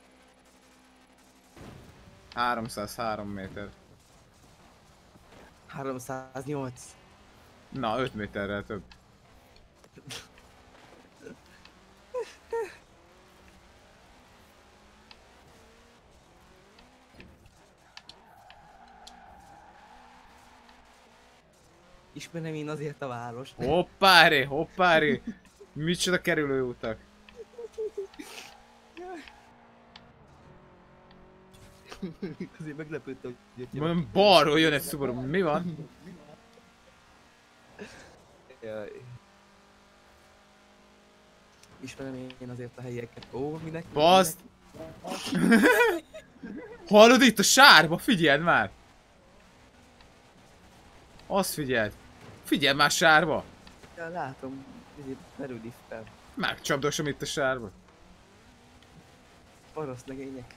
303 méter. 308. Na, 5 méterrel több. Ismerem én azért a várost. Hoppári, hoppári! Micsoda kerülőutak. Azért meglepődtem, hogy Mondom, balról jön egy Subaru, mi van? Jaj. Ismerem én azért a helyeket. Ó, minek? Baszt! Hallod itt a sárba? Figyeld már! Azt figyeld! Figyeld már sárba! Ja, látom, ezért merődiftel. Megcsapdosom itt a sárba. Paraszt legények.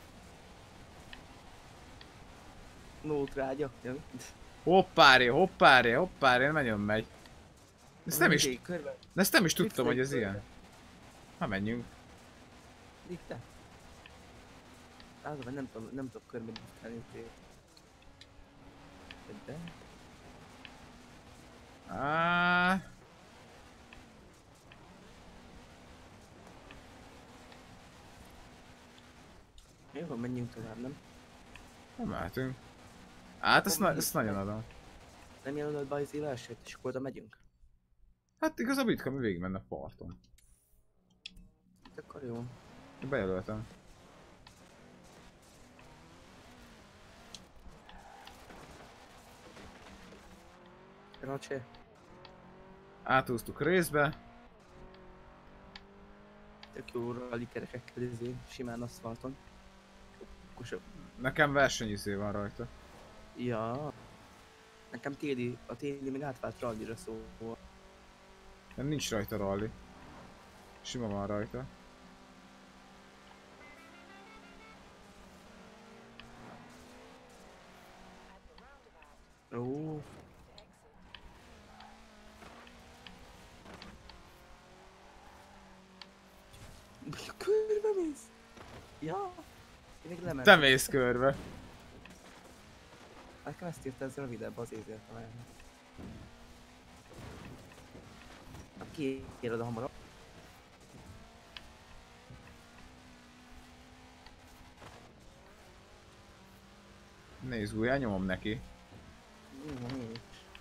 Nótrágya. Ja. Hoppári, hoppári, hoppári, nagyon megy. Körbe. Ezt nem is tudtam, hogy ez ilyen. Ha menjünk. Dikte. Azonban nem tudom körbe diktálni. De? Á, Jó, menjünk tovább, nem? nem mehetünk. Hát ezt, Akkor mi? ezt nagyon adom. Nem jelölöd be az elsőt, és akkor oda megyünk? Hát igazából itt kell, mi végig menne a parton. Hát akkor jó. Bejelöltem. Racse. Átúztuk részbe. Tök jó rally kerekekkel simán aszfalton. Kusok. Nekem versenyizé van rajta. Ja. Nekem a téli még átvált rallyra szól. Nem nincs rajta rally. Sima van rajta. Ó. Körbe mész? Ja. Én még lementem. Te mész körbe. Nekem ezt írta, ez rövidebb, az értem el. Kiéred a hamarabb. Nézd, újjá nyomom neki. Nincs.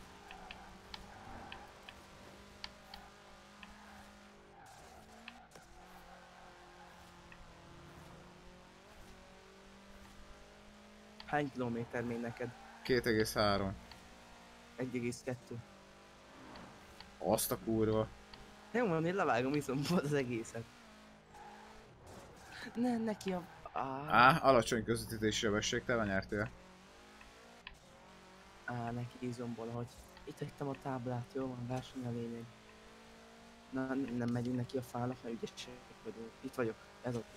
Hány kilométer még neked? 2,3. 1,2. Azt a kurva. Jó, van, én levágom viszont az egészet. Ne, neki a... Alacsony közvetítési sebesség, te nyertél. Neki izomból, hogy itt hagytam a táblát, jó van, verseny a lényeg. Na, nem megyünk neki a fának, mert ügyesek vagyunk. Itt vagyok, ez ott.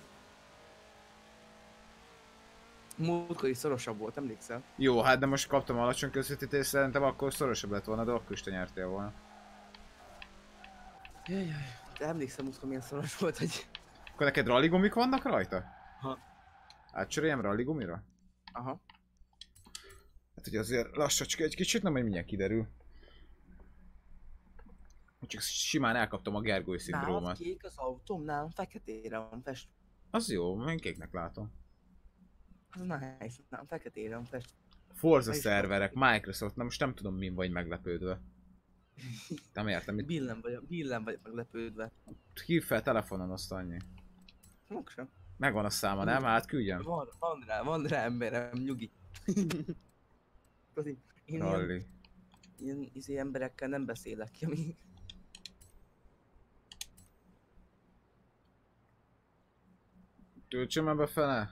Múltkor is szorosabb volt, emlékszel? Jó, hát de most kaptam alacsony közvetítést, szerintem akkor szorosabb lett volna, de akkor is te nyertél volna. Jajjaj, de emlékszem múltkor milyen szoros volt, hogy... Akkor neked ralligumik vannak rajta? Ha. Átcseréljem ralligumira? Aha. Hát ugye azért lassacska egy kicsit, nem, hogy mindjárt kiderül. Csak simán elkaptam a Gergely Nálad szindrómát. kék az autóm, nálam feketére van fest. Az jó, én kéknek látom. Az nice, nálam feketére van fest. Forza Na is szerverek, Microsoft, na most nem tudom min vagy meglepődve. Nem értem, mit Billen vagyok meglepődve. hív fel telefonon, azt annyi. Mok sem. Megvan a száma, nem? Hát küldjem. Van rá emberem, nyugi. Én ilyen, Rally. ilyen emberekkel nem beszélek ki, ami... Töltsem már befele?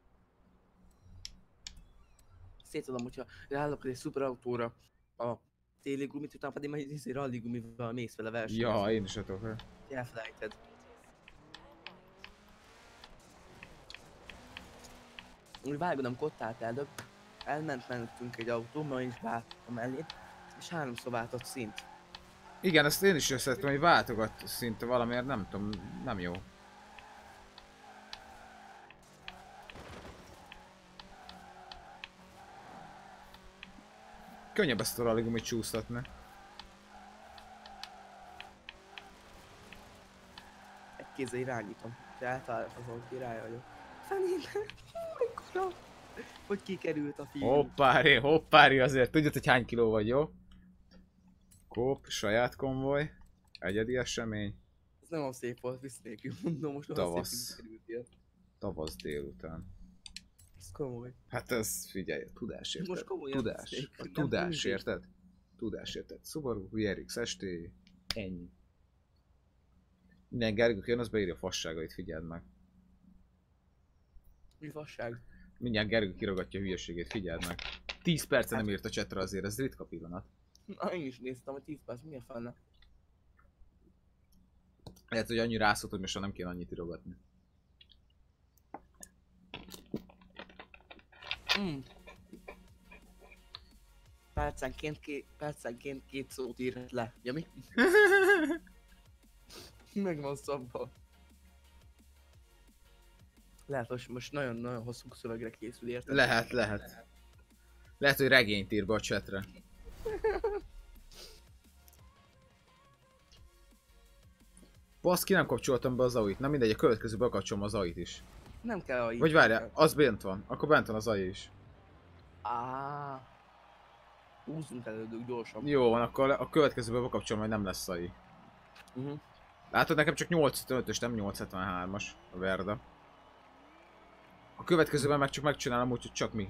Szétadom, hogyha ráállok egy szuperautóra a téli gumit, utána pedig majd egy rally gumival mész vele versenyezni. Ja, én is tudok. Elfelejted. Úgy vágodom kottát előbb, elment mellettünk egy autó, majd is váltottam elé, és 3-szor váltott szint. Igen, ezt én is összetettem, hogy váltogat szinte valamiért, nem tudom, nem jó. Könnyebb ezt a ralligumit csúsztatni. Egy kézzel irányítom, de eltalálok azon, királya vagyok. Fenében, mekkora, hogy kikerült a fiú. Hoppári azért, tudod, hogy hány kiló vagy, jó? Kóp, saját konvoj, egyedi esemény, Ez nem a szép volt, visz nélkül, mondom, most Tavasz. szép kikerültél. tavasz délután. Ez komoly. Hát ez, figyelj, a tudás, érted? Most komolyan Tudás. beszéljük, A nem tudás, mindig. érted? Tudás, érted? Subaru, VRX ST, ennyi. Minden Gergő jön, az beírja a fasságait, figyeld meg. Mi fasság? Mindjárt Gergő kirogatja a hülyeségét, figyeld meg. 10 perce nem írt a chatre azért, ez ritka pillanat. Na, én is néztem, hogy 10 perc, mi a fenne? Lehet, hogy annyi rászólt, hogy most már nem kéne annyit írogatni. Percenként két szót írhat le, ja mi? Meg van szabva. Lehet, hogy most nagyon-nagyon hosszú szövegre készül, érted? Lehet. Lehet, hogy regényt ír be a chatre. Baszki, nem kapcsoltam be az AI-t. Na mindegy, a következő bekapcsolom az AI-t is. Nem kell a Vagy várjál, az bent van. Akkor bent van az AI is. Húzzunk előttük gyorsan. Jó van, akkor a következőbe bekapcsolom, hogy nem lesz AI. Látod, nekem csak 875-ös, nem 873-as a Verda. A következőben meg csak megcsinálom úgy, hogy csak mi.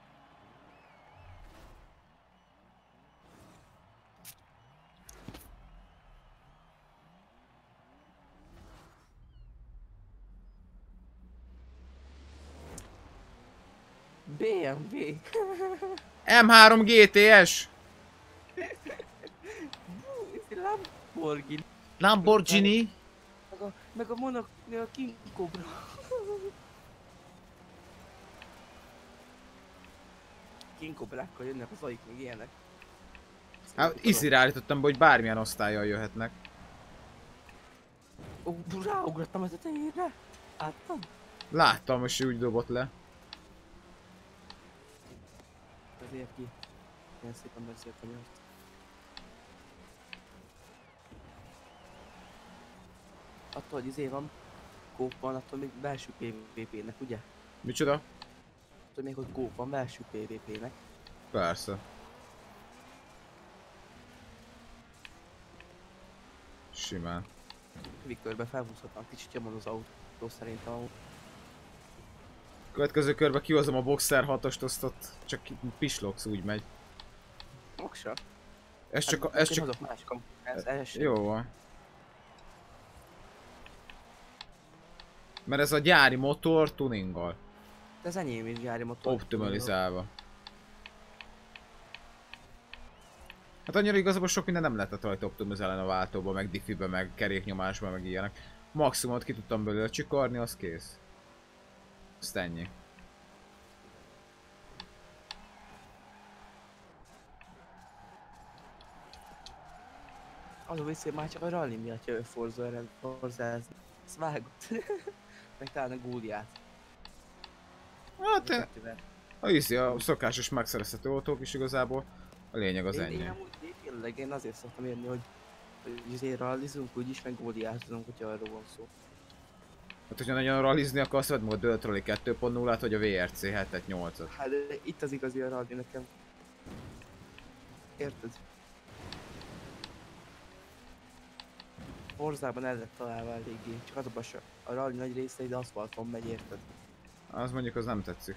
BMW. M3 GTS! Lamborghini. Lamborghini! Meg a Monaco, a King Cobra. King Cobrákkal jönnek az aik, még ilyenek. Hát izire állítottam be, hogy bármilyen osztállyal jöhetnek. Ó, ráugrottam a tetejére. Láttad? Láttam, most úgy dobott le. Ezért ki. Ilyen szépen beszéltem ezt. Attól, hogy izé van, kóp van, attól még belső PvP-nek, ugye? Micsoda? Attól még, hogy kóp van belső PvP-nek. Persze. Simán. Viktorbe felhúzhatnám kicsit jobban az autó szerintem. Következő körbe kihozom a Boxer 6-ost, azt ott csak pislogsz, úgy megy. Moksa. Ez csak, Hát, ez én csak... hozok másik, ez első. Jó van. Mert ez a gyári motor tuninggal. De ez enyém is gyári motor. Optimalizálva. Hát annyira igazából sok minden nem lehetett rajta optimalizálni a váltóba, meg diffibe, meg keréknyomásba, meg ilyenek. Maximumot ki tudtam belőle csikarni, az kész. Azt ennyi. Az a vicc, hogy már csak a rally miatt jövő Forzázni. Ezt vágott. Meg talán a Góliát. Hát a szokásos megszerezhető autók is igazából. A lényeg az ennyi. Én azért szoktam érni, hogy azért rallizunk úgyis, meg góliázunk, hogyha arról van szó. Hát hogyha nagyon rallizni akarsz, vedd meg a Dirt Rally 2.0-át, vagy a VRC 7-8-at. Hát de itt az igazi a rally nekem. Érted? Forzában el lett találva eléggé, csak az a basa. A rally nagy része ide aszfalton megy, érted? Az mondjuk az nem tetszik.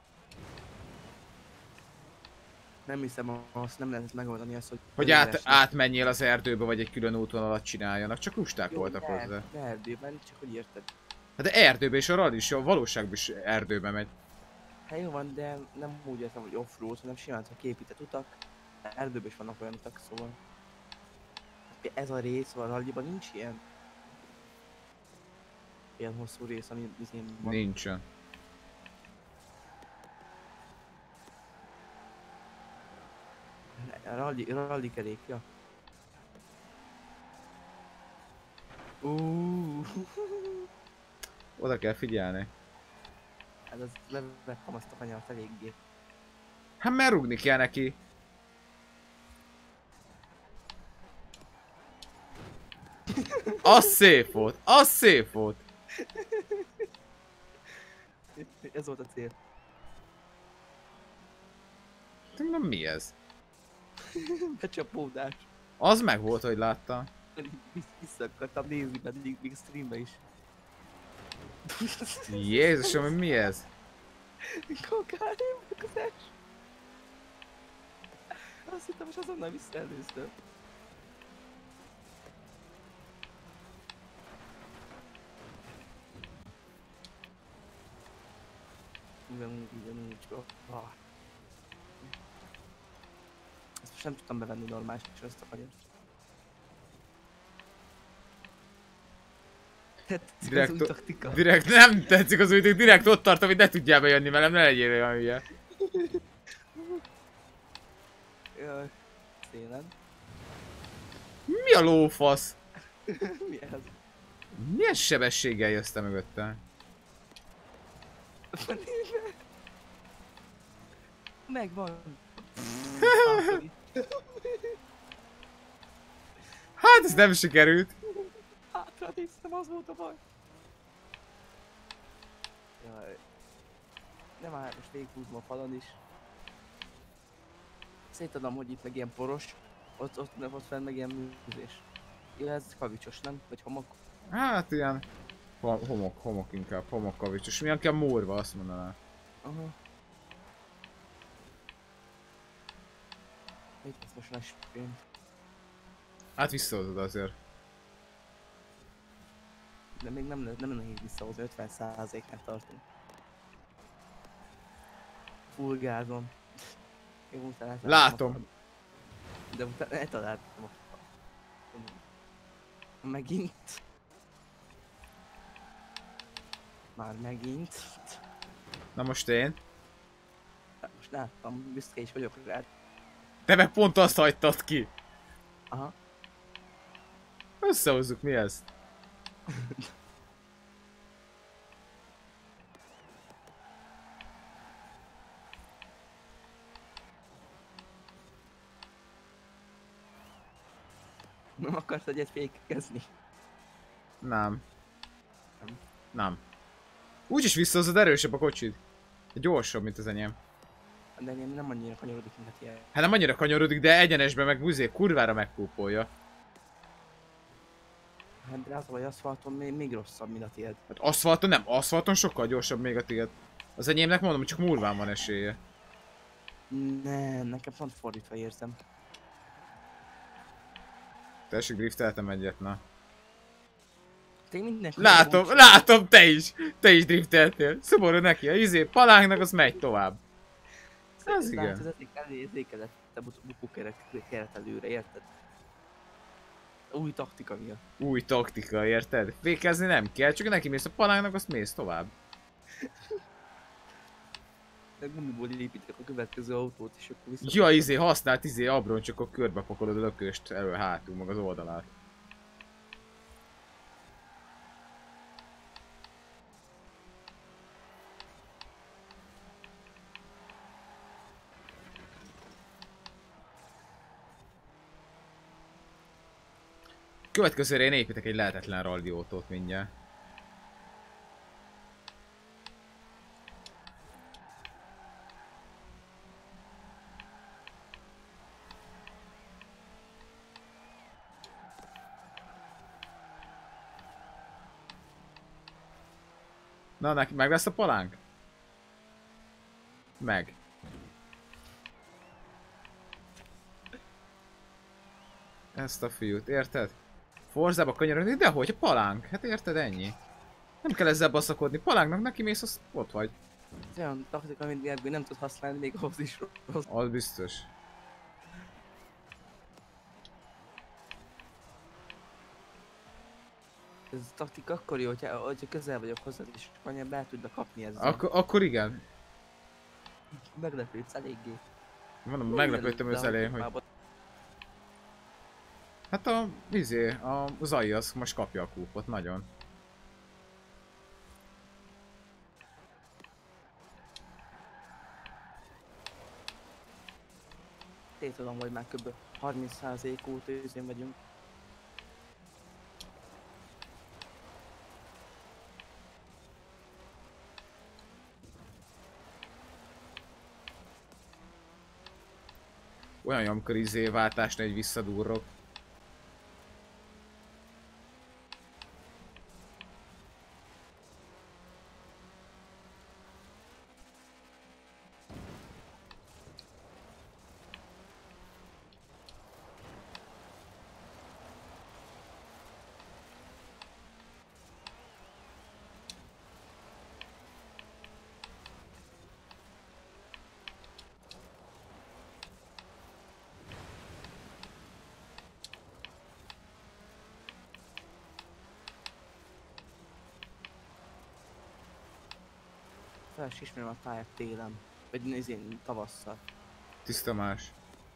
Nem hiszem, azt nem lehet megoldani azt, hogy átmenjél az erdőbe, vagy egy külön útvonalat csináljanak, csak lusták voltak hozzá. Ne erdőben, csak hogy érted. Hát de erdőbe és a rally is, a valóságban is erdőbe megy. Hát jó van, de nem úgy értem, hogy off-road, hanem simán csak képített utak. Erdőben is vannak olyan utak, szóval. Ez a rész, a rallyban nincs ilyen hosszú rész, ami izén van. Nincsen. Rally kerék, ja. Oda kell figyelni. Hát az levettem azt a kanyart eléggé. Hát mert rúgni kell neki. Az szép volt, az szép volt. Ez volt a cél. Nem mi ez? Becsapódás. Az meg volt, hogy láttam. Vissza akartam nézni, pedig még streambe is. Jézusom, mi ez? Kokálim, az első. Azt hittem, és azonnal visszaelőztem. Ugyanúgy. Ezt most nem tudtam bevenni normálisan ezt a kanyart. Direkt nem tetszik az úgy, direkt ott tartom, hogy ne tudjál bejönni velem, ne legyél olyan hülye. Jaj, szélen. Mi a lófasz? Mi ez? Milyen sebességgel jössz te mögöttem? Megvan. Hát ez nem sikerült. Hát útra néztem, az volt a baj. Jaj. Nem áll, most végighúzom a falon is. Szétadom, hogy itt meg ilyen poros, ott fenn meg ilyen műzés. Jó, ez kavicsos, nem? Vagy homok? Hát ilyen homok inkább, homokkavicsos. Milyen kell múrva, azt mondaná. Aha. Mit lesz most nagy sprint? Hát visszahozod azért. De még nem nehéz visszahozni, 50%-nál tartunk. Full gázon. Én utána Látom. De utána eltaláltam a... Megint. Már megint. Na most én. Hát most láttam, büszke is vagyok rád. Te meg pont azt hagytad ki. Aha. Összehozzuk, mi ez? Nem akarsz egyet fékezni? Nem. Nem. Nem. Úgyis visszahozod, erősebb a kocsid. Gyorsabb, mint az enyém. De én nem annyira kanyarodik, mint a tiéd. Hát nem annyira kanyarodik, de egyenesben meg buzé kurvára megkúpolja. Hát de az a baj, aszfalton még rosszabb, mint a tiéd. Hát aszfalton nem, aszfalton sokkal gyorsabb még a tiéd. Az enyémnek mondom, csak múlván van esélye. Nem, nekem pont fordítva érzem. Tessék, drifteltem egyet, na. Te mindenki... Látom, te is drifteltél. Szomorú neki, a palánknak az megy tovább. Az igen. Az érzékelett a bukókeret előre, érted? Új taktika miatt. Új taktika, érted? Fékezni nem kell, csak neki mész a palánknak, azt mész tovább. De gumiból építek a következő autót, és akkor vissza... Ja, használt abron, csak a körbe pakolod a lököst elő-hátul, meg az oldalát. Következőre én építek egy lehetetlen rally autót mindjárt. Na, neki meg lesz a palánk? Meg. Ezt a fiút, érted? Forzába kanyarodni, de hogy a palánk? Hát érted, ennyi. Nem kell ezzel baszakodni, palánknak neki mész, az ott vagy. Ez olyan taktika, amit Gergő nem tud használni, még ahhoz is rossz. Az biztos. Ez a taktika akkor jó, hogyha közel vagyok hozzád, és kanyarba el tudnak kapni ezzel. Akkor igen. Meglepődsz eléggé. Mondom, meglepődtem az elején, hogy... Hát a Zai az most kapja a kúpot, nagyon. Én tudom, hogy már kb. 30% óta őzén vagyunk. Olyan, amikor váltásnál egy visszadurrok. Fel is ismerem a pályát télen. Vagy nézén tavasszal. Tiszta más.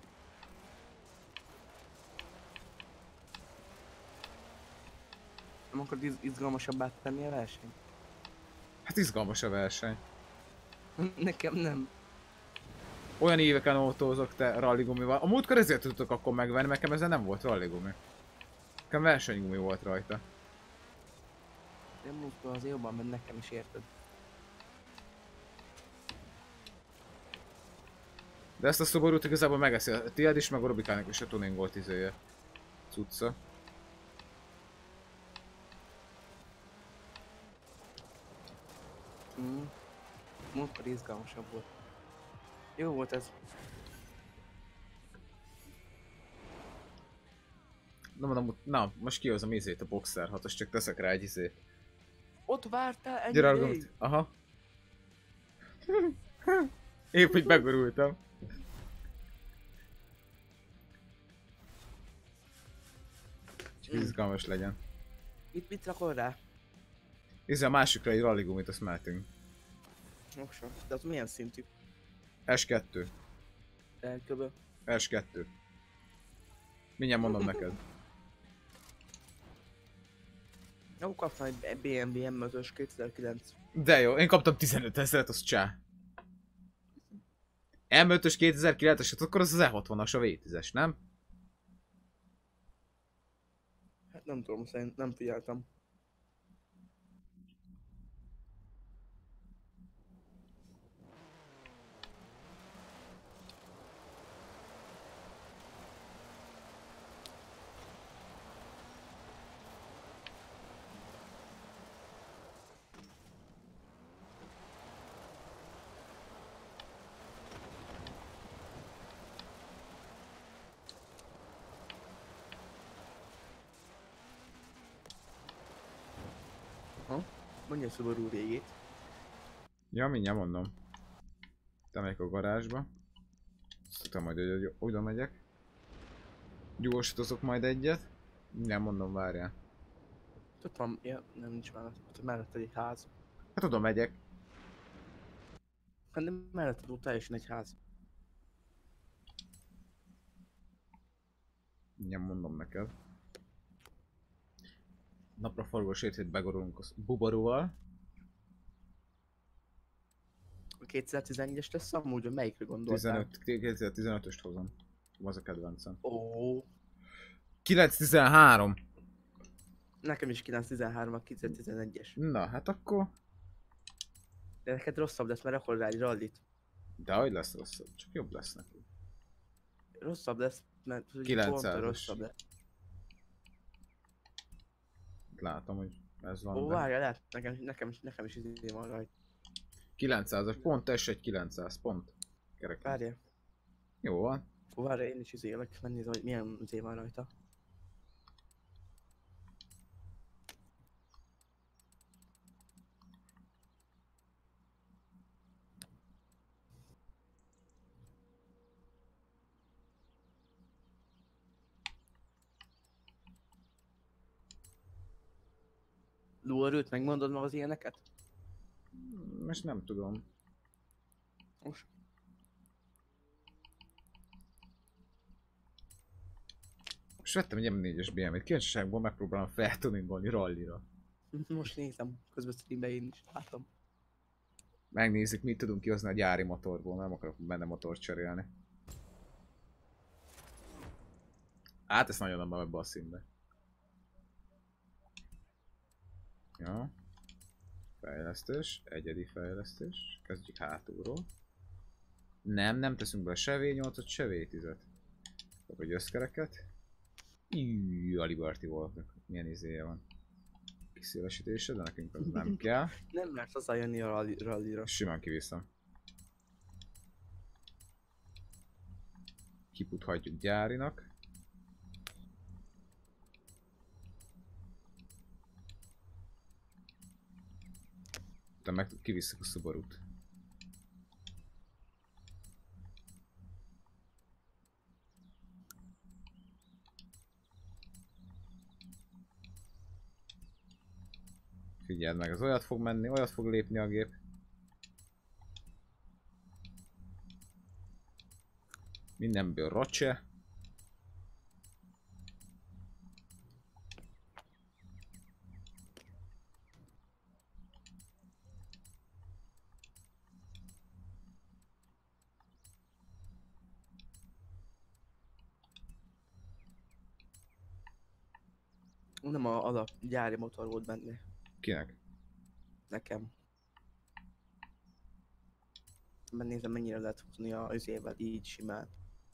Nem akarod izgalmasabbá tenni a versenyt? Hát izgalmas a verseny. Nekem nem. Olyan éveken autózok te ralligumival. A múltkor ezért tudtok akkor megvenni, nekem ezzel nem volt ralligumi. Nekem versenygumi volt rajta. Nem muszkul azért jobban, mert nekem is érted. De ezt a Subaru-t igazából megeszi. A tiéd is, meg a Robikának is a tuningolt izéje. Cucca. Múltkor izgalmasabb volt. Jó volt ez. Na mondom, na, most kihozom izét, a Boxer 6-os, csak teszek rá egy izét. Ott vártál ennyi Gyere, ideig? aha. Épp, hogy begurultam. Csak izgalmas legyen. Mit rakol rá? Izé a másikra egy ralligumit, azt mehetünk. Moksa. De az milyen szintű? S2. Elköbö. S2. Mindjárt mondom neked. Jó, kaptam egy BMW M5-ös 2009. De jó, én kaptam 15 000-et, az csá. M5-ös 2009-es, akkor az az E60-as, a V10-es, nem? Hát nem tudom, szerint nem figyeltem. Mondja a Subaru végét. Ja, mindjárt mondom. Te megyek a garázsba. Azt tudom majd, hogy oda megyek. Gyorsítozok majd egyet. Mindjárt mondom, várjál. Ott van, ja, nem nincs mellett, ott mellett egy ház. Hát oda megyek. Hát nem mellett ott teljesen egy ház. Mindjárt mondom neked. Napra forgó sétét begorulunk a Bubaruval. A 2011-es lesz amúgy, hogy melyikre gondoltál? 2015-öst hozom. Az a kedvencem. Ó, 913. nekem is 913 a 2011-es. Na, hát akkor... De neked rosszabb lesz, mert akkor rá egy rallit. De hogy lesz rosszabb? Csak jobb lesz neki. Rosszabb lesz, mert 900-as. pont rosszabb lesz. Látom, hogy ez van. Ó, De... várjál, lehet, nekem is izé van rajta. 900-as, pont S1 900, pont. Kereken. Várjál. Jó van. Ó, várjál, én is izélek, megnézem, hogy milyen izé van rajta. Lóerőt megmondod meg az ilyeneket? Most nem tudom. Most. Most vettem egy M4-es BMW-t, kíváncsiságból megpróbálom feltuningolni rallira. Most nézem, közben streamben én is látom. Megnézzük, mit tudunk kihozni a gyári motorból, nem akarok benne motort cserélni. Hát ezt nagyon nem ebbe a színbe. Ja. Fejlesztés, egyedi fejlesztés. Kezdjük hátulról. Nem teszünk be se V8-ot, se V10-et. Kap egy összkereket. A Liberty Voltnak milyen izéje van. Kiszélesítése, de nekünk az nem kell. Nem mert hozzájönni a rallira. Simán kiviszem. Kiput hagyjuk gyárinak. Utána meg kivisszük a Subaru-t. Figyeld meg, az olyat fog menni, olyat fog lépni a gép. Mindenből rocse. Nem a alap gyári motor volt benne. Kinek? Nekem. Megnézem, mennyire lehet húzni a özével így simán.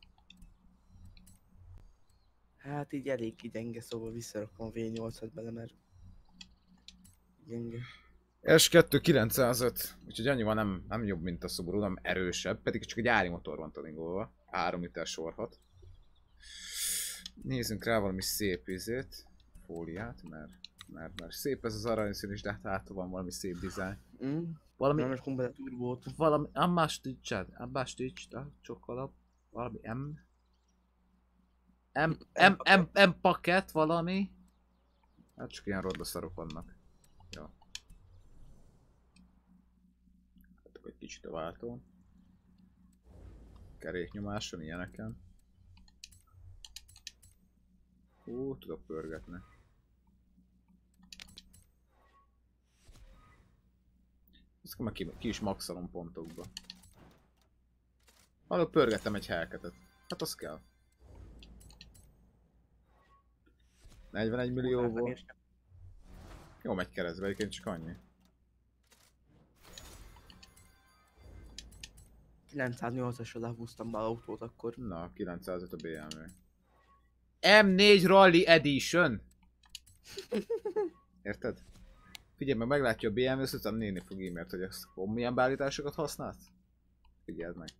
Hát így elég gyenge, szóval visszarakom a V8-at bele, mert gyenge. S2 905, úgyhogy annyival nem jobb, mint a Subaru, nem erősebb, pedig csak egy gyári motor van tuningolva. 3 liter sorhat. Nézzünk rá valami szép izét, fóliát, mert szép ez az aranyszín is, de hát van valami szép dizájn. Valami, Nem, most komplet turbót. valami, ambastítsad, csak alap, valami M paket valami. Hát csak ilyen rodaszarok vannak. Ja. Hát egy kicsit a váltón. Keréknyomáson, ilyeneken. Tudok pörgetni. Ezt már ki is maxolom pontokba. Hallok, pörgettem egy Hellcatet. Hát az kell. 41 millióból. Jó, megy keresztbe, egyébként csak annyi. 908-asra lehúztam be az autót akkor. Na, 905 a BMW. M4 Rally Edition! Érted? Figyelj meg, meglátja a BMW, aztán néni fog e-mailt, hogy ezt milyen beállításokat használsz? Figyeld meg.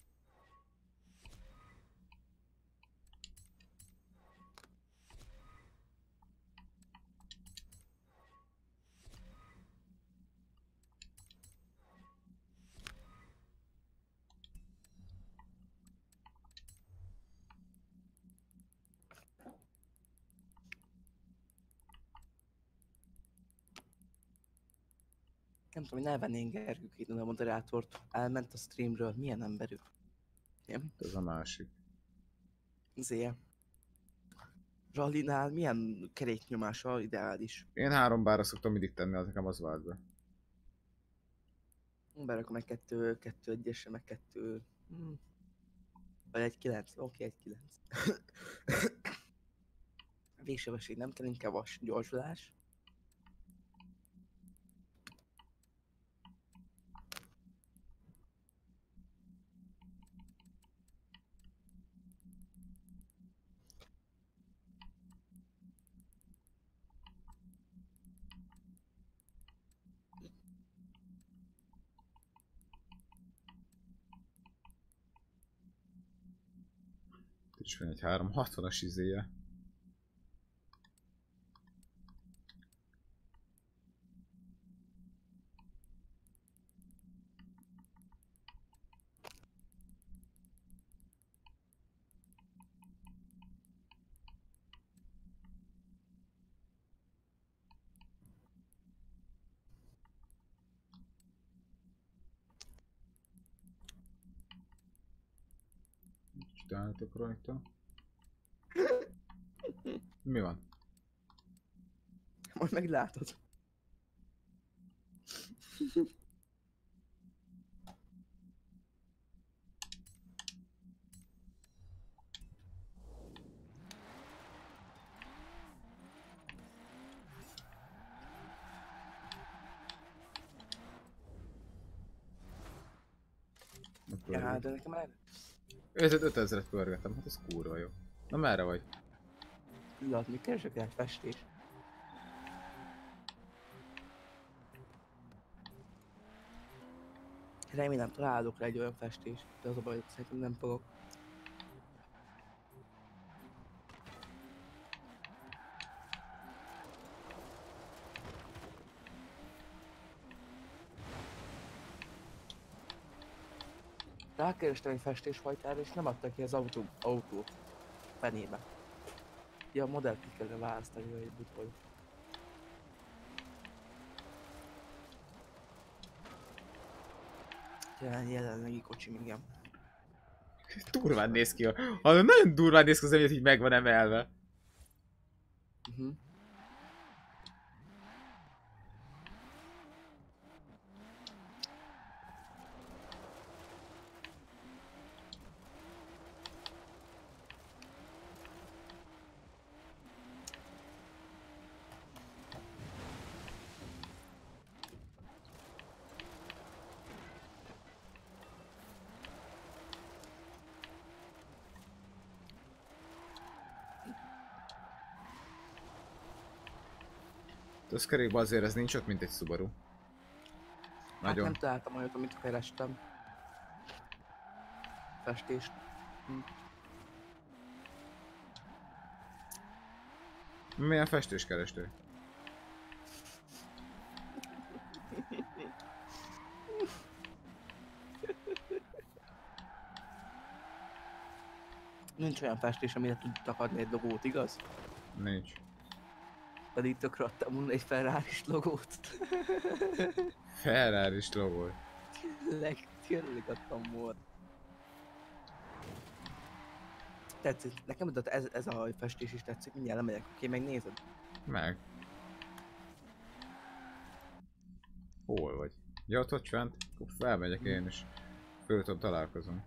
Nem tudom, hogy elvennénk Gergők itt a moderátort. Elment a streamről. Milyen emberük? Nem? Ez a másik. Zé. Rallinál milyen keréknyomása ideális? Én 3 bárra szoktam mindig tenni, az nekem az vált be. Berakom egy 2-1-esre, meg 2... Vagy 1-9. Oké, 1-9. Végsebesség nem kell, inkább a gyorsulás. És van egy 360-as izéje. Csinálhatok rajta. Mi van? Majd meglátod. Ja, de nekem el... 5000-et pörgetem, hát ez kurva jó. Na merre vagy? Pillanat, még keresek egy festés. Remélem találok rá egy olyan festést, de az a baj, hogy szerintem nem fogok. Rákerestem egy festésfajtára és nem adta ki az autó fenébe. Ja, a modellt ki kellene választani, hogy butol. Jelenlegi kocsim, igen. Durván néz ki nagyon durván néz ki az, hogy így meg van emelve. Összkerékban azért ez nincs ott, mint egy Subaru. Hát Nagyon. nem találtam olyat, amit kerestem. Festést. Milyen festést kerestél? Nincs olyan festés, amire tudtak adni egy logót, igaz? Nincs. Pedig tökre adtam volna egy Ferrari-s logót. Ferrari-s logó. Tényleg adtam volna. Tetszik, nekem ez a festés is tetszik, mindjárt lemegyek, oké, megnézed. Meg. Hol vagy? Ja, ott fent? Akkor felmegyek én is. Fölöttem találkozom.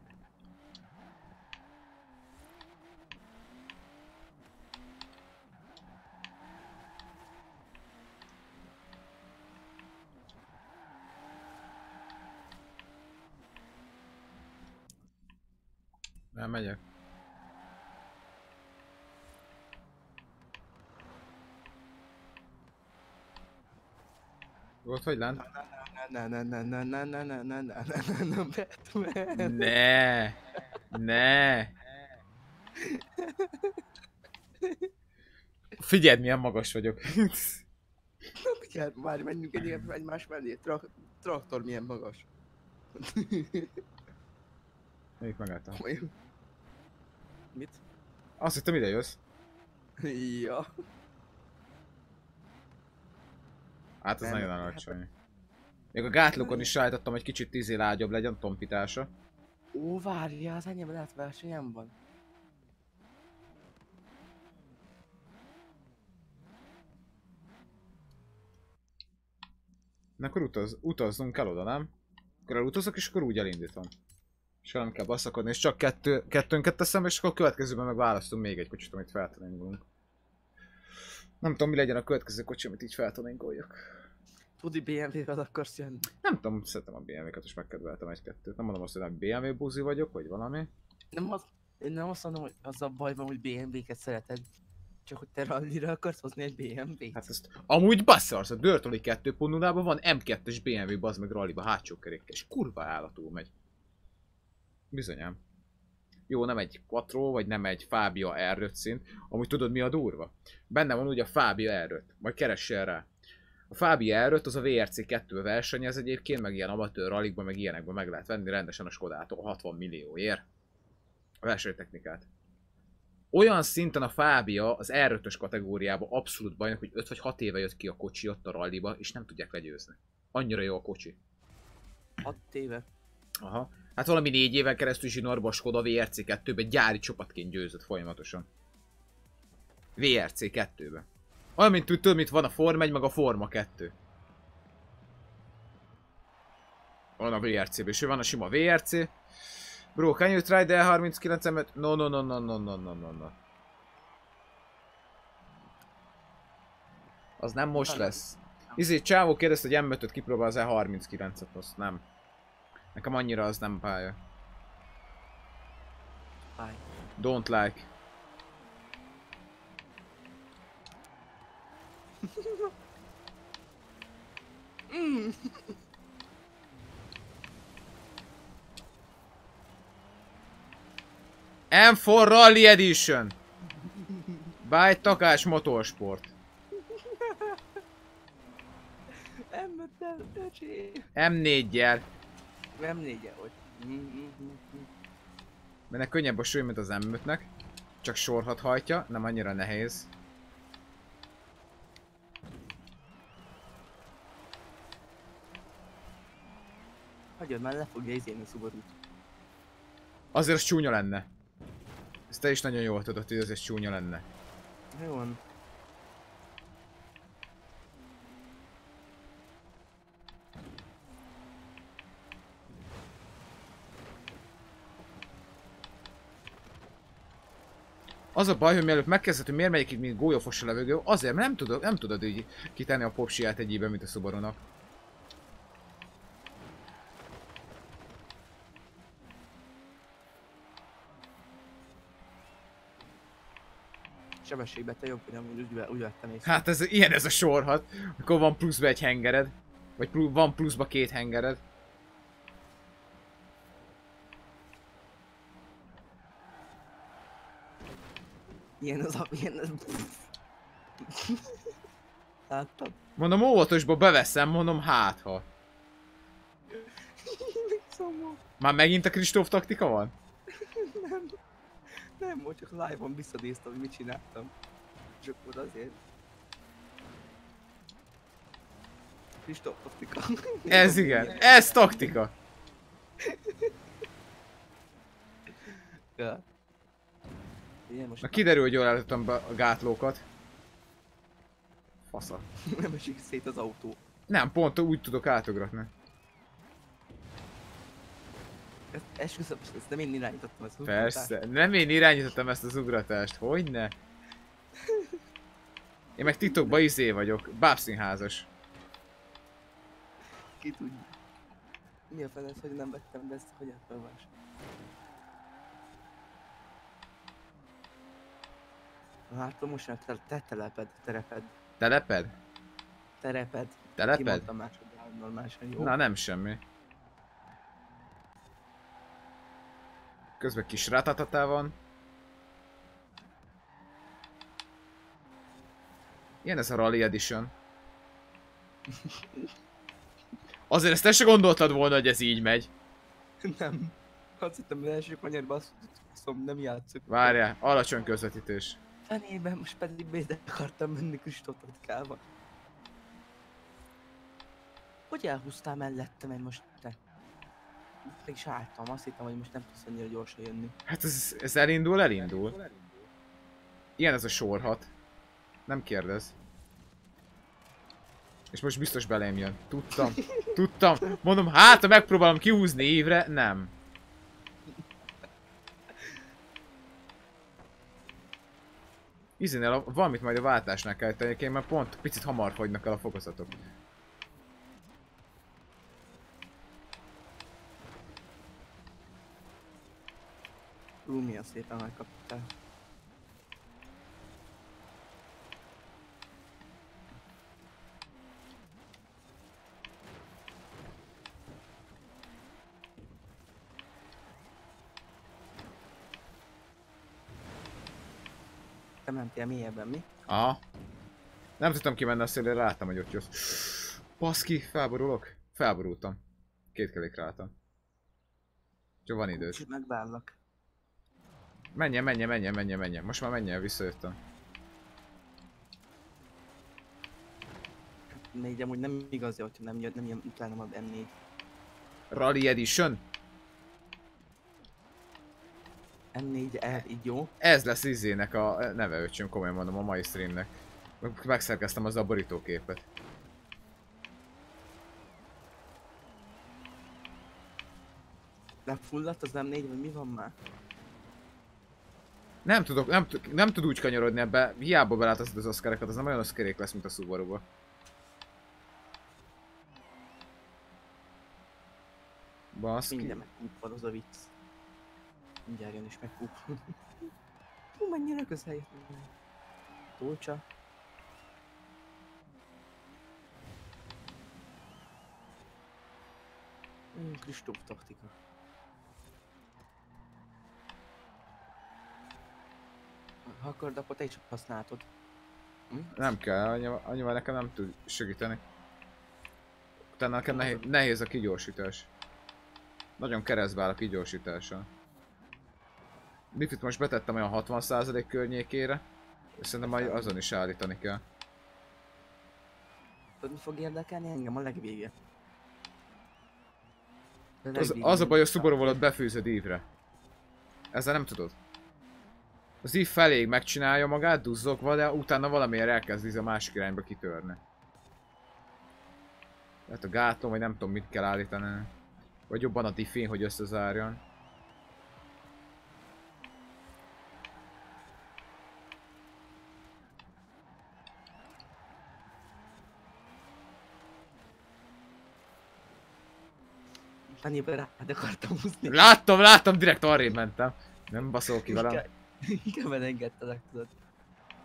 Nem megyek. Ott vagy lent? Batman. Ne! Ne! Figyeld, milyen magas vagyok. Figyelj, várj, menjünk egymás mellé. Traktor milyen magas. Melyik megálltam? Mit? Azt hittem, ide jössz. Ja. Hát az Nem, nagyon hát- alacsony. Még a gátlókon is rájtottam, hogy kicsit lágyabb legyen, tompítása. Ó, várja, az enyém lehet versenyem van. Na akkor utazzunk kell oda, nem? Akkor elutazok és akkor úgy elindítom. És nem kell baszakodni, és csak kettőnket teszem, és akkor a következőben meg választunk még egy kocsit, amit feltaningolunk. Nem tudom, mi legyen a következő kocsi, amit így feltaningoljak. Tudi BMW-vel akarsz jönni? Nem tudom, szeretem a BMW-ket, és megkedveltem egy-kettőt. Nem mondom azt, hogy nem BMW buzi vagyok, vagy valami. Én nem azt mondom, hogy az a baj van, hogy BMW-ket szereted. Csak hogy te rallira akarsz hozni egy BMW-t. Hát ezt... Amúgy basszarsz, a Dirt Rally 2.0-ban van M2-es BMW, bazd meg ralliba, hátsó kerékkel, és kurva állatul megy. Bizonyám. Jó, nem egy Quattro, vagy nem egy Fabia R5 szint. Amúgy tudod, mi a durva? Benne van ugye a Fabia R5, majd keressél rá. A Fabia R5 az a VRC 2 versenyez egyébként, meg ilyen amatőr rallikban, meg ilyenekben meg lehet venni rendesen a Skodától 60 millióért a versenytechnikát. Olyan szinten a Fabia az R5-ös kategóriában abszolút bajnok, hogy 5 vagy 6 éve jött ki a kocsi ott a ralliba, és nem tudják legyőzni. Annyira jó a kocsi. 6 éve. Aha. Hát valami 4 éven keresztül zsinórba a Skoda VRC 2-ben gyári csapatként győzött folyamatosan. VRC 2-ben. Olyan, mint tudod, mint van a Forma 1, meg a Forma 2. Van a VRC-ben, és van a sima VRC. Bro, can you try the 39-et? No. Az nem most lesz. Csávó kérdezte, hogy M5-öt kipróbál az E39-et, azt nem. Nekem annyira az nem pálya. Fáj. Don't like. M4 Rally Edition! By Takás Motorsport. M5-tel, öcsé. M4-jel. M4-el, hogy. Mert könnyebb a súly, mint az M5-nek. Csak sorhat hajtja, nem annyira nehéz. Hagyjad már, le fogja izélni a Subaru-t. Azért az csúnya lenne. Ezt te is nagyon jól tudod, hogy azért csúnya lenne. Jó van. Az a baj, hogy mielőtt megkezdett, hogy miért megyek itt, mint gólyofos a levegő, azért, mert nem tudod így kitenni a popsiát egyében, mint a Subaru-nak. sebességbe te jobb, hogy amúgy úgy vettem észre. Hát ez ilyen ez a sorhat. Akkor van pluszba egy hengered. Vagy van pluszba 2 hengered. Ilyen az a... Ilyen az... Láttad? Mondom, óvatosba beveszem, mondom, hát ha. Szomorú. Már megint a Kristóf taktika van? Nem. Nem, most csak live-on visszanéztem, hogy mit csináltam. És akkor azért... Kristóf taktika. Ez igen, ez taktika. Ja. Ilyen most Na kiderül, hogy jól állítottam be a gátlókat. Fasza. nem esik szét az autó. Nem, pont úgy tudok átugratni. Esküszöm, ezt nem én irányítottam, ezt Persze, nem én irányítottam ezt az ugratást, hogyne? Én meg titokban izé vagyok, bábszínházas. Ki tudja. Mi a fele ez, hogy nem vettem be ezt, hogy átfelvás. Látom, most már tereped. Teleped? Kimondtam Teleped? másodjára normálisan, jó? Na nem semmi. Közben kis ratatatá van. Ilyen ez a Rally Edition. Azért ezt te se gondoltad volna, hogy ez így megy. Nem. Azt hittem, hogy első kanyarban azt mondom, nem játszok. Várjál, alacsony közvetítés. Fenében most pedig bézre akartam menni Kristóf taktikával. Hogy elhúztál mellettem én most te? Meg is álltam, azt hittem, hogy most nem tudsz annyira gyorsan jönni. Hát ez elindul, elindul. Ilyen ez a sorhat. Nem kérdez. És most biztos belém jön. Tudtam. Tudtam. Mondom, hát ha megpróbálom kihúzni évre, nem. Izénél valamit majd a váltásnál kell tenni, mert pont picit hamar fogynak el a fokozatok. Milyen szépen megkaptál. Te mentél mélyebben, mi? Aha. Nem tudtam kimenni a szélére, láttam, hogy ott jössz. Baszki, felborulok? Felborultam. 2 kerékre álltam. Csak van időd. Kicsit megvállak. Menjen. Most már menjen, visszajöttem. Még amúgy nem igaz, hogyha nem jön utána a M4. Rally Edition? M4R, így jó? Ez lesz izének a neve, öcsém, komolyan mondom, a mai streamnek. Megszerkeztem az a borítóképet. Lefulladt az M4, vagy mi van már? Nem tud úgy kanyarodni ebbe, hiába belátasztod az oszkárokat, az nem olyan oszkerék lesz, mint a Subaru-ba. Baszki. Minden megkúpvad, az a vicc. Mindjárt jön is megkúp. Hú, mennyire közel jött. Tócsa. Kristóf taktika. Ha akarod, akkor te is használhatod. Hm? Nem kell, annyival nekem nem tud segíteni. Utána nekem nehéz a kigyorsítás. Nagyon keresztbe áll a kigyorsítása. Bifit most betettem olyan 60% környékére, és szerintem majd azon is állítani kell. Tudod, mi fog érdekelni engem? A legvége. Az a baj, a Subaru alatt befűzöd ívre. Ezzel nem tudod. Az ív feléig megcsinálja magát, duzzogva, de utána valamiért elkezd a másik irányba kitörni. Tehát a gátló, vagy nem tudom mit kell állítani. Vagy jobban a diffin, hogy összezárjon. Fenébe rád akartam húzni. Láttam, direkt arrébb mentem. Nem baszol ki velem. Inkább engedtelek, tudod.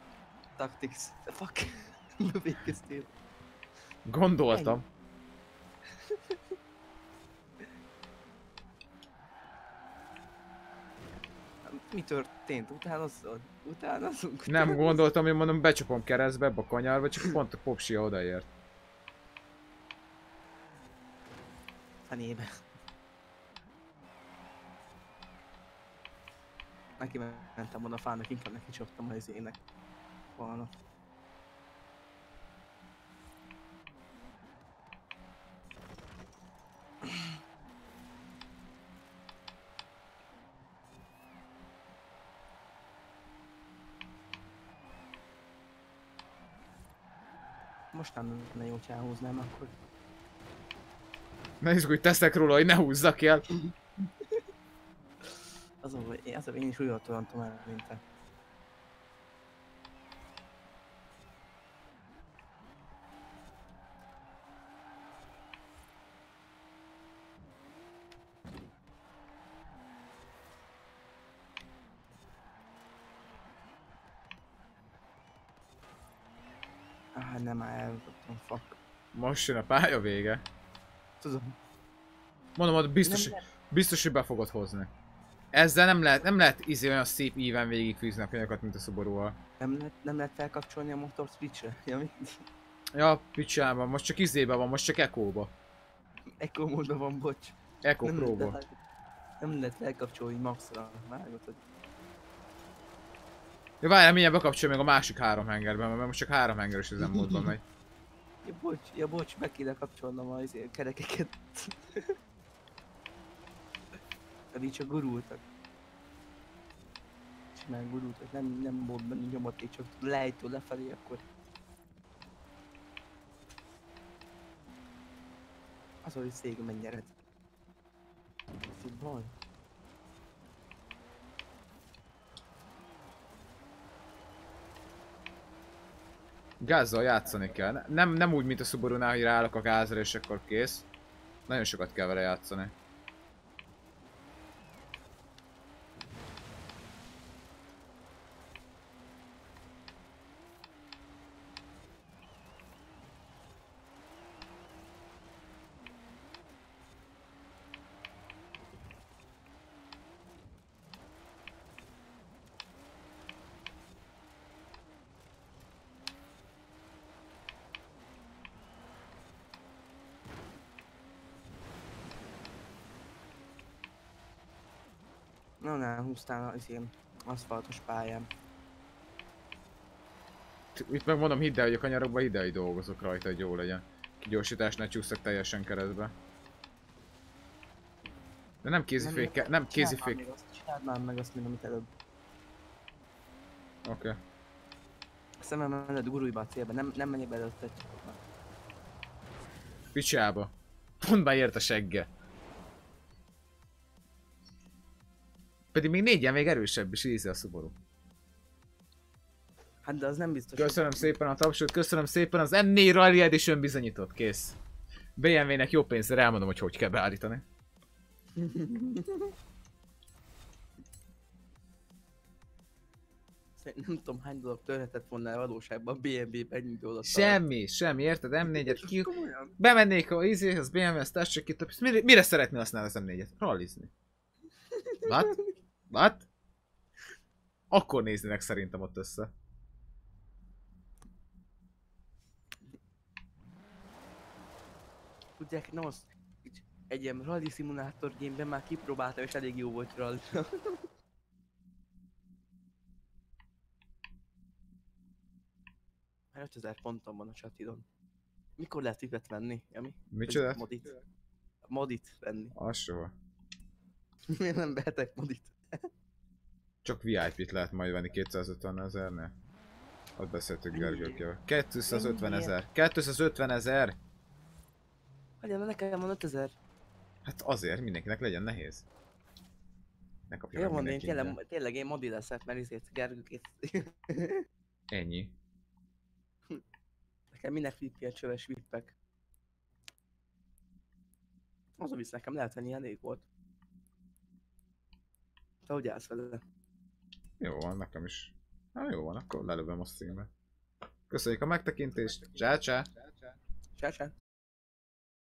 tactics. The fuck. Bevégeztél. Gondoltam. Mi történt? Utánozzon? Utánozunk? Nem gondoltam, hogy mondom, becsapom keresztbe ebbe a kanyarba, csak pont a popsia odaért. Fenébe. Neki mentem volna a fának, inkább neki csaptam az ének. Volna. Most nem lenne jó, hogy elhúznám akkor. Ne izgulj, teszek róla, hogy ne húzzak el. Az a én is úgy tolontom el, mint te. Nem már elrugottam, fuck. Most jön a pálya vége. Tudom. Mondom, hogy biztos, Nem lehet. biztos, hogy be fogod hozni. Ezzel nem lehet olyan szép íven végigfűzni a könyöket, mint a Subaru-val. Nem lehet felkapcsolni a motor switchre? Ja, mi? Ja, picsában, most csak izébe van, most csak Eco-ba. Echo módban van, bocs. Eco Pro-ba. Nem lehet felkapcsolni maxra. Vágod, hogy... Ja, várjál, mindjárt bekapcsolja még a másik 3 hengerben, mert most csak 3 hengeres üzemmódban megy. Ja bocs, be kéne kapcsolnom a kerekeket. Pedig csak gurultak. És már gurultak, nem volt benne nyomot, így csak lejtő lefelé, akkor... Az, hogy szég mennyered. Ez így baj. Gázzal játszani kell. Nem úgy, mint a Subaru-nál, hogy ráállok a gázra és akkor kész. Nagyon sokat kell vele játszani. Nem húztál az ilyen aszfaltos pályán. Itt megmondom, hidd el, hogy a kanyarokban ideig dolgozok rajta, hogy jó legyen. Gyorsítás ne csúsztak teljesen keresztbe. De nem kézifék kell, nem kézifék. Csináld már meg azt, mint amit előbb. Oké. A szemem mellett gurulj be a célba, nem menj be előtte. Picsába. Pont beért a segge. Pedig még 4-en még erősebb is íze a Subaru. Hát de az nem biztos. Köszönöm szépen a tapsot, köszönöm szépen az M4 Rally Edition bizonyított, kész. BMW-nek jó pénzre elmondom, hogy kell beállítani. Nem tudom hány dolog törhetett volna a valóságban a BMW-ben ennyi dolog. Semmi, érted? M4-et ki... Bemennék a az BMW-hez, tessék ki több... Mire szeretnél használni az M4-et? Rallizni. What? Akkor néznének szerintem ott össze. Tudják, nem az... Egy ilyen rally szimulátor gameben már kipróbáltam és elég jó volt rally. Már 5000 pontom van a chatidon. Mikor lehet tipet venni, Jami? Micsoda? Modit. Modit venni. Az soha. Miért nem vehetek modit? Csak VIP-t lehet majd venni 250 000-nél. Ott beszéltük Gergőkkel. 250 000. 250 000! Hagyjál, nekem van 5000. Hát azért mindenkinek legyen nehéz. Ne kapja Jó meg van, én mindenki ingyen. tényleg én modi leszek, mert ezért Gergőkét. Ennyi. Nekem minek ilyen csöves vippek. Az a visz nekem lehet venni, elég volt. Te hogy állsz vele? Jó van, nekem is. Hát jó van, akkor lelövöm a streambe. Köszönjük a megtekintést. Csá, csá. Csá, csá.